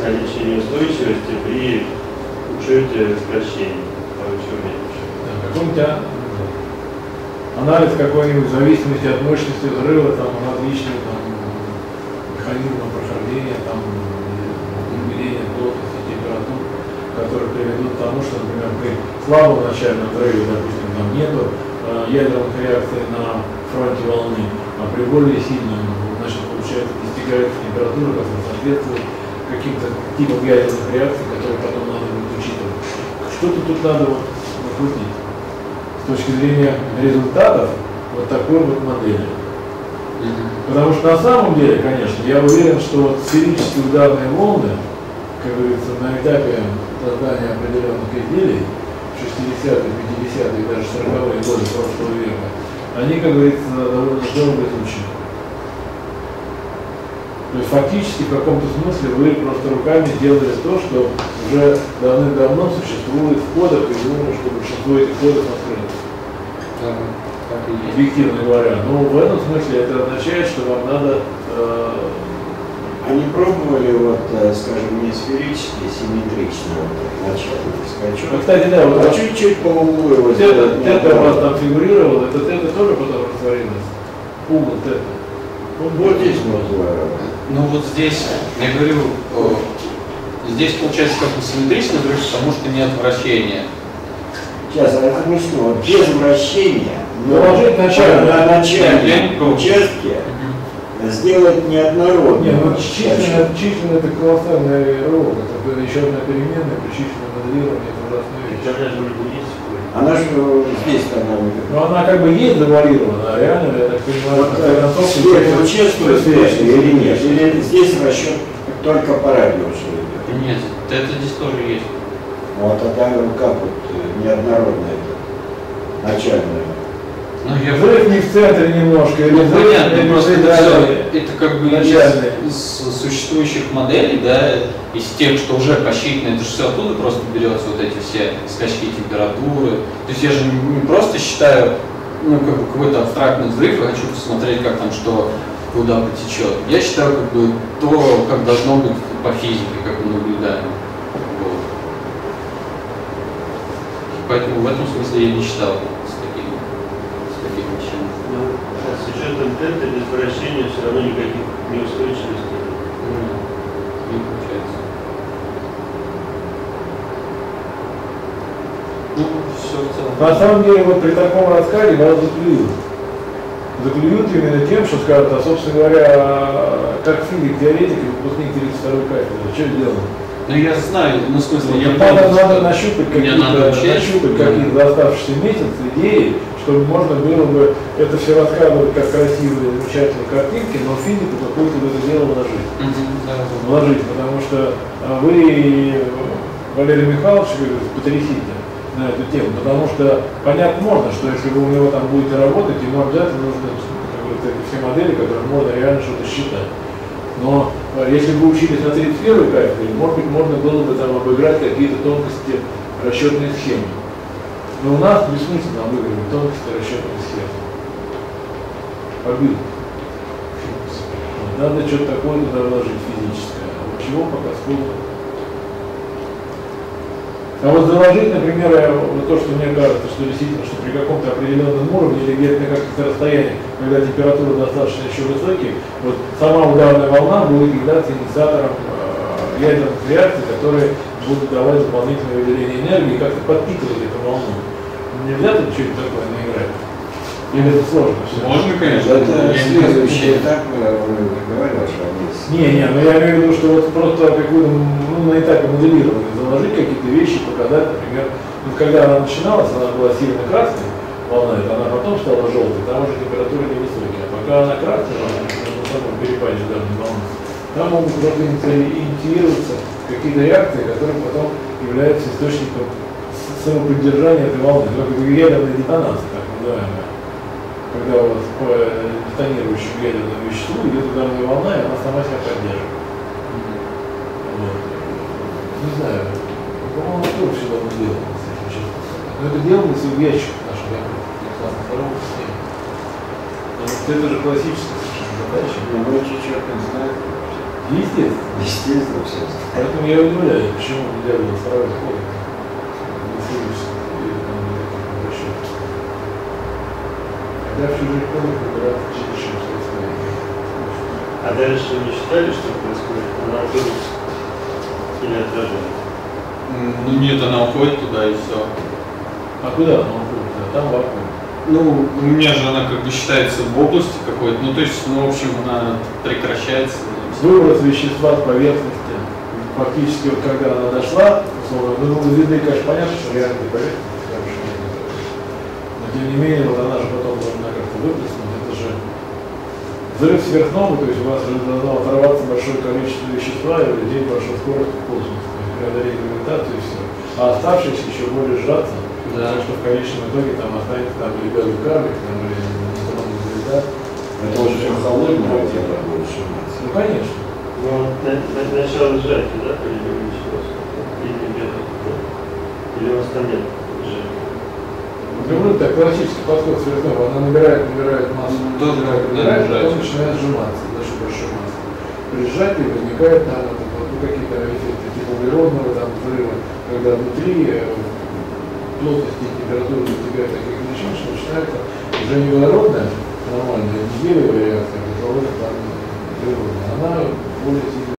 увеличения устойчивости при учете сокращений. Какой-нибудь анализ какой-нибудь в зависимости от мощности взрыва, там различные там, механизмы прохождения, там, изменения плотности, температур, которые приведут к тому, что, например, при слабом начальном взрыве, допустим, там нету ядерных реакций на фронте волны, а при более сильном, значит, получается, достигается температура, которая соответствует каким-то типам ядерных реакций, которые потом надо будет учитывать. Что-то тут надо вот накрутить с точки зрения результатов вот такой вот модели. Потому что на самом деле, конечно, я уверен, что вот сферические ударные волны, как говорится, на этапе создания определенных изделий, 60-е, 50-е и даже 40-е годы прошлого века, они, как говорится, довольно здорово изучены. То есть фактически в каком-то смысле вы просто руками сделали то, что уже давным-давно существует в кодах, и думаю, что большинство этих кодов открыто. Объективно говоря. Но в этом смысле это означает, что вам надо... Они пробовали, вот, скажем, не сферически, симметрично начальный скачок. Кстати, да, вот чуть-чуть по углу его сделать. Это у вас там фигурировало, это тоже потом растворилось. Угол тета. Вот здесь вот. Ну вот здесь, я говорю, здесь получается как бы симметрично, потому что нет вращения. Сейчас, а это смешно. Вот без вращения, но на начальном участке сделать неоднородно. Нет, ну численно это колоссальная роль, это еще одна переменная, при численном моделировании, это ужасная вещь. Она же здесь она. Ну она как бы есть завуалирована, а реально, я так понимаю, вот свет участвует или нет? Или здесь расчет только по радиусу идет? Нет, это здесь тоже есть. Вот тогда как вот неоднородно это начальное. Ну, взрыв не в центре немножко, или ну, понятно, просто это как бы из существующих моделей, да, из тех, что уже посчитано, это же все оттуда просто берется, вот эти все скачки температуры. То есть я же не просто считаю, ну, как бы какой-то абстрактный взрыв, и хочу посмотреть, как там что, куда потечет. Я считаю, как бы, то, как должно быть по физике, как мы наблюдаем. Вот. Поэтому в этом смысле я не считал с такими вещами. Ну, с учетом тета без вращения все равно никаких неустойчивостей. Не получается. Ну, все в целом. На самом деле, вот при таком раскладе вас заклюют. Заклюют именно тем, что скажут, а, собственно говоря, как физик-теоретик и выпускник 32-й кафедры, что делать? Ну я знаю, ну в смысле, я надо нащупать какие-то оставшиеся месяцы идеи, чтобы можно было бы это все рассказывать как красивые, замечательные картинки, но физику какую-то в это дело вложить. Вложить, потому что вы, Валерий Михайлович, потрясите на эту тему, потому что понять можно, что если вы у него там будете работать, ему обязательно нужны все модели, которые можно реально что-то считать. Но если бы учились на 31-й кафедре, может быть, можно было бы там обыграть какие-то тонкости расчетной схемы. Но у нас бессмысленно обыгрывать тонкости расчетной схемы. Побил. Надо что-то такое туда вложить физическое. А вот чего пока сколько. А вот заложить, например, вот то, что мне кажется, что действительно, что при каком-то определенном уровне или где-то на каких-то расстояниях, когда температура достаточно еще высокие, вот сама ударная волна будет являться инициатором ядерных реакций, которые будут давать дополнительное выделение энергии и как-то подпитывать эту волну. Нельзя тут что-нибудь такое наиграть? Или это сложно все? Можно, конечно. Это следующий этап, вы говорили, что они... Не, но я имею в виду, что вот просто какую-то, ну, на этапе моделирования заложить какие-то вещи, показать, например, вот когда она начиналась, она была сильно красной, волна, это она потом стала желтой, там уже температура невысокая, а пока она красная, на самом перепаде ударной волны, там могут просто инициироваться какие-то реакции, которые потом являются источником самоподдержания этой волны, как ядерная детонация, так называемая. Когда у вас по детонирующему ядерному веществу идет ударная волна, и она сама себя поддерживает. Вот. Не знаю, по-моему, тоже все давно делалось, если честно. Но это делалось и в ящиках наших классных здоровых систем. Потому что это же классическая совершенно задача. Ну, чуть-чуть не знаю. Естественно. Естественно, все. Поэтому я удивляюсь, почему нельзя было сразу ходить. Когда в чужих комнатах выбираться чаще, чем свои. А дальше не считали, что происходит? Она уходит или отражает? Ну нет, она уходит туда и все. А куда она уходит? А там вакуум. Ну, у меня же она как бы считается в области какой-то, ну то есть, ну в общем, она прекращается. Выброс вещества с поверхности. Фактически, вот когда она дошла, условно, ну, из виды, конечно, понятно, что реальная поверхность, хорошо, но тем не менее, вот она же потом должна как-то выплеснуть, это же взрыв сверхновой, то есть у вас же должно оторваться большое количество вещества, и у людей большая скорость в космосе, то есть преодолеть гравитацию и все. А оставшиеся еще более сжаться, Да. так что в конечном итоге там останется там или белый карлик, там, или нейтронная звезда. Это очень холодное дело больше. Ну, конечно. Ну, начало сжатия, да, или увеличилось? Или где-то? Или у вас там нет сжатия? Говорю, так классический подход сверхновой, она набирает массу, Тоже набирает, сжатие. потом начинает сжиматься, даже большой массы. При сжатии возникает там какие-то эффекты типа углеродного там, взрыва, когда внутри плотности и температуры достигают таких величин, что начинается уже не водородная, нормальная, не гелиевая реакция, а уже там природная. Она более